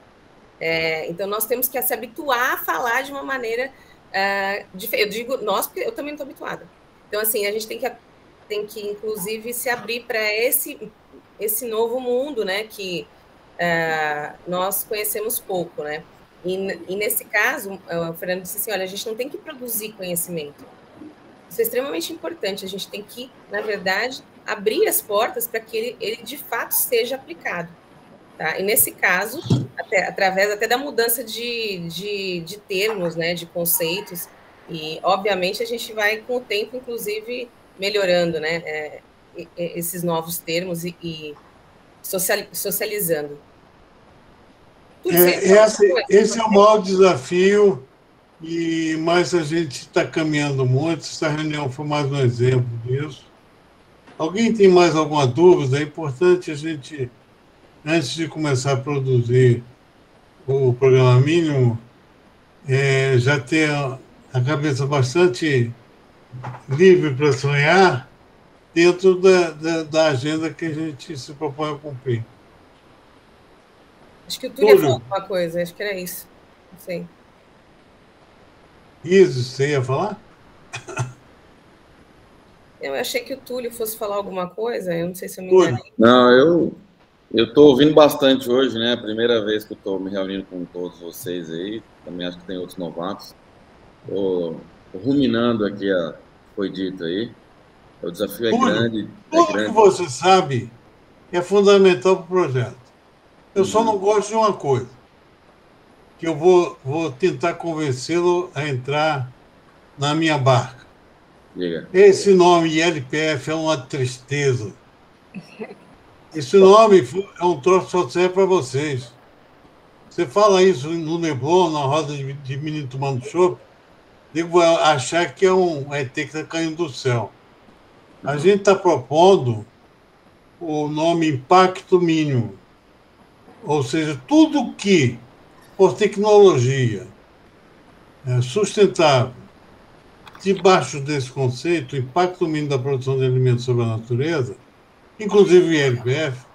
É, então, nós temos que se habituar a falar de uma maneira uh, diferente. Eu digo nós, porque eu também não estou habituada. Então, assim, a gente tem que, tem que inclusive, se abrir para esse, esse novo mundo, né, que uh, nós conhecemos pouco, né? E, e, nesse caso, o Fernando disse assim, olha, a gente não tem que produzir conhecimento. Isso é extremamente importante. A gente tem que, na verdade, abrir as portas para que ele, ele, de fato, seja aplicado. Tá? E, nesse caso, até, através até da mudança de, de, de termos, né, de conceitos, e, obviamente, a gente vai, com o tempo, inclusive, melhorando, né, é, esses novos termos e, e socializando. É, esse, esse é o maior desafio, e, mas a gente está caminhando muito. Essa reunião foi mais um exemplo disso. Alguém tem mais alguma dúvida? É importante a gente, antes de começar a produzir o programa mínimo, é, já ter a cabeça bastante livre para sonhar dentro da, da, da agenda que a gente se propõe a cumprir. Acho que o Túlio ia falar alguma coisa, acho que era isso. Não sei. Isso, você ia falar? Eu achei que o Túlio fosse falar alguma coisa, eu não sei se eu me enganei. Não, eu eu estou ouvindo bastante hoje, né? A primeira vez que eu estou me reunindo com todos vocês aí, também acho que tem outros novatos. Estou ruminando aqui a que foi dito aí. O desafio é Túlio, grande. Tudo é grande. que você sabe é fundamental para o projeto. Eu só não gosto de uma coisa, que eu vou, vou tentar convencê-lo a entrar na minha barca. Diga. Esse nome I L P F é uma tristeza. Esse nome é um troço que só serve para vocês. Você fala isso no Leblon, na roda de, de menino tomando chopp, digo, achar que é um E T que está caindo do céu. A gente está propondo o nome Impacto Mínimo. Ou seja, tudo que, por tecnologia é, sustentável, debaixo desse conceito, o impacto mínimo da produção de alimentos sobre a natureza, inclusive o I L P F,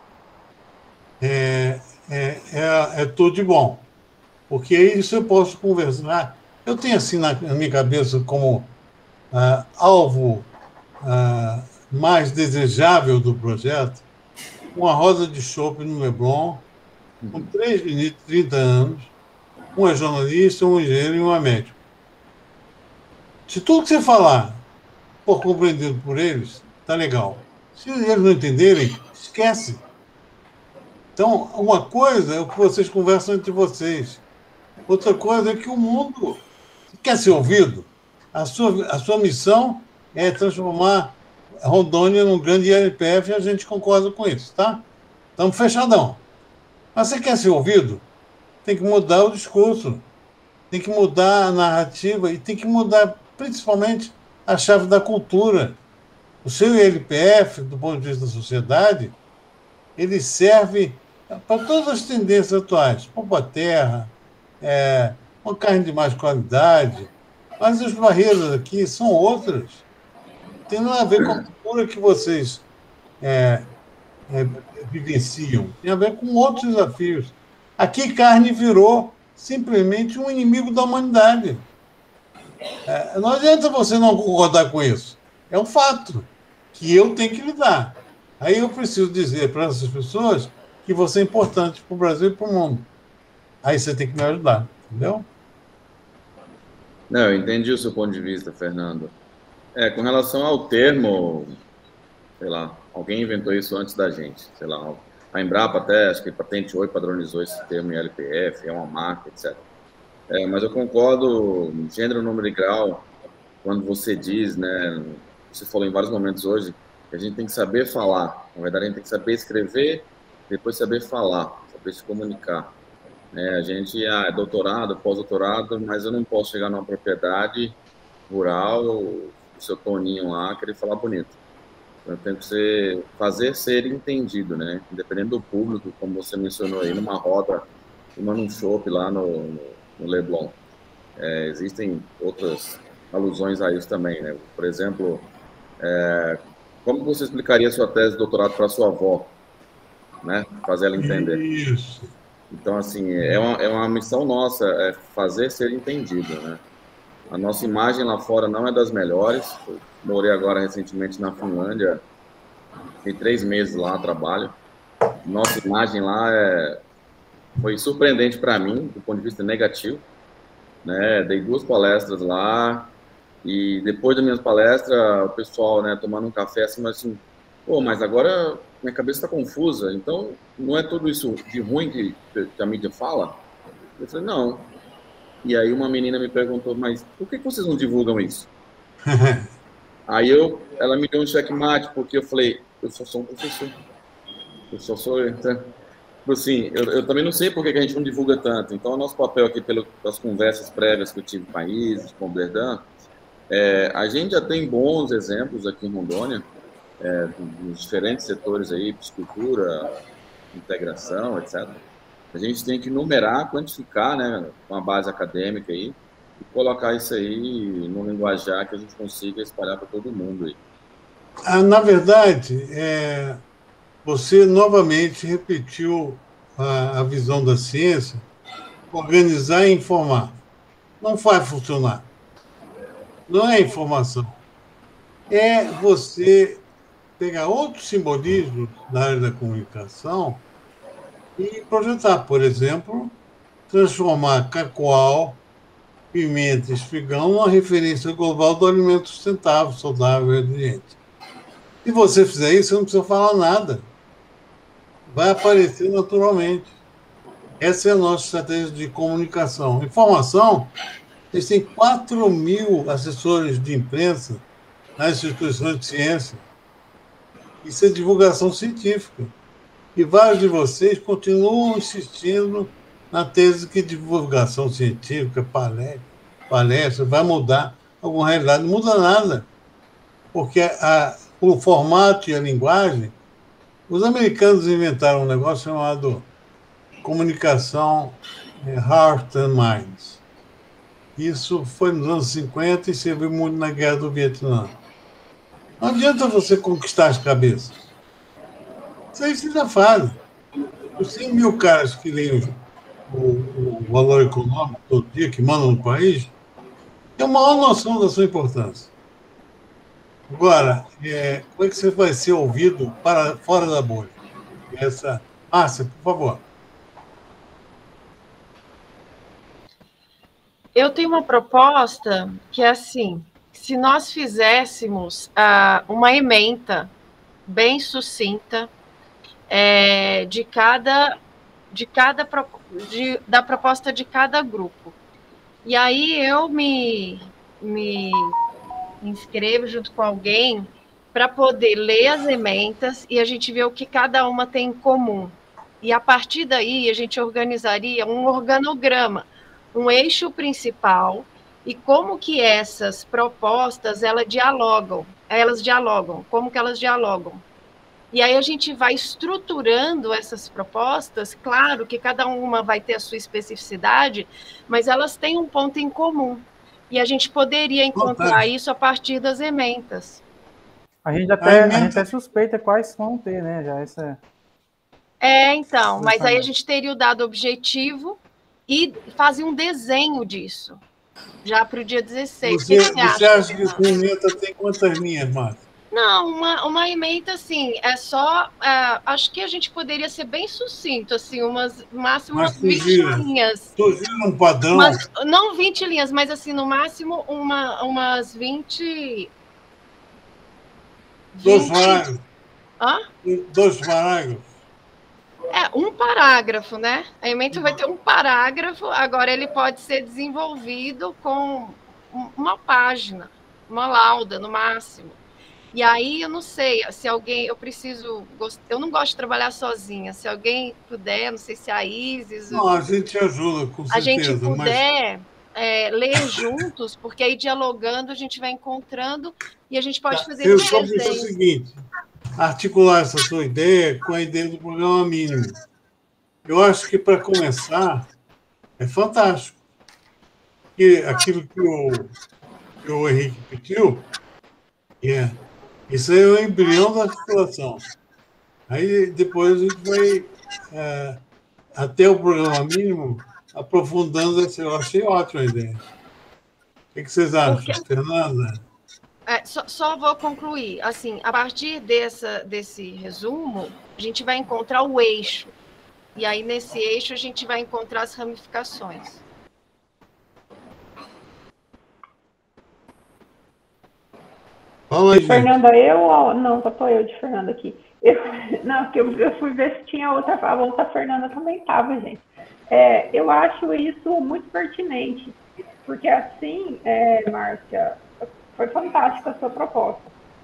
é, é, é, é tudo de bom. Porque aí isso eu posso conversar. Eu tenho assim na, na minha cabeça como ah, alvo ah, mais desejável do projeto, uma roda de chopp no Leblon, com três meninos de trinta anos, um é jornalista, um engenheiro e uma médica. Se tudo que você falar for compreendido por eles, tá legal. Se eles não entenderem, esquece. Então, uma coisa é o que vocês conversam entre vocês. Outra coisa é que o mundo quer ser ouvido. A sua, a sua missão é transformar Rondônia num grande I L P F e a gente concorda com isso, tá? Estamos fechadão. Mas você quer ser ouvido? Tem que mudar o discurso, tem que mudar a narrativa e tem que mudar, principalmente, a chave da cultura. O seu I L P F, do ponto de vista da sociedade, ele serve para todas as tendências atuais. Poupa terra, é, uma carne de mais qualidade, mas as barreiras aqui são outras. Tem nada a ver com a cultura que vocês é, é, vivenciam, tem a ver com outros desafios. Aqui, carne virou simplesmente um inimigo da humanidade. É, não adianta você não concordar com isso. É um fato que eu tenho que lidar. Aí eu preciso dizer para essas pessoas que você é importante para o Brasil e para o mundo. Aí você tem que me ajudar, entendeu? Não, eu entendi o seu ponto de vista, Fernando. É, com relação ao termo, sei lá, alguém inventou isso antes da gente, sei lá, a Embrapa até, acho que patenteou e padronizou esse termo em L P F, é uma marca, etcétera. É, mas eu concordo, gênero, número e grau, quando você diz, né, você falou em vários momentos hoje, que a gente tem que saber falar, na verdade a gente tem que saber escrever, depois saber falar, saber se comunicar. É, a gente ah, é doutorado, pós-doutorado, mas eu não posso chegar numa propriedade rural, o seu toninho lá, querer falar bonito. Então, eu tenho que ser, fazer ser entendido, né? Independente do público, como você mencionou aí, numa roda, tomando um chopp lá no, no, no Leblon. É, existem outras alusões a isso também, né? Por exemplo, é, como você explicaria a sua tese de doutorado para sua avó, né? Fazer ela entender. Isso. Então, assim, é uma, é uma missão nossa, é fazer ser entendido, né? A nossa imagem lá fora não é das melhores. Eu morei agora recentemente na Finlândia, tem três meses lá a trabalho. Nossa imagem lá é, foi surpreendente para mim, do ponto de vista negativo, né? Dei duas palestras lá e depois das minhas palestras, o pessoal, né, tomando um café assim, mas assim, pô, mas agora minha cabeça está confusa, então não é tudo isso de ruim que, que a mídia fala? Eu falei, não. E aí uma menina me perguntou, mas por que vocês não divulgam isso? Aí eu, ela me deu um checkmate, porque eu falei, eu só sou um professor. Eu só sou... Então, assim, eu, eu também não sei por que a gente não divulga tanto. Então, o nosso papel aqui, pelas conversas prévias que eu tive com países, com o Berdan, é, a gente já tem bons exemplos aqui em Rondônia, é, nos diferentes setores aí, piscicultura, integração, etcétera. A gente tem que numerar, quantificar, né, com a base acadêmica aí, e colocar isso aí no linguajar que a gente consiga espalhar para todo mundo aí. Ah, na verdade, é, você novamente repetiu a, a visão da ciência, organizar e informar. Não vai funcionar. Não é informação. É você pegar outros simbolismos da área da comunicação e projetar, por exemplo, transformar cacoal, pimenta e espigão numa referência global do alimento sustentável, saudável e resiliente. Se você fizer isso, você não precisa falar nada. Vai aparecer naturalmente. Essa é a nossa estratégia de comunicação. Informação, eles têm quatro mil assessores de imprensa nas instituições de ciência. Isso é divulgação científica. E vários de vocês continuam insistindo na tese que divulgação científica, palestra, palestra vai mudar alguma realidade. Não muda nada. Porque a, o formato e a linguagem, os americanos inventaram um negócio chamado comunicação Heart and Minds. Isso foi nos anos cinquenta e serviu muito na Guerra do Vietnã. Não adianta você conquistar as cabeças. Isso aí você já faz. Os cem mil caras que leem o, o, o valor econômico todo dia, que mandam no país, têm a maior noção da sua importância. Agora, é, como é que você vai ser ouvido para, fora da bolha? Essa... Márcia, por favor. Eu tenho uma proposta que é assim, se nós fizéssemos uh, uma ementa bem sucinta é, de cada, de cada de, da proposta de cada grupo. E aí eu me, me inscrevo junto com alguém para poder ler as ementas e a gente ver o que cada uma tem em comum. E a partir daí a gente organizaria um organograma, um eixo principal e como que essas propostas elas dialogam, elas dialogam, como que elas dialogam. E aí a gente vai estruturando essas propostas, claro que cada uma vai ter a sua especificidade, mas elas têm um ponto em comum. E a gente poderia encontrar isso a partir das ementas. A gente até, a gente até suspeita quais vão ter, né? Já essa... É, então, mas aí a gente teria o dado objetivo e fazia um desenho disso, já para o dia dezesseis. Você, o que você, você acha, acha que essa emenda tem quantas linhas, Márcia? Não, uma, uma ementa, assim, é só... É, acho que a gente poderia ser bem sucinto, assim, umas, máximo umas vinte linhas. Surgiu um padrão? Umas, não vinte linhas, mas, assim, no máximo uma, umas vinte... Dois parágrafos. Hã? Dois parágrafos. É, um parágrafo, né? A ementa vai ter um parágrafo, agora ele pode ser desenvolvido com uma página, uma lauda, no máximo. E aí, eu não sei, se alguém, eu preciso, eu não gosto de trabalhar sozinha, se alguém puder, não sei se a Isis... Não, a gente ajuda, com certeza. A gente puder mas... é, ler juntos, porque aí dialogando a gente vai encontrando e a gente pode fazer Eu esse só penso o seguinte, articular essa sua ideia com a ideia do programa mínimo. Eu acho que, para começar, é fantástico. Porque aquilo que o, que o Henrique pediu, é, isso aí é o embrião da articulação. Aí, depois, a gente vai, é, até o programa mínimo, aprofundando essa. Eu achei ótima a ideia. O que, que vocês acham, porque... Fernanda? É, só, só vou concluir. Assim, a partir dessa, desse resumo, a gente vai encontrar o eixo. E aí, nesse eixo, a gente vai encontrar as ramificações. Fala aí, Fernanda, eu ou... Não, só estou eu de Fernanda aqui. Eu... Não, porque eu, eu fui ver se tinha outra. A outra Fernanda também estava, gente. É, eu acho isso muito pertinente. Porque assim, é, Márcia, foi fantástica a sua proposta.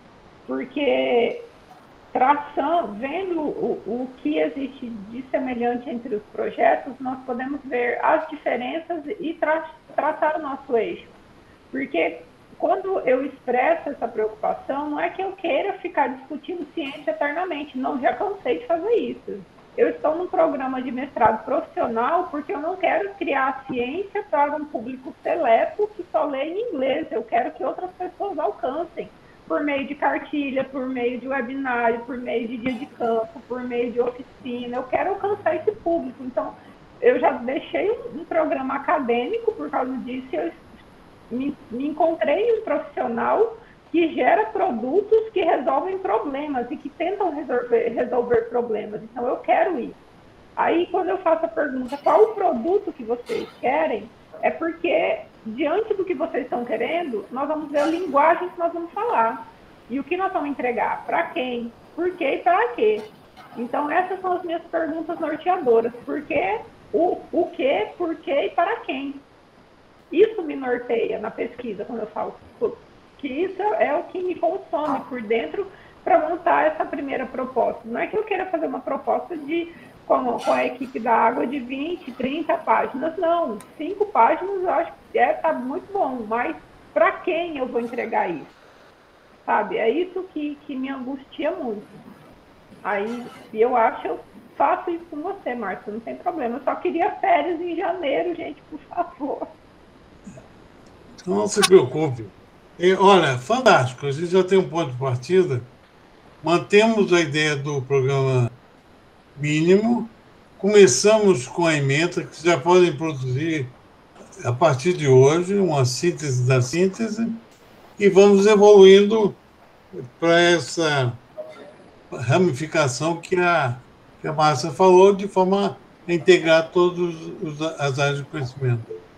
Porque, traçando, vendo o, o que existe de semelhante entre os projetos, nós podemos ver as diferenças e tra traçar o nosso eixo. Porque quando eu expresso essa preocupação, não é que eu queira ficar discutindo ciência eternamente. Não, já cansei de fazer isso. Eu estou num programa de mestrado profissional porque eu não quero criar ciência para um público seleto que só lê em inglês. Eu quero que outras pessoas alcancem por meio de cartilha, por meio de webinário, por meio de dia de campo, por meio de oficina. Eu quero alcançar esse público. Então, eu já deixei um, um programa acadêmico por causa disso. Eu me, me encontrei um profissional que gera produtos que resolvem problemas e que tentam resolver, resolver problemas. Então, eu quero isso. Aí, quando eu faço a pergunta, qual o produto que vocês querem, é porque, diante do que vocês estão querendo, nós vamos ver a linguagem que nós vamos falar. E o que nós vamos entregar, para quem, por quê e para quê. Então, essas são as minhas perguntas norteadoras. Por quê, o, o quê, por quê e para quem. Isso me norteia na pesquisa, quando eu falo que isso é o que me consome por dentro para montar essa primeira proposta. Não é que eu queira fazer uma proposta de, com, com a equipe da água de vinte, trinta páginas, não. Cinco páginas eu acho que é, tá muito bom, mas para quem eu vou entregar isso? Sabe? É isso que, que me angustia muito. Aí, eu acho, eu faço isso com você, Márcia, não tem problema. Eu só queria férias em janeiro, gente, por favor. Não se preocupe. E, olha, fantástico, a gente já tem um ponto de partida. Mantemos a ideia do programa mínimo, começamos com a ementa, que já podem produzir, a partir de hoje, uma síntese da síntese, e vamos evoluindo para essa ramificação que a, que a Márcia falou, de forma a integrar todas as áreas de conhecimento.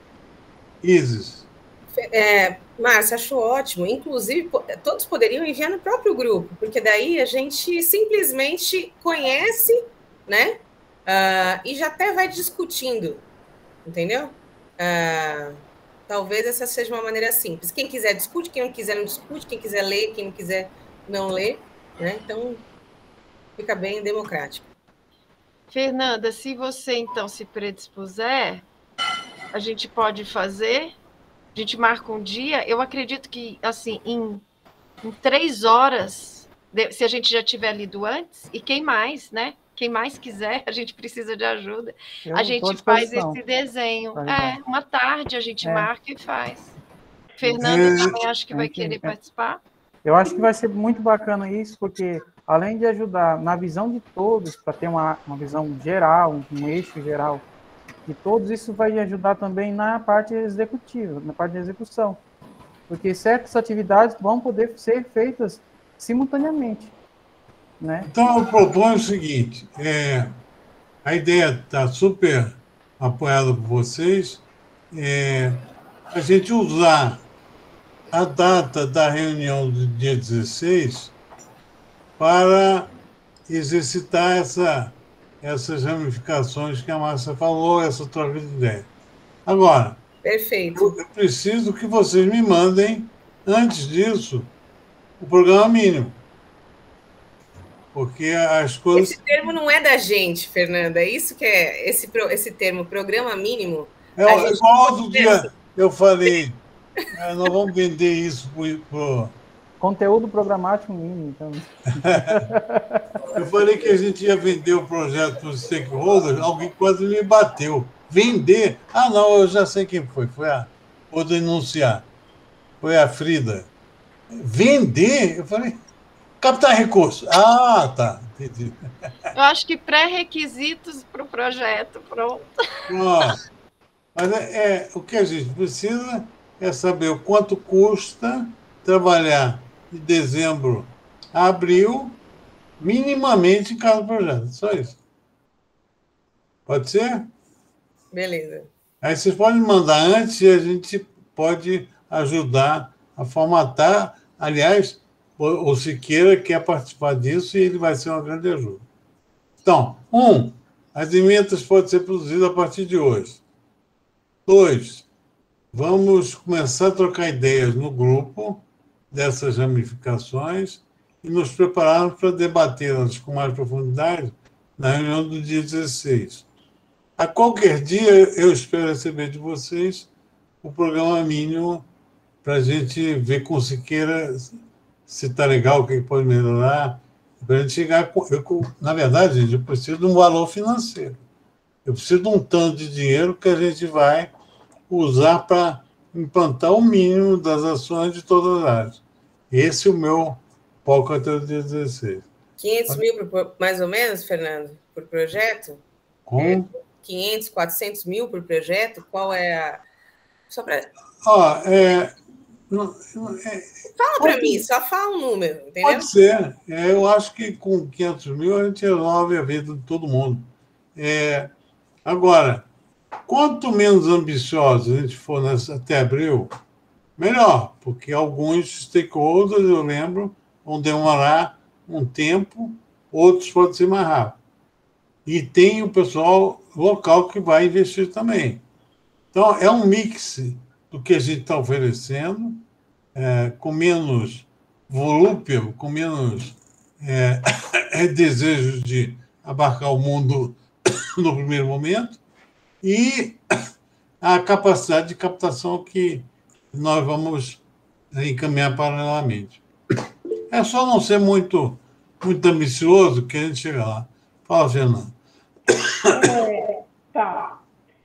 Isis. É, Márcia, acho ótimo. Inclusive, todos poderiam enviar no próprio grupo, porque daí a gente simplesmente conhece, né? Uh, e já até vai discutindo, entendeu? Uh, talvez essa seja uma maneira simples. Quem quiser discute, quem não quiser não discute, quem quiser ler, quem não quiser não ler, né? Então, fica bem democrático. Fernanda, se você então se predispuser, a gente pode fazer... A gente marca um dia, eu acredito que, assim, em, em três horas se a gente já tiver lido antes, e quem mais, né? Quem mais quiser, a gente precisa de ajuda. Eu a tô à gente faz disposição. esse desenho. Pra ajudar. É, uma tarde a gente É. marca e faz. Fernando É, também acho que vai enfim, querer é. participar. Eu acho que vai ser muito bacana isso, porque além de ajudar na visão de todos, para ter uma, uma visão geral, um, um eixo geral de todos, isso vai ajudar também na parte executiva, na parte de execução. Porque certas atividades vão poder ser feitas simultaneamente. Né? Então, eu proponho o seguinte, é, a ideia está super apoiada por vocês, é, a gente usar a data da reunião do dia dezesseis para exercitar essa, essas ramificações que a Márcia falou, essa troca de ideia. Agora, Perfeito. Eu, eu preciso que vocês me mandem, antes disso, o programa mínimo. Porque as coisas... Esse termo não é da gente, Fernanda. É isso que é esse, esse termo, programa mínimo. É igual outro dia eu falei, é, nós vamos vender isso por... Conteúdo programático mínimo. Então. Eu falei que a gente ia vender o projeto para os stakeholders, alguém quase me bateu. Vender? Ah, não, eu já sei quem foi. Foi a... Vou denunciar. Foi a Frida. Vender? Eu falei... Captar recursos. Ah, tá. Entendi. Eu acho que pré-requisitos para o projeto, pronto. Pronto. Mas é, é, o que a gente precisa é saber o quanto custa trabalhar de dezembro a abril, minimamente em cada projeto. Só isso. Pode ser? Beleza. Aí vocês podem mandar antes e a gente pode ajudar a formatar. Aliás, o, o Siqueira quer participar disso e ele vai ser uma grande ajuda. Então, um, as emendas podem ser produzidas a partir de hoje. Dois, vamos começar a trocar ideias no grupo dessas ramificações e nos prepararmos para debatê-las com mais profundidade na reunião do dia dezesseis. A qualquer dia, eu espero receber de vocês o programa mínimo para a gente ver com o Siqueira se está legal, o que pode melhorar, para a gente chegar... Com, eu, na verdade, gente, eu preciso de um valor financeiro. Eu preciso de um tanto de dinheiro que a gente vai usar para implantar o mínimo das ações de todas as áreas. Esse é o meu foco até o dia dezesseis. quinhentos mil, por, mais ou menos, Fernando, por projeto? Com? quinhentos, quatrocentos mil por projeto? Qual é a... Só para... Ó, é... Não, é fala para mim, só fala um número, entendeu? Pode ser. É, eu acho que com quinhentos mil a gente resolve a vida de todo mundo. É, agora, quanto menos ambiciosos a gente for nessa, até abril, melhor, porque alguns stakeholders, eu lembro, vão demorar um tempo, outros podem ser mais rápido. E tem o pessoal local que vai investir também. Então, é um mix do que a gente está oferecendo, é, com menos volúpia, com menos é, é, desejo de abarcar o mundo no primeiro momento, e a capacidade de captação que nós vamos encaminhar paralelamente. É só não ser muito, muito ambicioso que a gente chega lá. Fala, Fernando. É, tá.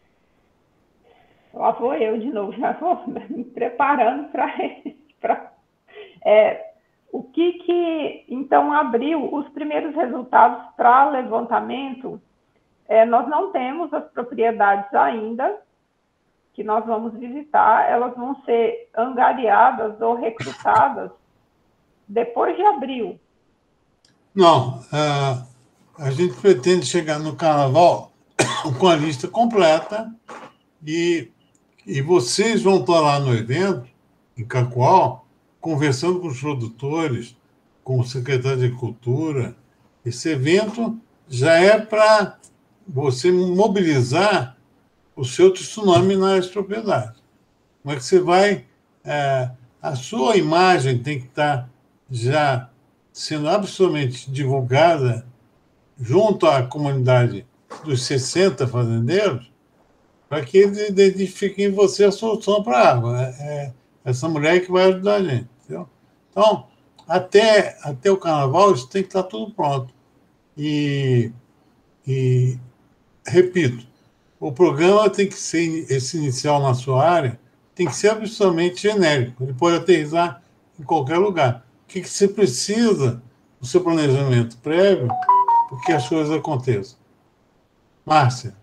Lá vou eu de novo, já vou me preparando para... É, o que que, então, abriu os primeiros resultados para levantamento? É, nós não temos as propriedades ainda, que nós vamos visitar, elas vão ser angariadas ou recrutadas depois de abril. Não, a, a gente pretende chegar no carnaval com a lista completa e, e vocês vão estar lá no evento, em Cacoal, conversando com os produtores, com o secretário de Cultura. Esse evento já é para você mobilizar o seu tsunami nas propriedades. Como é que você vai... É, a sua imagem tem que estar já sendo absolutamente divulgada junto à comunidade dos sessenta fazendeiros, para que eles identifiquem em você a solução para a água. É essa mulher que vai ajudar a gente. Entendeu? Então, até, até o carnaval isso tem que estar tudo pronto. E, e repito, o programa tem que ser, esse inicial na sua área, tem que ser absolutamente genérico. Ele pode aterrissar em qualquer lugar. O que, que você precisa do seu planejamento prévio para que as coisas aconteçam? Márcia.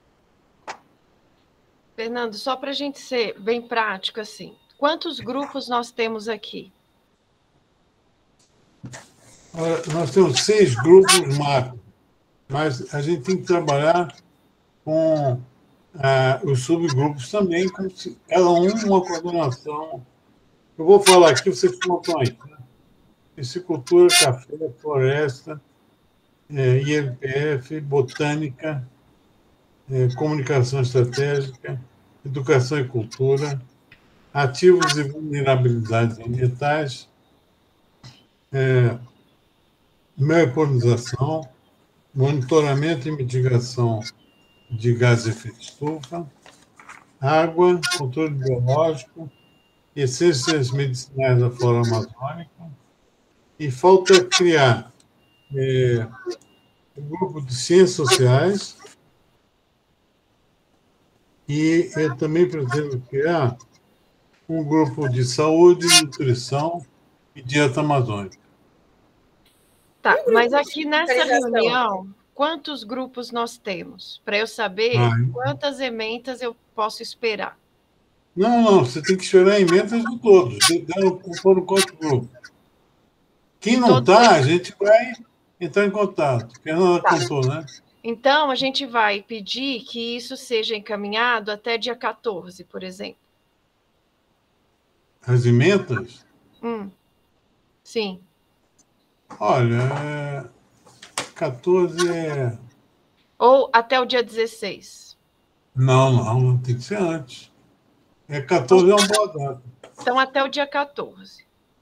Fernando, só para a gente ser bem prático, assim, quantos grupos nós temos aqui? Nós temos seis grupos macro, mas a gente tem que trabalhar com ah, os subgrupos também, com cada um uma coordenação. Eu vou falar aqui, vocês contam aí. Né? Piscicultura, café, floresta, é, I L P F, botânica, é, comunicação estratégica, educação e cultura, ativos e vulnerabilidades ambientais, é, melponização, monitoramento e mitigação de gases de efeito estufa, água, controle biológico, essências medicinais da flora amazônica, e falta criar é, um grupo de ciências sociais, e eu também pretendo criar um grupo de saúde, nutrição e dieta amazônica. Tá, mas aqui nessa reunião, quantos grupos nós temos? Para eu saber Ai. quantas emendas eu posso esperar. Não, não, você tem que esperar emendas de todos. Foram quantos grupos? Quem não está, a gente vai entrar em contato. Fernanda Tá. contou, né? Então, a gente vai pedir que isso seja encaminhado até dia quatorze, por exemplo. As emendas? Hum. Sim. Olha, é... quatorze é... Ou até o dia dezesseis. Não, não, tem que ser antes. É quatorze é uma boa data. Então, até o dia quatorze.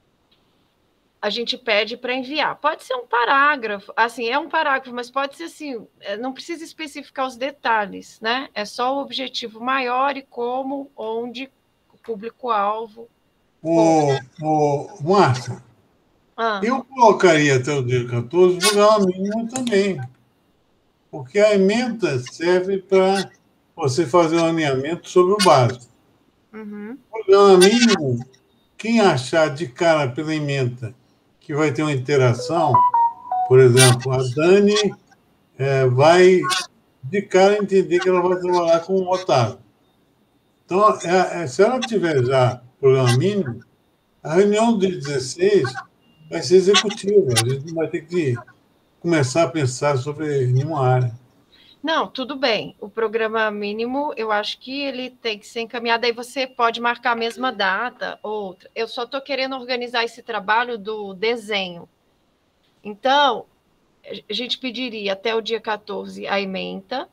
A gente pede para enviar. Pode ser um parágrafo, assim, é um parágrafo, mas pode ser assim, não precisa especificar os detalhes, né? É só o objetivo maior e como, onde, o público-alvo. O, o Márcio, Ah. eu colocaria até o dia quatorze o programa mínimo também. Porque a emenda serve para você fazer um alinhamento sobre o básico. Uhum. O programa mínimo, quem achar de cara pela emenda que vai ter uma interação, por exemplo, a Dani é, vai de cara entender que ela vai trabalhar com o Otávio. Então, é, é, se ela tiver já programa mínimo, a reunião de dezesseis vai ser executiva. A gente não vai ter que começar a pensar sobre nenhuma área. Não, tudo bem. O programa mínimo, eu acho que ele tem que ser encaminhado. Aí você pode marcar a mesma data, outra. Eu só estou querendo organizar esse trabalho do desenho. Então, a gente pediria até o dia quatorze a ementa.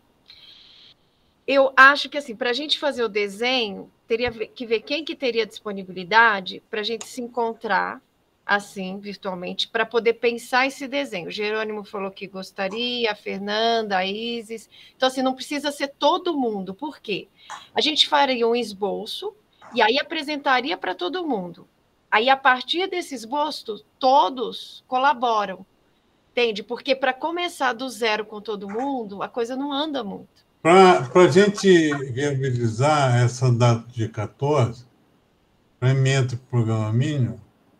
Eu acho que, assim, para a gente fazer o desenho, teria que ver quem que teria disponibilidade para a gente se encontrar, assim, virtualmente, para poder pensar esse desenho. O Jerônimo falou que gostaria, a Fernanda, a Isis. Então, assim, não precisa ser todo mundo. Por quê? A gente faria um esboço e aí apresentaria para todo mundo. Aí, a partir desse esboço, todos colaboram. Entende? Porque para começar do zero com todo mundo, a coisa não anda muito. Para a gente viabilizar essa data de quatorze, para emenda para o programa mínimo,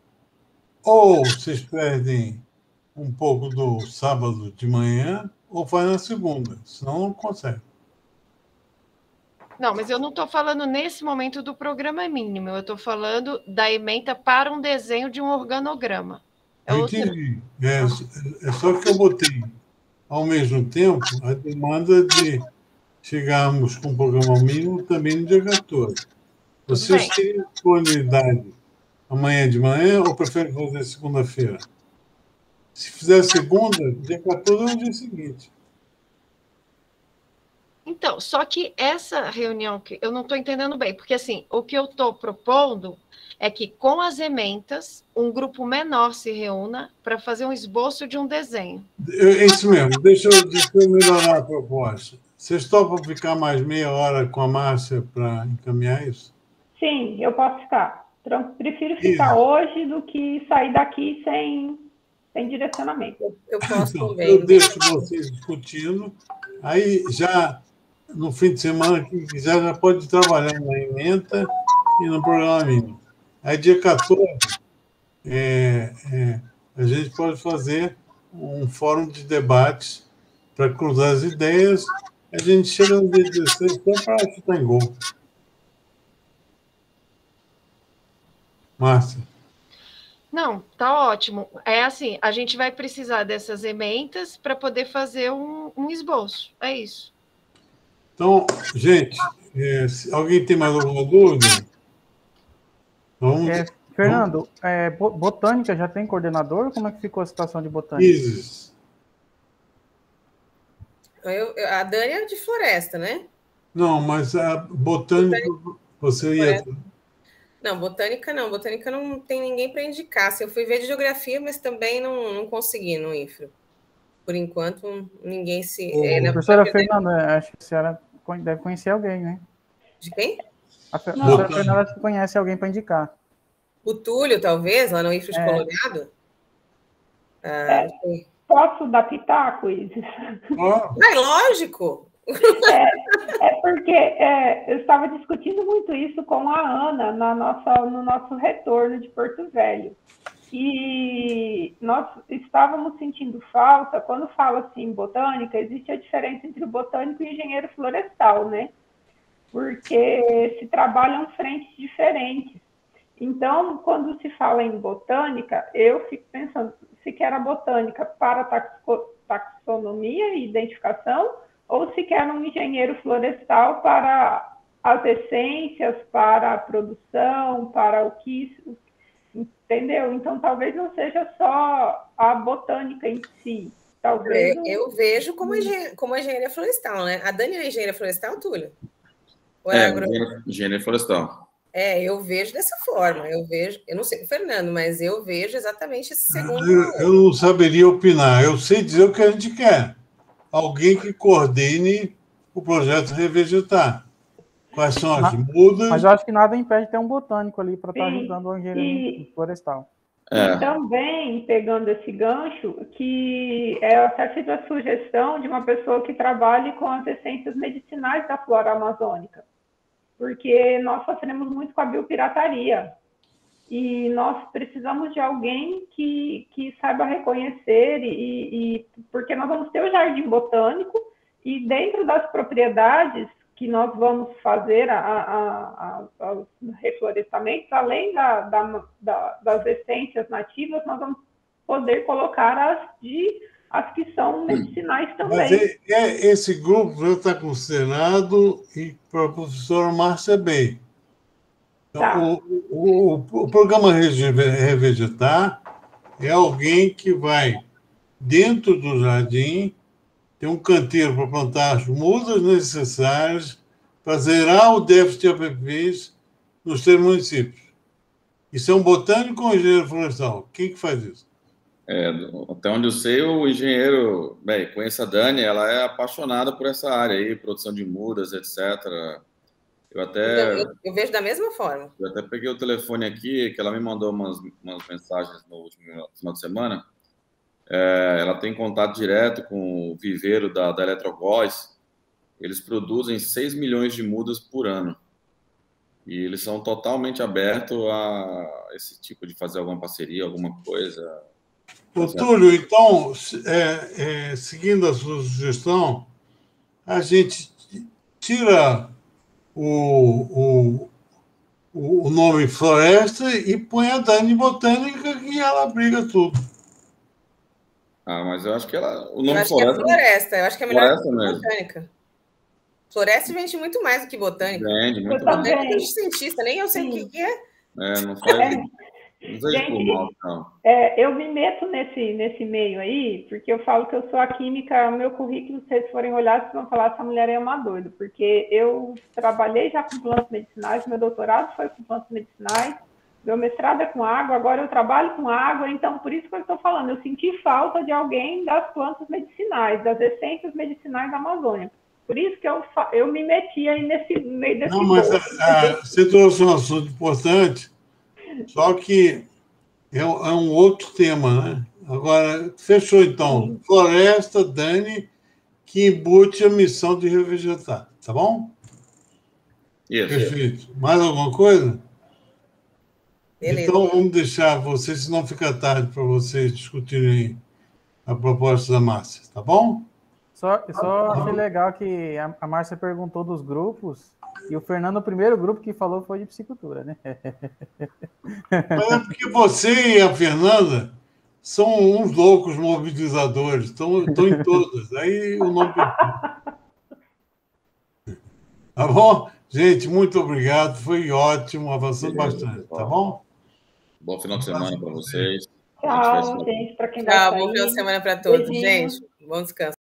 ou vocês perdem um pouco do sábado de manhã, ou faz na segunda, senão não consegue. Não, mas eu não estou falando nesse momento do programa mínimo, eu estou falando da ementa para um desenho de um organograma. É Eu outra... entendi. É, é só que eu botei, ao mesmo tempo, a demanda de chegarmos com o programa mínimo também no dia quatorze. Vocês têm disponibilidade amanhã de manhã ou preferem fazer segunda-feira? Se fizer segunda, dia quatorze é o dia seguinte. Então, só que essa reunião, que eu não estou entendendo bem, porque assim, o que eu estou propondo é que com as ementas, um grupo menor se reúna para fazer um esboço de um desenho. É isso mesmo, deixa eu, deixa eu melhorar a proposta. Vocês topam ficar mais meia hora com a Márcia para encaminhar isso? Sim, eu posso ficar. Então, prefiro ficar Isso. hoje do que sair daqui sem, sem direcionamento. Eu posso então, também. Eu deixo vocês discutindo, aí já no fim de semana, quem quiser já pode trabalhar na ementa e no programa mínimo. Aí dia quatorze, é, é, a gente pode fazer um fórum de debates para cruzar as ideias. A gente chega no dia dezesseis só para chutar em gol. Márcia. Não, tá ótimo. É assim, a gente vai precisar dessas emendas para poder fazer um, um esboço. É isso. Então, gente, é, se alguém tem mais alguma dúvida? Vamos. É, Fernando, é, botânica já tem coordenador? Como é que ficou a situação de botânica? Isis. Eu, eu, a Dani é de floresta, né? Não, mas a botânica, botânica você ia. Floresta. Não, botânica não. Botânica não tem ninguém para indicar. Se eu fui ver de geografia, mas também não, não consegui no infra. Por enquanto, ninguém se... Ô, é, professora Fernanda, acho que a senhora deve conhecer alguém, né? De quem? A professora Fernanda acho que conhece alguém para indicar. O Túlio, talvez, lá no infra de é. Colorado? Ah, é. Posso dar pitaco, Isis? Oh. É lógico! É, é porque é, eu estava discutindo muito isso com a Ana na nossa, no nosso retorno de Porto Velho. E nós estávamos sentindo falta, quando fala assim botânica, existe a diferença entre o botânico e o engenheiro florestal, né? Porque se trabalham frentes diferentes. Então, quando se fala em botânica, eu fico pensando se quer a botânica para taxonomia e identificação, ou se quer um engenheiro florestal para as essências, para a produção, para o que... Entendeu? Então, talvez não seja só a botânica em si. Talvez... Eu, eu vejo como, engen como engenharia florestal, né? A Dani é engenharia florestal, Túlio? Ou é, é agro... engenharia florestal. É, eu vejo dessa forma. Eu vejo, eu não sei com o Fernando, mas eu vejo exatamente esse segundo. Eu, eu não saberia opinar. Eu sei dizer o que a gente quer. Alguém que coordene o projeto Revegetar. Quais são as mudas? Mas eu acho que nada impede ter um botânico ali para estar ajudando o engenheiro florestal. É. E também, pegando esse gancho, que é até fiz a sugestão de uma pessoa que trabalhe com as essências medicinais da flora amazônica, porque nós sofremos muito com a biopirataria. E nós precisamos de alguém que, que saiba reconhecer, e, e porque nós vamos ter o jardim botânico, e dentro das propriedades que nós vamos fazer a, a, a, a reflorestamentos, além da, da, da, das essências nativas, nós vamos poder colocar as, de, as que são medicinais também. Mas é, é, esse grupo já está com o Senado e para a professora Márcia Bem. Então, tá. o, o, o programa Revegetar é alguém que vai, dentro do jardim, tem um canteiro para plantar as mudas necessárias para zerar o déficit de A P Ps nos três municípios. Isso é um botânico ou um engenheiro florestal? Quem que faz isso? É, até onde eu sei, o engenheiro... Bem, conheço a Dani, ela é apaixonada por essa área aí, produção de mudas, etcétera. Eu até... Eu, eu vejo da mesma forma. Eu até peguei o telefone aqui, que ela me mandou umas, umas mensagens no último final de semana. É, ela tem contato direto com o viveiro da, da Eletrogóis. Eles produzem seis milhões de mudas por ano. E eles são totalmente abertos a esse tipo de fazer alguma parceria, alguma coisa. Ô, Túlio, então, é, é, seguindo a sua sugestão, a gente tira o, o, o nome Floresta e põe a Dani Botânica, que ela briga tudo. Ah, mas eu acho que ela... O nome eu acho floresta, que é floresta, eu acho que é melhor floresta que mesmo. botânica. Floresta vende muito mais do que botânica. Vende, muito mais. Botânica é de cientista, nem eu sei Sim. o que, que é. É, não faz... É. Não seja por mal, não. É, eu me meto nesse, nesse meio aí, porque eu falo que eu sou a química, o meu currículo, se vocês forem olhar, vocês vão falar que essa mulher é uma doida, porque eu trabalhei já com plantas medicinais, meu doutorado foi com plantas medicinais, meu mestrado é com água, agora eu trabalho com água, então por isso que eu estou falando, eu senti falta de alguém das plantas medicinais, das essências medicinais da Amazônia. Por isso que eu, eu me meti aí nesse meio desse... Não, mas a, a, você trouxe um assunto importante, Só que é, um- é um outro tema, né? Agora, fechou então. Floresta, Dani, que embute a missão de revegetar, tá bom? Isso. Perfeito. Mais alguma coisa? Beleza. Então, vamos deixar vocês, senão fica tarde para vocês discutirem a proposta da Márcia, tá bom? Só, só achei legal que a, a Márcia perguntou dos grupos, e o Fernando, o primeiro grupo que falou foi de psicultura, né? Mas é porque você e a Fernanda são uns loucos mobilizadores, estão, estão em todas. Aí o nome. Tá bom? Gente, muito obrigado. Foi ótimo, avançando bastante, tá bom? Bom final de semana para vocês. Tchau, gente, para quem vai Tchau, sair. bom final de semana para todos, Beijinho. gente. Bom descanso.